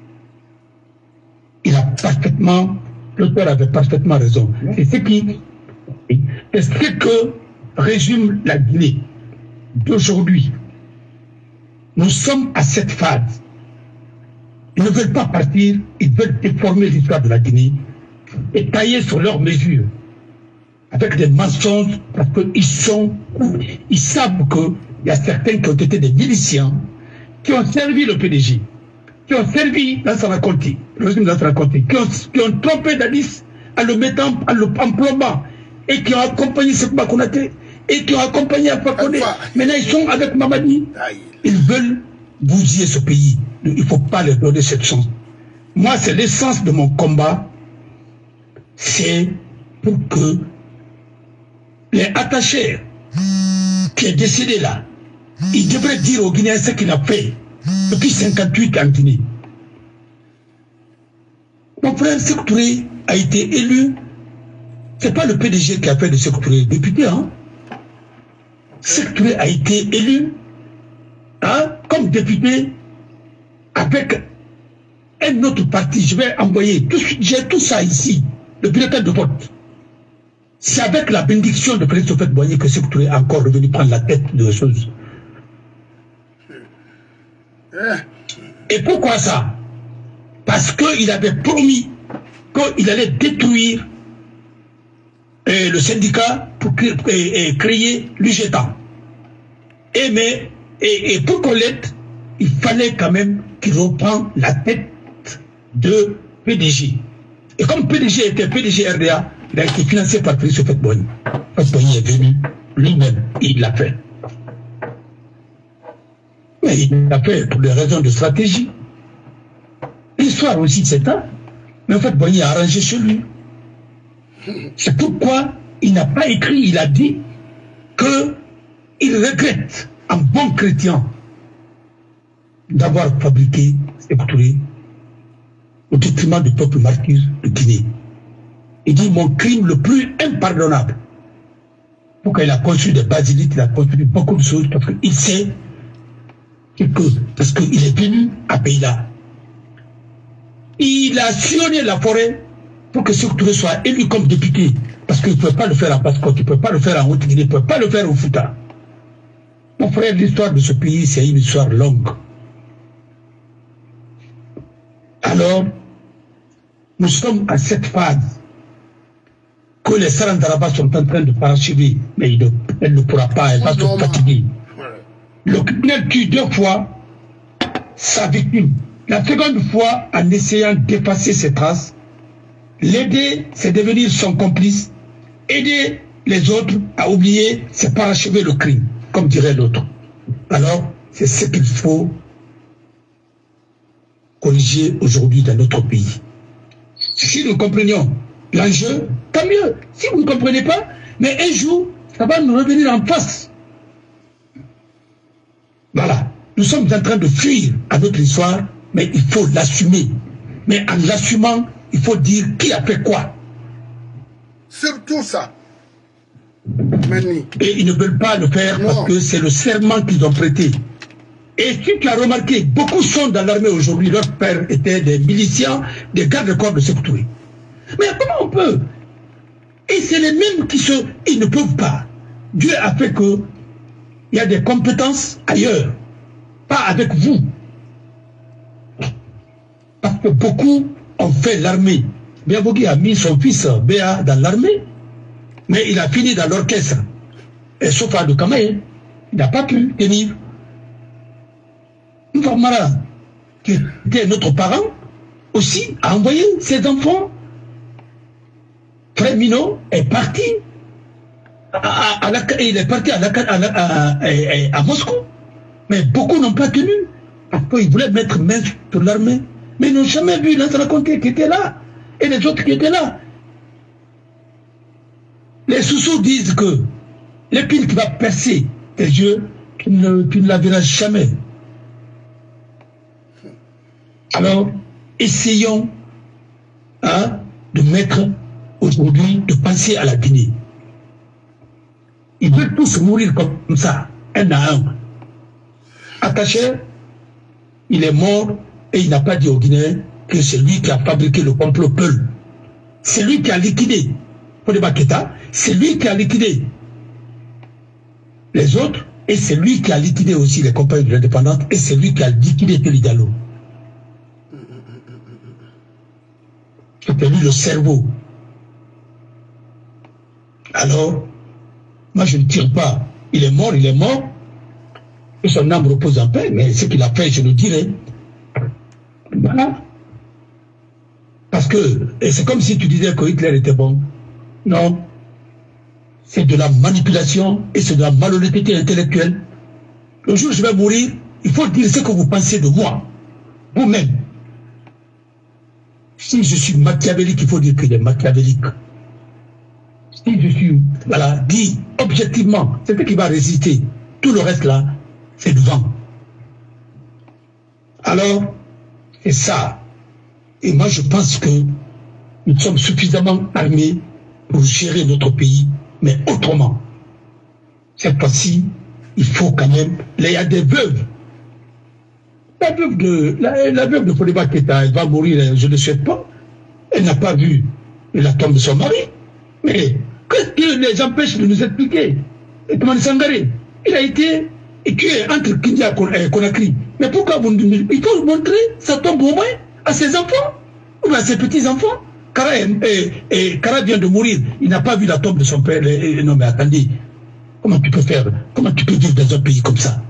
Il a parfaitement, l'auteur avait parfaitement raison. C'est ce qui, c'est ce que résume la Guinée d'aujourd'hui. Nous sommes à cette phase. Ils ne veulent pas partir, ils veulent déformer l'histoire de la Guinée et tailler sur leurs mesures avec des mensonges parce qu'ils sont, ils savent qu'il y a certains qui ont été des miliciens qui ont servi le P D G, qui ont servi Lansana Conté, le régime de Lansana Conté, qui ont, qui ont trompé Dadis en le mettant, en le plombant et qui ont accompagné Sékou Konaté et qui ont accompagné Alpha Condé. Maintenant ils sont avec Mamadi. Ils veulent bousiller ce pays. Il ne faut pas leur donner cette chance. Moi, c'est l'essence de mon combat. C'est pour que les attachés qui est décédé là, ils devraient dire aux Guinéens ce qu'il a fait depuis cinquante-huit en Guinée. Mon frère Sékou Touré a été élu. Ce n'est pas le P D G qui a fait de Sékou Touré député. Hein? Sékou Touré a été élu hein, comme député avec un autre parti. Je vais envoyer, j'ai tout ça ici, le bulletin de vote. C'est avec la bénédiction de Félix Houphouët-Boigny que Sékou Touré est encore revenu prendre la tête de choses. Et pourquoi ça? Parce qu'il avait promis qu'il allait détruire euh, le syndicat pour créer, euh, créer l'U G T A. Et, mais, et, et pour qu'on l'aide, il fallait quand même qu'il reprenne la tête de P D G. Et comme P D G était P D G R D A, il a été financé par Félix Houphouët-Boigny. Houphouët-Boigny est venu lui-même, il l'a fait. Mais il l'a fait pour des raisons de stratégie. L'histoire aussi, c'est ça. Mais en fait, Boigny a arrangé chez lui. C'est pourquoi il n'a pas écrit, il a dit qu'il regrette, en bon chrétien, d'avoir fabriqué Sékou Touré au détriment du peuple martyr de Guinée. Il dit mon crime le plus impardonnable. Pourquoi il a construit des basiliques, il a construit beaucoup de choses, parce qu'il sait que, parce qu'il est venu à Beila. Il a sillonné la forêt pour que Sékou Touré soit élu comme député, parce qu'il ne peut pas le faire en Basse-Côte, il ne peut pas le faire en Haute-Guinée, il ne peut pas le faire au Fouta. Mon frère, l'histoire de ce pays, c'est une histoire longue. Alors, nous sommes à cette phase que les Sarandarabas sont en train de parachever, mais il ne, elle ne pourra pas, elle va se fatiguer. Le criminel tue deux fois sa victime. La seconde fois, en essayant d'effacer ses traces, l'aider, c'est devenir son complice. Aider les autres à oublier, c'est parachever le crime, comme dirait l'autre. Alors, c'est ce qu'il faut corriger aujourd'hui dans notre pays. Si nous comprenions l'enjeu, tant mieux. Si vous ne comprenez pas, mais un jour, ça va nous revenir en face. Voilà. Nous sommes en train de fuir à notre histoire, mais il faut l'assumer. Mais en l'assumant, il faut dire qui a fait quoi.
Surtout ça. Mani.
Et ils ne veulent pas le faire non. Parce que c'est le serment qu'ils ont prêté. Et si tu as remarqué, beaucoup sont dans l'armée aujourd'hui, leurs pères étaient des miliciens, des gardes-corps de Sékou Touré. Mais comment on peut? Et c'est les mêmes qui se... Ils ne peuvent pas Dieu a fait que il y a des compétences ailleurs, pas avec vous. Parce que beaucoup ont fait l'armée. Biabogui a mis son fils Béa dans l'armée, mais il a fini dans l'orchestre. Et sauf à Kamaye, il n'a pas pu tenir. Mfamara, qui était notre parent, aussi a envoyé ses enfants. Frère Mino est parti. À, à, à la, il est parti à, la, à, la, à, à, à Moscou. Mais beaucoup n'ont pas tenu. Parce qu'ils voulaient mettre main sur l'armée. Mais ils n'ont jamais vu Lansana Conté qui était là. Et les autres qui étaient là. Les sous-sous disent que l'épine qui va percer tes yeux, tu ne, tu ne la verras jamais. Alors, essayons hein, de mettre aujourd'hui, de penser à la Guinée. Ils veulent tous mourir comme ça, un à un. Attaché, il est mort et il n'a pas dit aux Guinéens que c'est lui qui a fabriqué le complot Peul. C'est lui qui a liquidé Fodéba Keïta, c'est lui qui a liquidé les autres, et c'est lui qui a liquidé aussi les compagnies de l'indépendance, et c'est lui qui a liquidé Télé Diallo. C'était lui le cerveau. Alors, moi je ne tire pas. Il est mort, il est mort. Et son âme repose en paix, mais ce qu'il a fait, je le dirai. Voilà. Parce que, et c'est comme si tu disais que Hitler était bon. Non. C'est de la manipulation et c'est de la malhonnêteté intellectuelle. Le jour où je vais mourir, il faut dire ce que vous pensez de moi. Vous-même. Si je suis machiavélique, il faut dire qu'il est machiavélique. Si je suis, voilà, dit objectivement, c'est ce qui va résister. Tout le reste là, c'est du vent. Alors, c'est ça. Et moi, je pense que nous sommes suffisamment armés pour gérer notre pays, mais autrement. Cette fois-ci, il faut quand même... Il y a des veuves. La veuve de, la, la veuve de Fodéba Keïta, elle va mourir, je ne le souhaite pas. Elle n'a pas vu la tombe de son mari. Mais qu'est-ce qui les empêche de nous expliquer? Et Toumani Sangaré, il a été tué entre Kindia et Conakry. Mais pourquoi vous nous... Il faut montrer sa tombe au moins à ses enfants ou à ses petits-enfants. Kara, et, et, Kara vient de mourir. Il n'a pas vu la tombe de son père. Et, et, non mais attendez. Comment tu peux faire? Comment tu peux vivre dans un pays comme ça?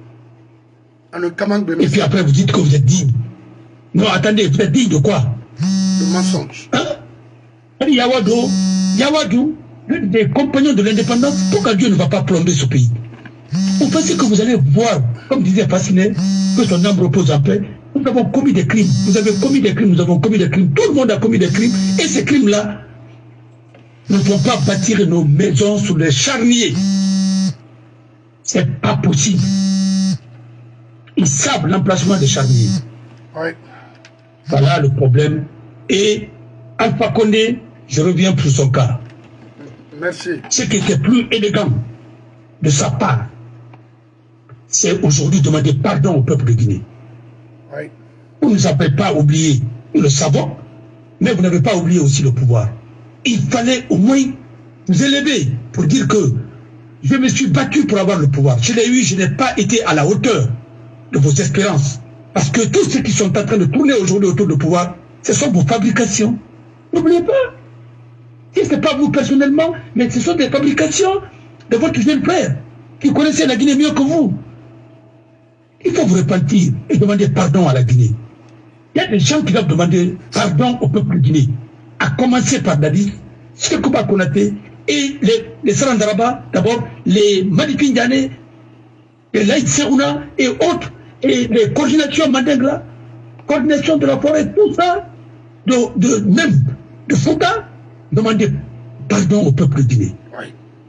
Et puis après vous dites que vous êtes digne. Non, attendez, vous êtes digne de quoi?
De mensonge.
Hein? Yawadou, Yawadou, des compagnons de l'indépendance, pourquoi Dieu ne va pas plomber ce pays? Vous pensez que vous allez voir, comme disait Fasciné, que son âme repose en paix? Nous avons commis des crimes, vous avez commis des crimes, nous avons commis des crimes, tout le monde a commis des crimes, et ces crimes-là ne vont pas bâtir nos maisons sous les charniers. C'est pas possible. Ils savent l'emplacement des charniers.
Oui.
Voilà le problème. Et Alpha Condé, je reviens pour son cas.
Merci.
Ce qui était plus élégant de sa part, c'est aujourd'hui demander pardon au peuple de Guinée.
Oui.
Vous ne nous avez pas oublié, nous le savons, mais vous n'avez pas oublié aussi le pouvoir. Il fallait au moins vous élever pour dire que je me suis battu pour avoir le pouvoir. Je l'ai eu, je n'ai pas été à la hauteur de vos espérances. Parce que tous ceux qui sont en train de tourner aujourd'hui autour du pouvoir, ce sont vos fabrications. N'oubliez pas. Si ce n'est pas vous personnellement, mais ce sont des fabrications de votre jeune frère qui connaissait la Guinée mieux que vous. Il faut vous repentir et demander pardon à la Guinée. Il y a des gens qui doivent demander pardon au peuple guinéen. À commencer par Dadis, Sekouba Konaté et les, les Sarandaraba, d'abord les Madipi Ndiané, les Laïd Serouna et autres, et les coordinations Mandengla, coordination de la forêt, tout ça, de, de, même de Fouta, demander pardon au peuple guinéen.
Oui.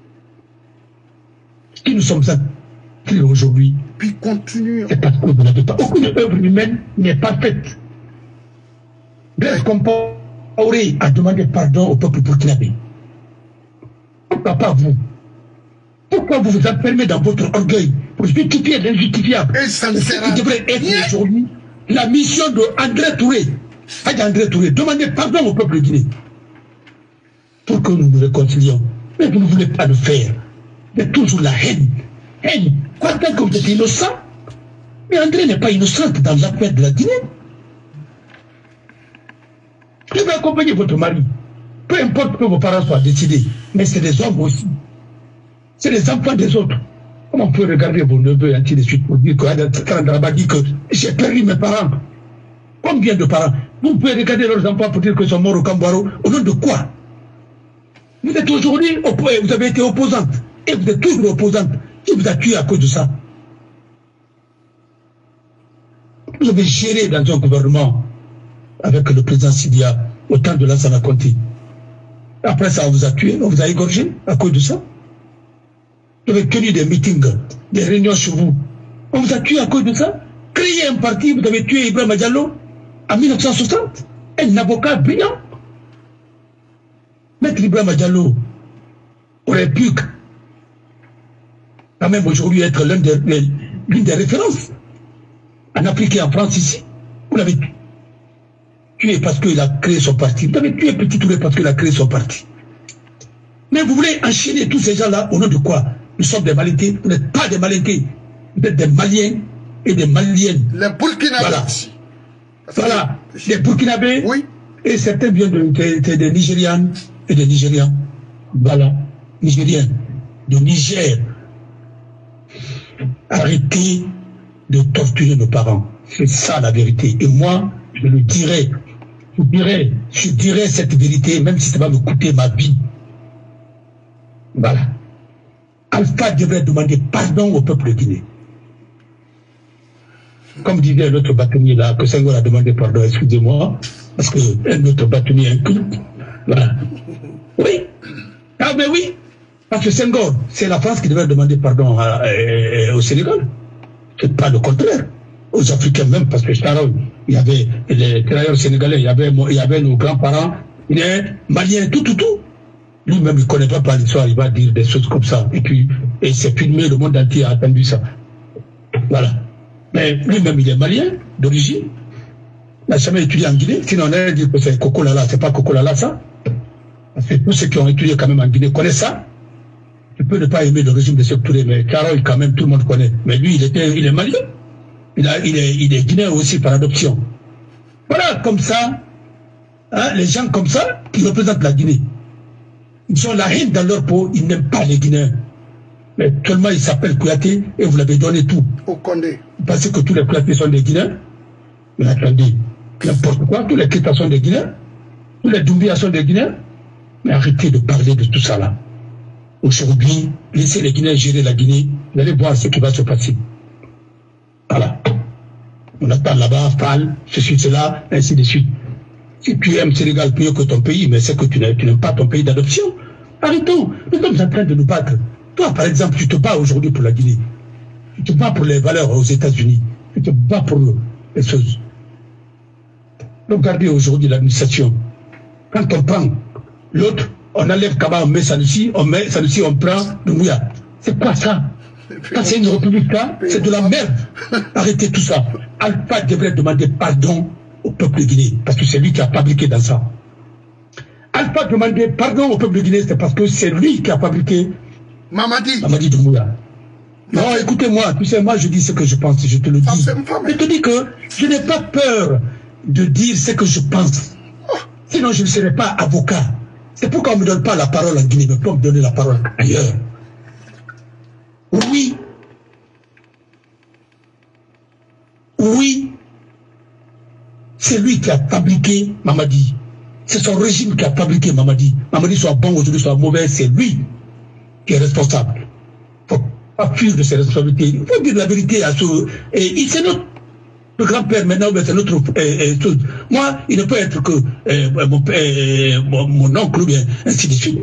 Ce que nous sommes appris aujourd'hui,
puis continuons.
c'est parce que vous n'avez pas. Aucune œuvre humaine n'est parfaite. Blaise Compaoré a demandé pardon au peuple burkinabé. Pourquoi pas vous? Pourquoi vous vous enfermez dans votre orgueil pour justifier l'injustifiable?
Et ça ne
Ce
sera
qui devrait être aujourd'hui la mission de André Touré. Hadj André Touré, demandez pardon au peuple guinéen pour que nous nous réconcilions. Mais vous ne voulez pas le faire. Vous êtes toujours la haine. Haine. Quoi, tant que vous êtes innocent? Mais André n'est pas innocente dans l'affaire de la Guinée. Vous devez accompagner votre mari. Peu importe que vos parents soient décidés, mais c'est des hommes aussi. C'est les enfants des autres. Comment on peut regarder vos neveux et ainsi de suite pour dire que, dit que j'ai perdu mes parents? Combien de parents? Vous pouvez regarder leurs enfants pour dire qu'ils sont morts au Cambaro. Au nom de quoi? Vous êtes aujourd'hui, vous avez été opposante. Et vous êtes toujours opposante. Qui vous a tué à cause de ça? Vous avez géré dans un gouvernement avec le président Sidia au temps de Lansana Conté. Après ça, on vous a tué, on vous a égorgé à cause de ça. Vous avez tenu des meetings, des réunions chez vous. On vous a tué à cause de ça. Créé un parti, vous avez tué Ibrahima Diallo en mille neuf cent soixante. Un avocat brillant. Maître Ibrahima Diallo aurait pu quand même aujourd'hui être l'une des, l'une des références en Afrique et en France ici. Vous l'avez tué parce qu'il a créé son parti. Vous l'avez tué Petit Touré parce qu'il a créé son parti. Mais vous voulez enchaîner tous ces gens-là au nom de quoi? Nous sommes des Malinqués. Vous n'êtes pas des Malinqués. Vous êtes des Maliens et des Maliennes.
Les Burkinabés.
Voilà. Voilà. Les Burkinabés.
Oui.
Et certains viennent de, de, de, de Nigérianes et des Nigérians. Voilà. Nigériens. De Niger. Arrêtez de torturer nos parents. C'est ça la vérité. Et moi, je le dirai. Je dirai, je dirai cette vérité, même si ça va me coûter ma vie. Voilà. Alpha devrait demander pardon au peuple de Guinée. Comme disait l'autre bâtonnier là, que Senghor a demandé pardon, excusez-moi, parce qu'un autre bâtonnier inculte. Voilà. Oui. Ah mais oui. Parce que Senghor, c'est la France qui devrait demander pardon à, à, à, au Sénégal. C'est pas le contraire. Aux Africains même, parce que Charon, il y avait les travailleurs sénégalais, il y avait, il y avait nos grands-parents, il est malien, tout, tout, tout. Lui-même, il ne connaît pas l'histoire, il va dire des choses comme ça. Et puis, et c'est filmé, le monde entier a attendu ça. Voilà. Mais lui-même, il est malien, d'origine. Il n'a jamais étudié en Guinée. Sinon, on allait dire que c'est Coco Lala, c'est pas Coco Lala, ça. Parce que tous ceux qui ont étudié quand même en Guinée connaissent ça. Tu peux ne pas aimer le régime de Sékou Touré, mais Caroy, quand même, tout le monde connaît. Mais lui, il, était, il est malien. Il, a, il, est, il est guinéen aussi par adoption. Voilà, comme ça, hein, les gens comme ça, qui représentent la Guinée. Ils ont la haine dans leur peau, ils n'aiment pas les Guinéens. Mais seulement ils s'appellent Kouyaté et vous l'avez donné tout.
Au Condé.
Vous pensez que tous les Kouyatés sont des Guinéens? Mais attendez, n'importe quoi, tous les Kéta sont des Guinéens, tous les Doumbia sont des Guinéens. Mais arrêtez de parler de tout ça là. Aujourd'hui, laissez les Guinéens gérer la Guinée, vous allez voir ce qui va se passer. Voilà. On attend là-bas, Fall, ceci, cela, ainsi de suite. Si tu aimes Sénégal mieux que ton pays, mais c'est que tu n'aimes pas ton pays d'adoption. Arrêtons, nous sommes en train de nous battre. Toi, par exemple, tu te bats aujourd'hui pour la Guinée. Tu te bats pour les valeurs aux États-Unis. Tu te bats pour les choses. Regardez aujourd'hui l'administration. Quand on prend l'autre, on enlève Kaba, on met Sanusi, on met Sanusi, on prend Doumbouya. C'est quoi ça? Quand c'est une république là, c'est de la merde. Arrêtez tout ça. Alpha devrait demander pardon au peuple de Guinée, parce que c'est lui qui a fabriqué dans ça. Alpha demandait pardon au peuple de Guinée, c'est parce que c'est lui qui a fabriqué
Mamadi.
Mamadi Doumbouya. Non, écoutez-moi, tu sais, moi je dis ce que je pense, je te le dis. Je te dis que je n'ai pas peur de dire ce que je pense. Sinon, je ne serais pas avocat. C'est pourquoi on ne me donne pas la parole en Guinée, mais on me donner la parole ailleurs. Oui. Oui. C'est lui qui a fabriqué Mamadi. C'est son régime qui a fabriqué Mamadi. Mamadi soit bon aujourd'hui, soit mauvais, c'est lui qui est responsable. Il ne faut pas fuir de ses responsabilités. Il faut dire la vérité à ce... Et c'est notre grand-père maintenant, c'est notre... Euh, euh, moi, il ne peut être que euh, mon, euh, mon, mon oncle ou bien ainsi de suite.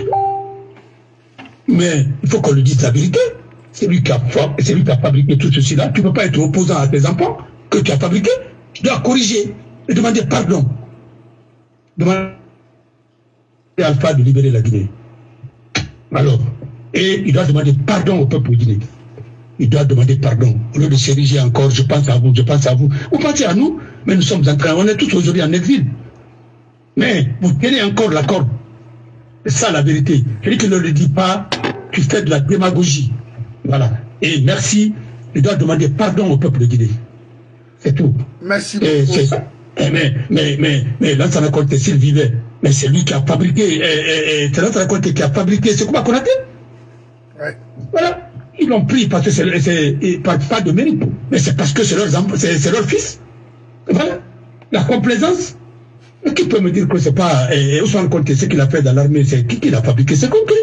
Mais il faut qu'on lui dise la vérité. C'est lui qui a, c'est lui qui a fabriqué tout ceci-là. Tu ne peux pas être opposant à tes enfants que tu as fabriqué. Tu dois corriger et demander pardon. Demander à Alpha de libérer la Guinée. Alors, et il doit demander pardon au peuple guinéen. Il doit demander pardon. Au lieu de s'ériger encore, je pense à vous, je pense à vous. Vous pensez à nous, mais nous sommes en train, on est tous aujourd'hui en exil. Mais vous tenez encore la corde. C'est ça la vérité. Celui qui ne le dit pas, tu fais de la démagogie. Voilà. Et merci, je dois demander pardon au peuple de Guinée. C'est tout.
Merci
et
beaucoup.
Ça. Mais, mais, mais, mais Lansana Conté, s'il vivait, mais c'est lui qui a fabriqué, c'est Lansana Conté qui a fabriqué, c'est comment qu'on a dit?
Ouais.
Voilà. Ils l'ont pris parce que c'est pas, pas de mérite, mais c'est parce que c'est leur, leur fils. Voilà. La complaisance. Et qui peut me dire que c'est pas Ousmane Conté, ce qu'il a fait dans l'armée, c'est qui qui l'a fabriqué? C'est concret.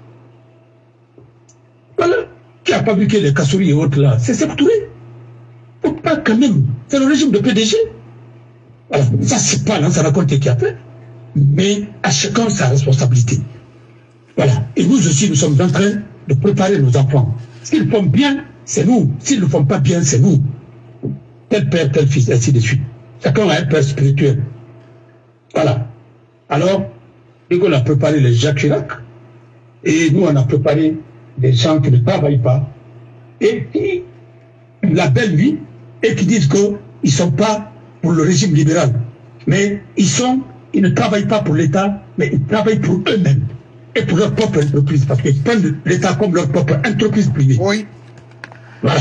Voilà. Qui a fabriqué les Kassouri et autres là? C'est Sékou Touré. Faut pas quand même. C'est le régime de P D G. Voilà. Ça, c'est pas Lansana Conté qui a fait. Mais à chacun sa responsabilité. Voilà. Et nous aussi, nous sommes en train de préparer nos enfants. S'ils font bien, c'est nous. S'ils ne font pas bien, c'est nous. Tel père, tel fils, ainsi de suite. Chacun a un père spirituel. Voilà. Alors, on a préparé les Jacques Chirac, et nous, on a préparé des gens qui ne travaillent pas, et qui la belle vie, et qui disent qu'ils ne sont pas pour le régime libéral. Mais ils sont, ils ne travaillent pas pour l'État, mais ils travaillent pour eux-mêmes, et pour leur propre entreprise, parce qu'ils prennent l'État comme leur propre entreprise privée.
Oui.
Voilà.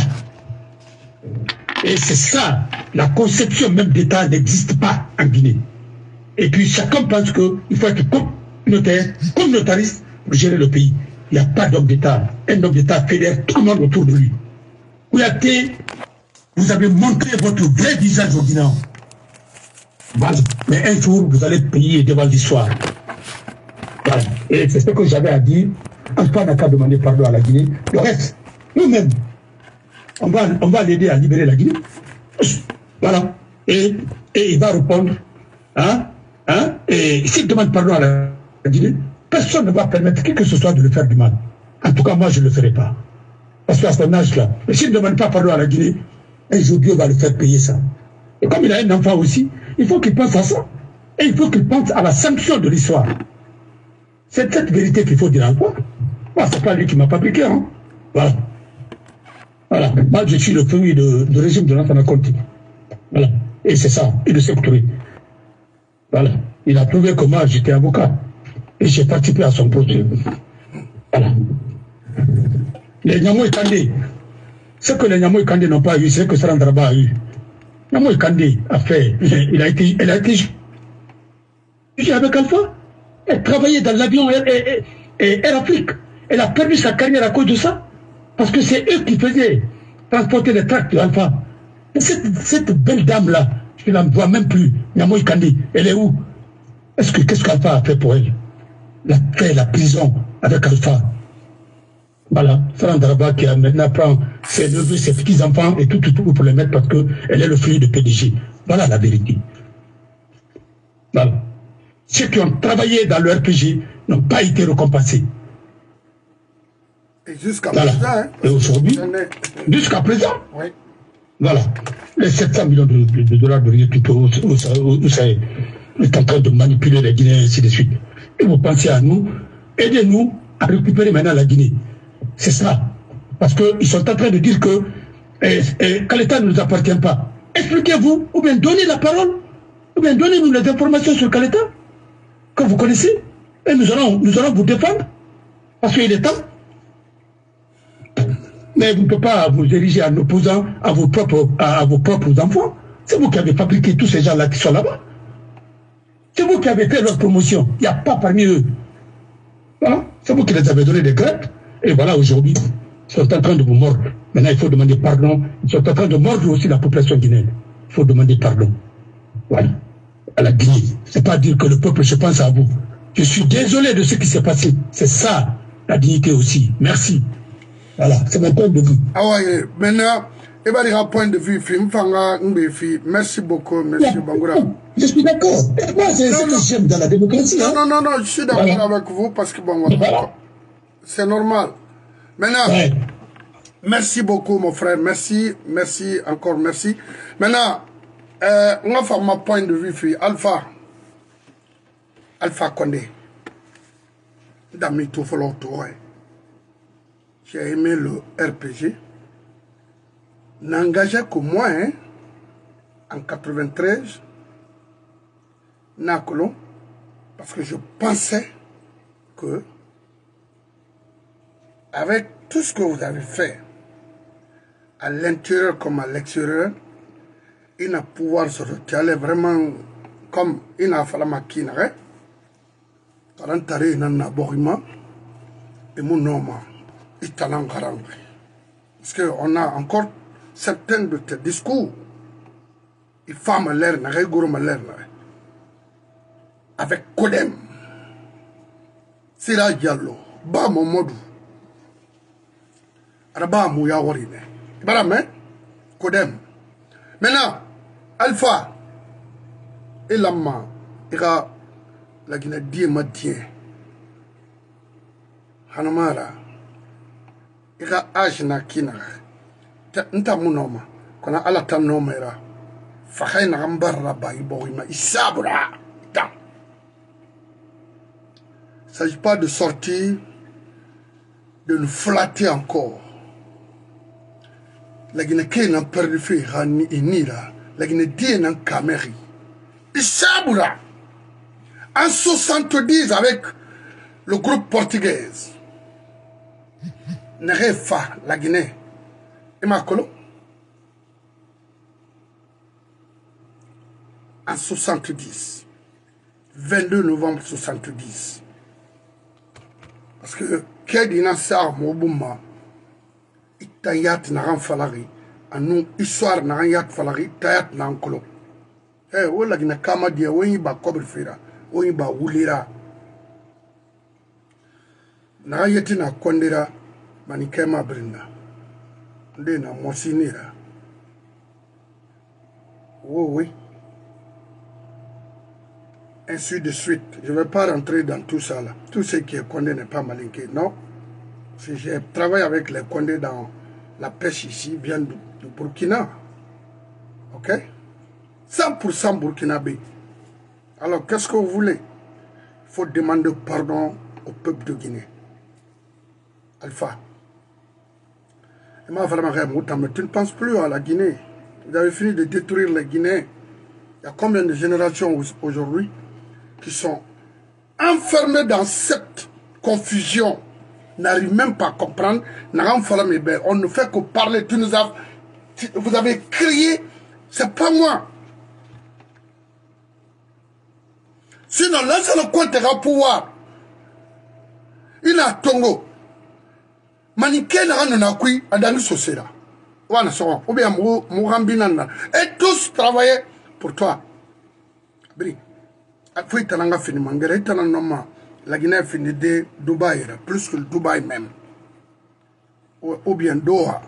Et c'est ça, la conception même d'État n'existe pas en Guinée. Et puis chacun pense qu'il faut être communautaire, communautariste pour gérer le pays. Il n'y a pas d'homme d'État. Un homme d'État fédère tout le monde autour de lui. Kouyaté, vous avez montré votre vrai visage au Guinée. Voilà. Mais un jour, vous allez payer devant l'histoire. Voilà. Et c'est ce que j'avais à dire. Antoine n'a qu'à demander pardon à la Guinée. Le reste, nous-mêmes, on va, on va l'aider à libérer la Guinée. Voilà. Et, et il va répondre. Hein? Hein? Et s'il demande pardon à la Guinée, personne ne va permettre qui que ce soit de le faire du mal. En tout cas, moi, je ne le ferai pas. Parce qu'à son âge-là, mais s'il ne demande pas pardon à la Guinée, un jour Dieu va le faire payer ça. Et comme il a un enfant aussi, il faut qu'il pense à ça. Et il faut qu'il pense à la sanction de l'histoire. C'est cette vérité qu'il faut dire encore. Moi, ce n'est pas lui qui m'a fabriqué. Hein? Voilà. Voilà. Moi, je suis le fruit du régime de Lansana Conté. Voilà. Et c'est ça. Et de Sékou Touré. Voilà. Il a trouvé que moi, j'étais avocat. Et j'ai participé à son procès. Voilà. Les Nyamou Kandé, ce que les Nyamou Kandé n'ont pas eu, c'est ce que Sarandraba a eu. Nyamou Kandé a fait, il a été, elle a été jugée avec Alpha. Elle travaillait dans l'avion Air Afrique. Elle a perdu sa carrière à cause de ça. Parce que c'est eux qui faisaient transporter les tracts de Alpha. Et cette, cette belle dame-là, je ne la vois même plus. Nyamou Kandé, elle est où? Est-ce que qu'est-ce qu'Alpha a fait pour elle? Elle a fait la prison avec Alpha. Voilà, Sarandraba qui a maintenant prend ses neveux, ses petits-enfants et tout, tout, tout pour les mettre parce qu'elle est le fruit de P D G. Voilà la vérité. Voilà. Ceux qui ont travaillé dans le R P G n'ont pas été récompensés.
Et jusqu'à
voilà.
présent, hein,
et aujourd'hui, jusqu'à présent,
oui.
Voilà, les sept cents millions de, de, de dollars de Rio Tinto, où, où, où ça est, est en train de manipuler la Guinée, ainsi de suite. Et vous pensez à nous, aidez-nous à récupérer maintenant la Guinée. C'est ça. Parce qu'ils sont en train de dire que eh, eh, l'État ne nous appartient pas. Expliquez-vous, ou bien donnez la parole, ou bien donnez-nous les informations sur Kaleta, que vous connaissez, et nous allons, nous allons vous défendre, parce qu'il est temps. Mais vous ne pouvez pas vous ériger en opposant à vos propres, à, à vos propres enfants. C'est vous qui avez fabriqué tous ces gens-là qui sont là-bas. C'est vous qui avez fait leur promotion. Il n'y a pas parmi eux. Voilà. C'est vous qui les avez donné des grèves. Et voilà, aujourd'hui, ils sont en train de vous mordre. Maintenant, il faut demander pardon. Ils sont en train de mordre aussi la population guinéenne. Il faut demander pardon. Voilà. À la Guinée. Ce n'est pas dire que le peuple se pense à vous. Je suis désolé de ce qui s'est passé. C'est ça, la dignité aussi. Merci. Voilà, c'est mon point de vue.
Ah ouais, maintenant, il va dire un point de vue. Merci beaucoup, monsieur Bangoura.
Je suis d'accord. Moi, c'est ce que j'aime dans la démocratie.
Non,
hein.
non, non, non, je suis d'accord voilà. avec vous parce que bon, voilà. C'est normal. Maintenant, ouais. Merci beaucoup, mon frère. Merci, merci, encore merci. Maintenant, euh, on va faire ma point de vue. Alpha, Alpha Condé. Dami tout follow tout. J'ai aimé le R P G. N'engageait que moi, hein, en quatre-vingt-treize, Nakolon, parce que je pensais que avec tout ce que vous avez fait, à l'intérieur comme à l'extérieur, il n'a pouvoir se retirer vraiment comme il n'a fallu maquiner. Karantare n'a borima et mon nom, il t'a l'engarang. Parce qu'on a encore certains de tes discours. Il faut me l'air, n'a rien me l'air. Avec Kodem, Sira Diallo, Ba Momodou, Araba Mouya Warine. Barame, Kodem. Maintenant, Alpha, et Lama, ira la Guinée die Matien, Hanamara, ira Ajna Kinara, Nta Munoma, qu'on a Alatan Nomera, Fahain Rambarra Baïboima, Isabra, Tam. Il ne s'agit pas de sortir, de nous flatter encore. La Guinée n'a pas perdu fait, la Guinée dit n'a pas Cameri. Isabra. En soixante-dix avec le groupe portugais. Nerefa, la Guinée. Et Makolo. En soixante-dix. vingt-deux novembre soixante-dix. Parce que, Kedina Sar Mobouma, Itayat Naran Falari, en nous, histoire Naran Yat Falari, Tayat Nankolo. Eh, où la Guinée Kama dia, où il va cobre fera. Oyiba wulira na yeti na kondira manikema brinda nde na mosinira oui oui ainsi de suite. Je ne vais pas rentrer dans tout ça là. Tout ce qui est Condé n'est pas malinqué, non. Si j'ai travaillé avec les Condés dans la pêche ici, bien du, du Burkina, ok, cent pour cent burkinabé. Alors, qu'est-ce que vous voulez? Il faut demander pardon au peuple de Guinée. Alpha. Et moi, vraiment, tu ne penses plus à la Guinée. Vous avez fini de détruire les Guinéens. Il y a combien de générations aujourd'hui qui sont enfermées dans cette confusion, n'arrivent même pas à comprendre. On ne fait que parler. Tu nous as, tu, vous avez crié, c'est pas moi. Sinon, laissez le compte à pouvoir. Il a Tongo. Maniké n'a pas eu à Dani Sosera. Ou bien Mourambinana. Et tous travaillaient pour toi. Bri. Après, il a fini Mangere. Il a nommé la Guinée fini de Dubaï. Plus que le Dubaï même. Ou bien Doha.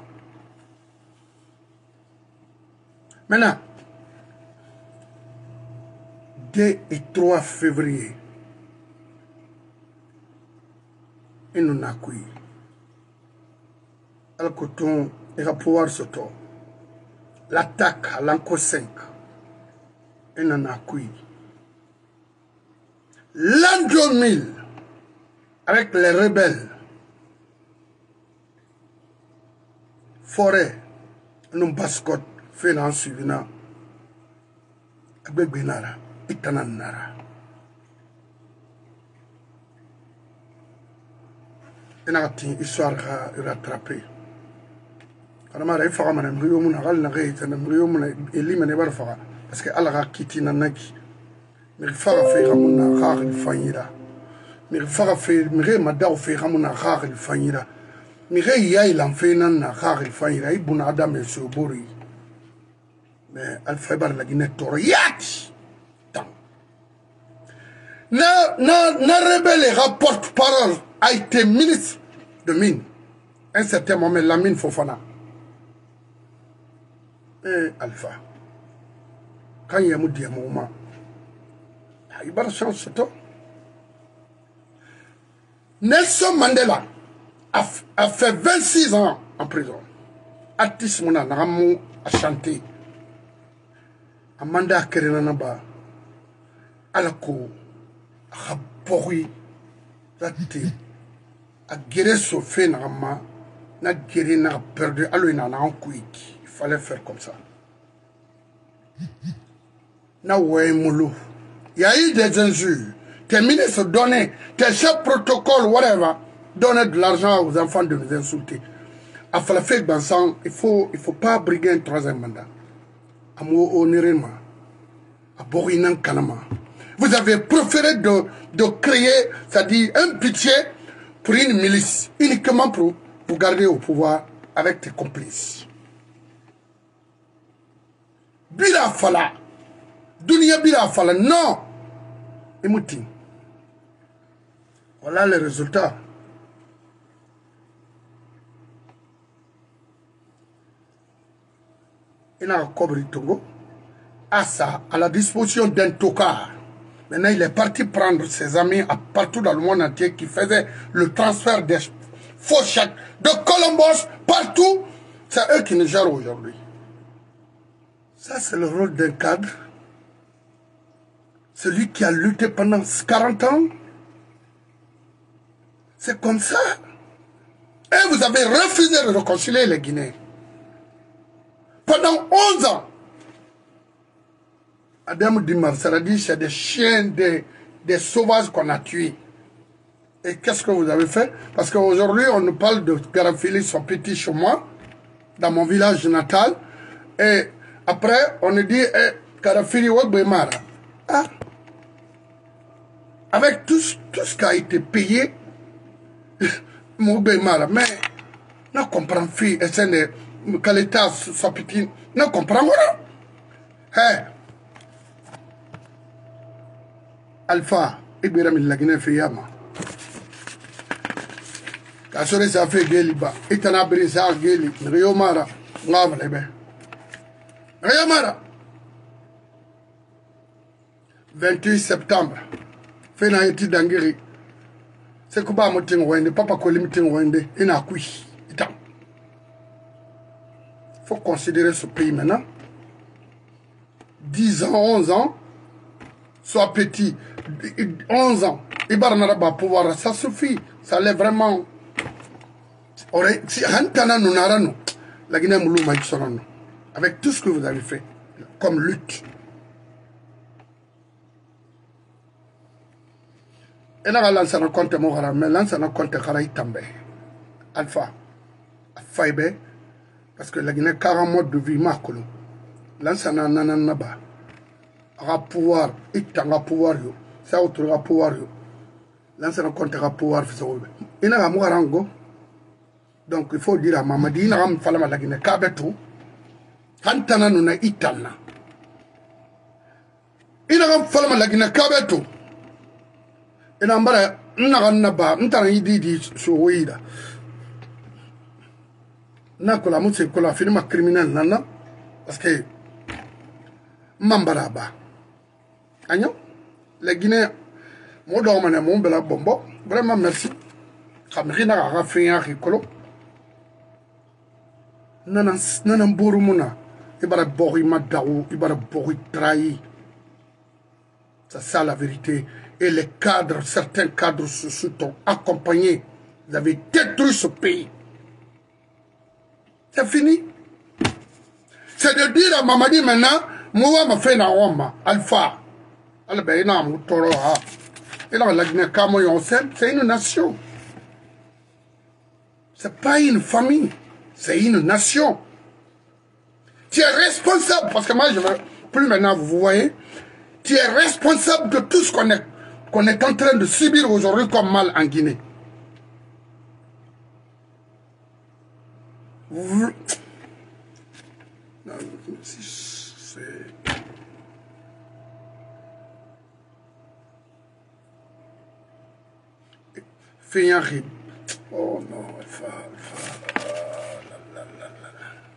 Maintenant, deux et trois février, il nous a accueillis. Alors que ton il va pouvoir se tourner. L'attaque à l'Anco cinq, il nous a accueillis. L'an deux mille, avec les rebelles, forêt, nous bascotte, fait en suivant, avec Benara. Itananara. Il a une histoire à rattraper. Alors, il faut que je me dise parce que Allah a quitté Nanaki. Mais il faut que je me dise mais il faut que je me dise mais il faut que je me dise mais il faut que je me dise mais il faut que je me dise Na, na, na rebelle rapporte parole a été ministre de mine. À un certain moment, la mine Fofana. Et Alpha. Quand il y a un moment, il y a une chance, c'est tout. Nelson Mandela a, a fait vingt-six ans en prison. Artiste Mona Naramou a chanté. Amanda Kerenanaba. À la cour. A pourri, a guéri ce fait, n'a guéri, n'a perdu, alors il en a un quick. Il fallait faire comme ça. N'a oué moulou. Il y a eu des injures. Tes ministres donnés, tes chefs protocoles, whatever. donner de l'argent aux enfants de nous insulter. À Falafel Bansan, il ne faut, il faut pas briguer un troisième mandat. À Mo-Onirema, à Borinan Kanama. Vous avez préféré de, de créer, c'est-à-dire un pitié pour une milice, uniquement pour vous garder au pouvoir avec tes complices. Bila Fala, Dunia Bila Fala, non. Emouti. Voilà les résultats. Il a un Kobri Togo. À ça, à la disposition d'un tocard. Maintenant, il est parti prendre ses amis à partout dans le monde entier qui faisaient le transfert des faux chèques de Columbus partout. C'est eux qui nous gèrent aujourd'hui. Ça, c'est le rôle d'un cadre. Celui qui a lutté pendant quarante ans. C'est comme ça. Et vous avez refusé de réconcilier les Guinéens. Pendant onze ans. Adam Dimar, ça a dit c'est des chiens, des, des sauvages qu'on a tués. Et qu'est-ce que vous avez fait? Parce qu'aujourd'hui, on nous parle de Garafili, son petit chez moi, dans mon village natal. Et après, on nous dit, eh, Garafili, Wabemara. Ah. Avec tout, tout ce qui a été payé, Moubemara, mais, ne comprend pas, et c'est une qualité, sa petite, ne comprend pas. Hey. Alpha, Ibrahim la Guinée Fiyama. Kasore sa fait Geliba, Itana Brisa Geli, Riomara, Lavlebe. Riomara. vingt-huit septembre, Fenaïti Dangiri. C'est que pas motin wende, papa kolimitin wende, ina kui. Itam. Faut considérer ce pays maintenant. dix ans, onze ans, soit petit, onze ans, Ibarnaraba pouvoir, ça suffit. Ça l'est vraiment. Si Hantana nous n'arrêtons, la Guinée Moulou Maïksonon, avec tout ce que vous avez fait comme lutte. Et là, l'ansa n'a compte Mohara, mais l'ansa n'a compte Karaï Tambe. Alpha, Faïbe, parce que la Guinée a quarante modes de vie, Makolo. L'ansa n'a nananaba. A pouvoir, itanga pouvoir yo, ça autre a pouvoir yo. L'ansa n'a compte pouvoir, il n'a pas mouarango. Donc il faut dire à Mamadi, il n'a pas fallu la Guinée, Kabetou, Hantana nous n'a itana. Il n'a pas fallu la Guinée, Kabetou. Il n'a pas naba, n'tana idi sur Ouida. N'a que la mousse que la firme criminelle, nana, parce que Mambaraba. Agnon, les Guinéens, moi dormant mon bel bombo, vraiment merci. Kamrina a fait un ricolo. Nanan Bourumuna, Ibara Bori Madaou, Ibara Bori trahi. C'est ça la vérité. Et les cadres, certains cadres se sont accompagnés. Vous avez détruit ce pays. C'est fini. C'est de dire à Mamadi maintenant, moi, ma fait na wamba, Alpha. Albaïna, Moutoro, et là, la Guinée Cameroun, c'est une nation. C'est pas une famille, c'est une nation. Tu es responsable, parce que moi, je veux plus maintenant, vous voyez, tu es responsable de tout ce qu'on est, qu'on est en train de subir aujourd'hui comme mal en Guinée. Vous... Non, c'est... Fiyari. Oh non, Alpha, Alpha. Oh, la, la, la, la.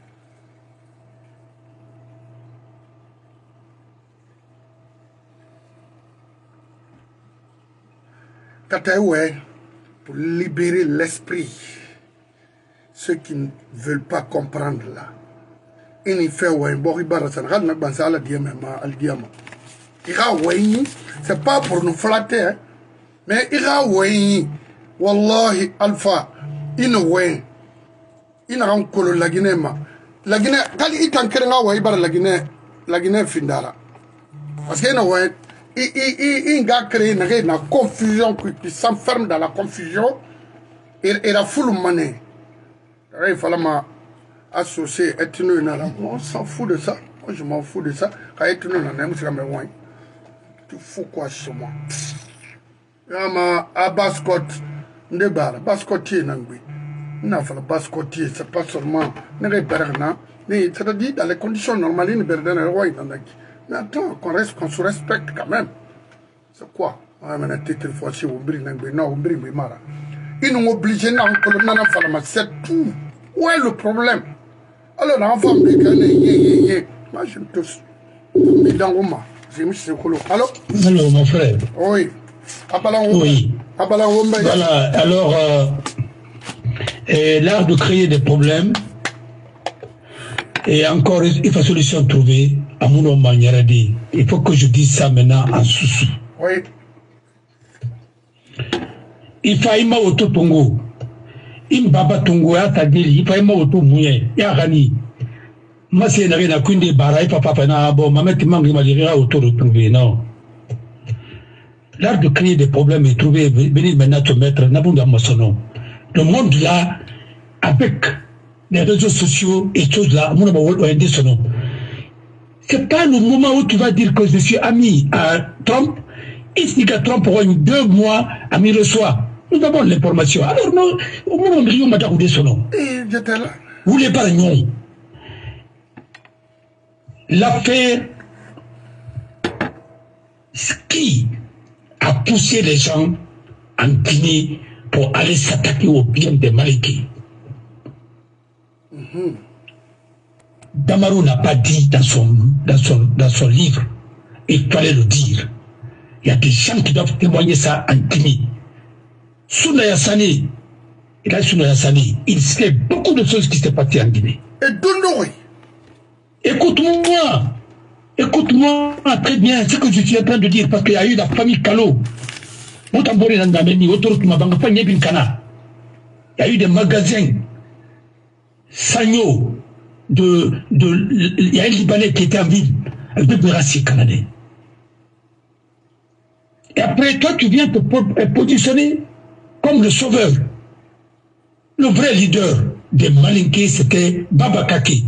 Tataoué, pour libérer l'esprit, ceux qui ne veulent pas comprendre là. Il fait ouais, Boribarassan, Radna Bansala Diamama, Al Diama. Ira ouais, c'est pas pour nous flatter, hein, mais Ira ouais. Wallahi Alpha, il ouais, il a encore la Guinée. La Guinée, quand il est en train de la Guinée, la Guinée Findara. Parce qu'il ouais, il a créé une confusion qui s'enferme dans la confusion. Et la foule mané. Il fallait m'associer et tenir là. On s'en fout de ça. Moi, je m'en fous de ça. Quand il tenir là, c'est la même. Tu fous quoi chez moi? Yama à Bascot, ne barre, Bascotier n'angui. Non, faut le Bascotier, c'est pas seulement ne berna, mais c'est-à-dire dans les conditions normales, ne berna le roi n'angui. Mais attends, qu'on reste, qu'on se respecte quand même. C'est quoi? On a un titre fois-ci, on brille n'angui, non, on brille, mais mara. Ils nous obligent à en colonner en c'est tout. Où est le problème? Alors, l'enfant, mais qu'elle est, yé, yé, yé. Moi, je me touche. Mais dans le moment, j'ai mis ce colo. Alors?
Alors, mon frère.
Oui.
Oui. Voilà, alors, euh, l'art de créer des problèmes, et encore une fois, solution trouvée, à mon manière dit, il faut que je dise ça maintenant en sous-sous.
Oui.
Il faut y avoir auto tongo. Il baba tongo, il faut y avoir auto mouillé. Il y a gagné. Moi, c'est une arena, qu'une des barrailles, papa, papa, bon, ma mère, tu m'as dit, auto retrouvé, non. L'art de créer des problèmes et trouver, venir maintenant te mettre, n'abonde à nom. Le monde là, avec les réseaux sociaux et choses là, mon nom, son nom. C'est pas le moment où tu vas dire que je suis ami à Trump, ici que Trump aura eu deux mois à m'y reçoit. Nous avons l'information. Alors, non, au moment où on m'a dit son nom.
Et j'étais là.
Vous les parlez, l'affaire, qui a poussé les gens en Guinée pour aller s'attaquer au bien des Malékés. Mm-hmm. Damaro n'a pas dit dans son, dans, son, dans son livre, il fallait le dire. Il y a des gens qui doivent témoigner ça en Guinée. Sounaya Sané, il a Sounaya Sané, il sait beaucoup de choses qui s'est passées en Guinée.
Et Dondori.
Écoute-moi. Écoute-moi très bien ce que je suis en train de dire, parce qu'il y a eu la famille Kalo. Il y a eu des magasins Sagno, de, de, il y a un Libanais qui était en ville, avec deux racistes canadiens. Et après, toi, tu viens te positionner comme le sauveur. Le vrai leader des Malinké, c'était Baba Kaki.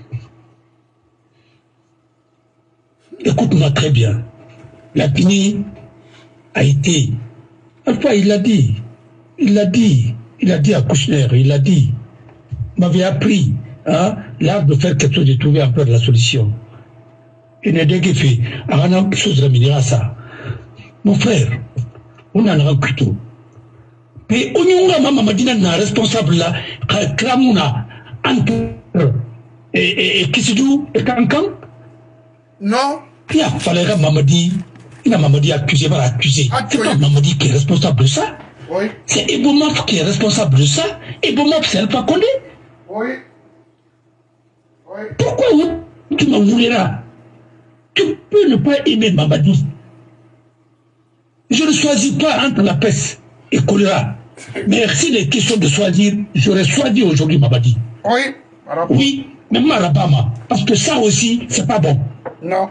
Écoute-moi très bien. La Guinée a été... Enfin, il l'a dit. Il l'a dit. Il a dit à Kouchner, il l'a dit. Il m'avait appris hein, l'art de faire quelque chose, de trouver un peu de la solution. Il n'a pas fait. Alors, on a quelque chose à ça. Mon frère, on a un couteau. Mais on y a maman Madina na responsable là, Kramuna, entre et Kissidou et Kankan.
Non.
Il a fallu que Mamadi, il a Mamadi accusé, va accuser. C'est pas Mamadi qui est responsable de ça.
Oui.
C'est Ebomaf qui est responsable de ça. Ebomaf, c'est Alpha Condé.
Oui. Oui.
Pourquoi tu m'en voudras? Tu peux ne pas aimer Mamadi. Je ne choisis pas entre la peste et choléra. Mais si les questions de choisir, j'aurais choisi aujourd'hui Mamadi.
Oui.
Oui, mais Marabama. Parce que ça aussi, c'est pas bon.
Non.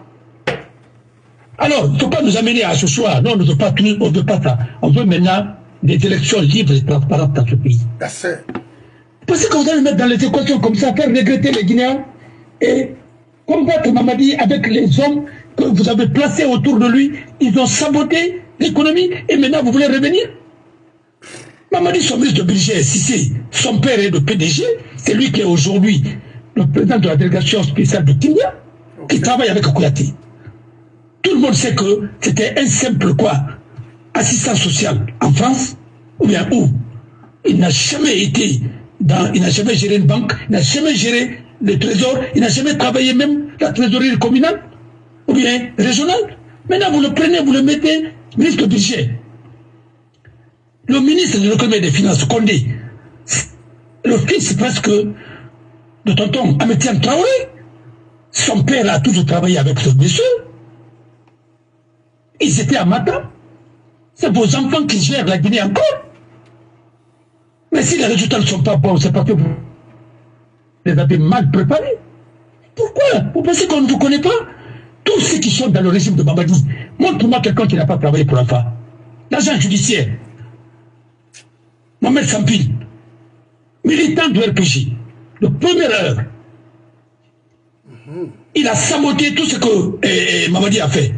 Alors, il ne faut pas nous amener à ce soir. Non, on ne veut pas tout, on ne veut pas ça. On veut maintenant des élections libres et transparentes dans ce pays.
That's
Parce que vous allez mettre dans les équations comme ça, faire regretter les Guinéens et combattre Mamadi avec les hommes que vous avez placés autour de lui. Ils ont saboté l'économie et maintenant vous voulez revenir? Mamadi, son ministre de budget, Cissé, son père est le P D G, c'est lui qui est aujourd'hui le président de la délégation spéciale de Kenya, okay, qui travaille avec Kouyaté. Tout le monde sait que c'était un simple quoi, assistant social en France, ou bien où il n'a jamais été dans, il n'a jamais géré une banque, il n'a jamais géré le trésor, il n'a jamais travaillé même la trésorerie communale, ou bien régionale. Maintenant vous le prenez, vous le mettez ministre du budget. Le ministre de l'économie et des finances, Condé, le fils presque de tonton Amétian Traoré, son père a toujours travaillé avec ce monsieur. Ils étaient à Matam. C'est vos enfants qui gèrent la Guinée encore. Mais si les résultats ne sont pas bons, c'est parce que vous les avez mal préparés. Pourquoi? Vous pensez qu'on ne vous connaît pas? Tous ceux qui sont dans le régime de Mamadi, montre-moi quelqu'un qui n'a pas travaillé pour l'A F A. L'agent judiciaire, Mohamed Sampil, militant du R P J, de première heure, mm-hmm. il a saboté tout ce que eh, eh, Mamadi a fait.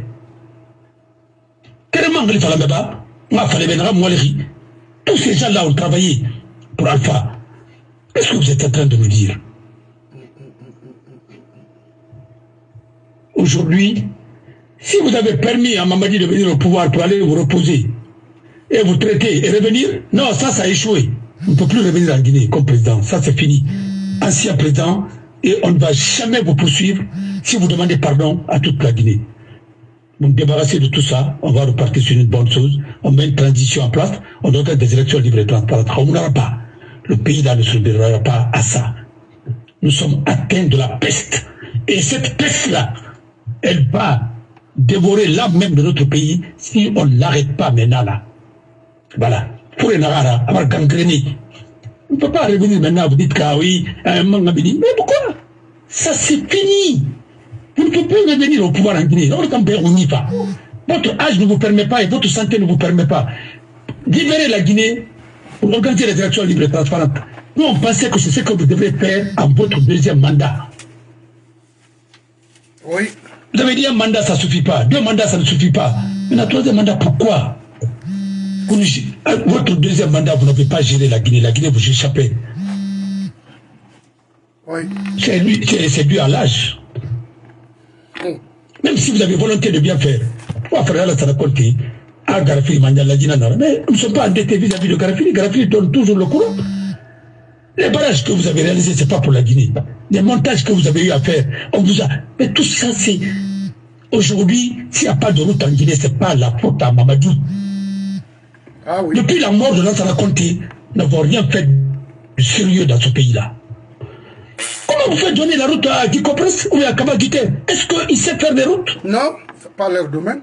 Tous ces gens-là ont travaillé pour Alpha. Qu'est-ce que vous êtes en train de me dire? Aujourd'hui, si vous avez permis à Mamadi de venir au pouvoir pour aller vous reposer et vous traiter et revenir, non, ça, ça a échoué. On ne peut plus revenir en Guinée comme président. Ça, c'est fini. Ancien président, et on ne va jamais vous poursuivre si vous demandez pardon à toute la Guinée. Vous vous débarrassez de tout ça, on va repartir sur une bonne chose, on met une transition en place, on doit faire des élections libres et transparentes. On n'aura pas. Le pays là ne se libérera pas à ça. Nous sommes atteints de la peste. Et cette peste-là, elle va dévorer l'âme même de notre pays si on ne l'arrête pas maintenant là. Voilà. Pour les Nagara, avoir gangréné. On ne peut pas revenir maintenant, vous dites que oui, un mangabini. Mais pourquoi? Ça c'est fini. Vous ne pouvez plus revenir au pouvoir en Guinée. Votre âge ne vous permet pas et votre santé ne vous permet pas. Libérez la Guinée pour organiser les élections libres et transparentes. Nous, on pensait que c'est ce que vous devrez faire en votre deuxième mandat.
Oui.
Vous avez dit un mandat, ça ne suffit pas. Deux mandats, ça ne suffit pas. Mais un troisième mandat, pourquoi? Votre deuxième mandat, vous n'avez pas géré la Guinée. La Guinée vous échappez.
Oui.
C'est lui, c'est dû à l'âge. Même si vous avez volonté de bien faire, pourquoi faire la Sarakolti à Garafili Mandala Dinanara? Mais nous ne sommes pas endettés vis-à-vis de Garafili. Garafili donne toujours le courant. Les barrages que vous avez réalisés, ce n'est pas pour la Guinée. Les montages que vous avez eu à faire, on vous a. Mais tout ça, c'est. Aujourd'hui, s'il n'y a pas de route en Guinée, ce n'est pas la faute à Mamadou.
Ah oui.
Depuis la mort de Lansana Conté, nous n'avons rien fait de sérieux dans ce pays-là. Comment vous faites donner la route à Kiko Press ou à Kabagite? Est-ce qu'il sait faire des routes?
Non, ce n'est pas leur domaine.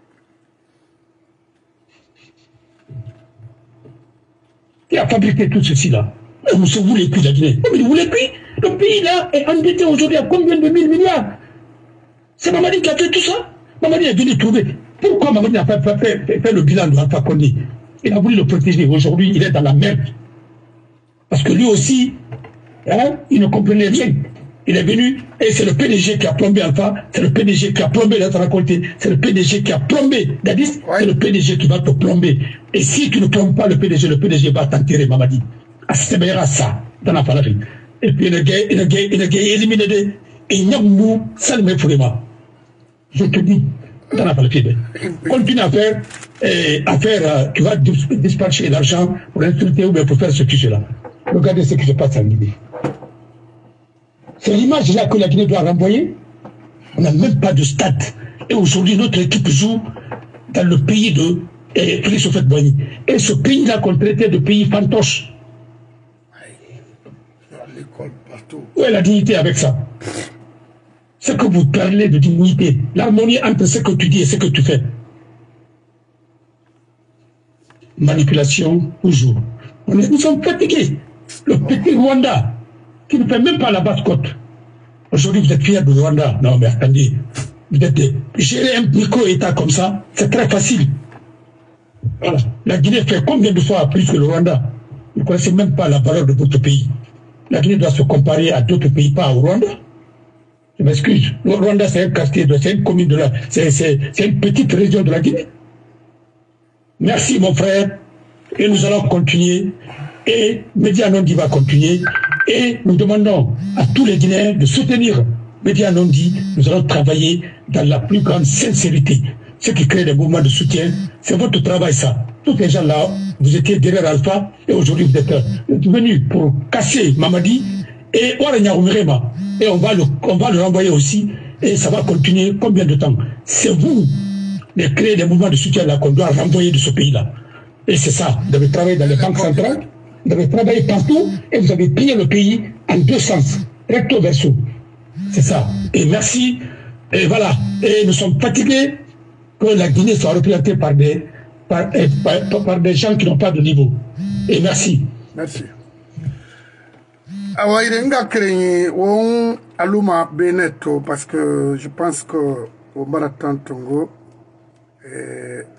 Il a fabriqué tout ceci-là. Mais vous ne voulez plus la Guinée. Mais vous voulez plus. Le pays-là est endetté aujourd'hui à combien de mille milliards? C'est Mamadi qui a fait tout ça. Mamadi est venu trouver. Pourquoi Mamadi n'a pas fait, fait, fait, fait le bilan de Alpha Condé? Il a voulu le protéger. Aujourd'hui, il est dans la merde. Parce que lui aussi, hein, il ne comprenait rien. Il est venu et c'est le P D G qui a plombé Alpha, c'est le P D G qui a plombé la Tracolté, c'est le P D G qui a plombé Dadis, ouais. C'est le P D G qui va te plomber. Et si tu ne plombes pas le P D G, le P D G va t'enterrer, Mamadi. À ce ça, dans la palarie. Et puis il est gay, il est gay, il est gay, éliminé de. Et il n'y a mou, ça ne me ferait pas. Je te dis, dans la palarie. Continue à faire, et à faire, euh, tu vas dispatcher l'argent pour insulter ou bien pour faire ce que cela. Regardez ce qui se passe en Guinée. C'est l'image là que la Guinée doit renvoyer. On n'a même pas de stade. Et aujourd'hui, notre équipe joue dans le pays de Christophe Boigny. Et ce pays-là qu'on traitait de pays fantoche. Où est la dignité avec ça? C'est que vous parlez de dignité. L'harmonie entre ce que tu dis et ce que tu fais. Manipulation, toujours. On est, nous sommes fatigués. Le petit Rwanda, qui ne fait même pas la basse côte. Aujourd'hui, vous êtes fiers du Rwanda. Non, mais attendez. Vous êtes gérer un micro-État comme ça, c'est très facile. Voilà. La Guinée fait combien de fois plus que le Rwanda? Vous ne connaissez même pas la valeur de votre pays. La Guinée doit se comparer à d'autres pays, pas au Rwanda. Je m'excuse. Le Rwanda, c'est un quartier, c'est une commune de la. C'est une petite région de la Guinée. Merci, mon frère. Et nous allons continuer. Et Média Nondi va continuer. Et nous demandons à tous les Guinéens de soutenir Média Nondi. Nous allons travailler dans la plus grande sincérité. Ce qui crée des mouvements de soutien, c'est votre travail, ça. Tous les gens là, vous étiez derrière Alpha, et aujourd'hui vous êtes venus pour casser Mamadi, et et on va le, on va le renvoyer aussi, et ça va continuer combien de temps? C'est vous, de créer des mouvements de soutien là qu'on doit renvoyer de ce pays-là. Et c'est ça, vous devez travailler dans les banques centrales, vous devez travailler partout, et vous avez plié le pays en deux sens, recto verso. C'est ça. Et merci, et voilà. Et nous sommes fatigués que la Guinée soit représentée par des, par, par, par des gens qui n'ont pas de niveau. Et merci.
Merci. Alors, il y a un Aluma Beneto parce que je pense que au Marathon Tongo,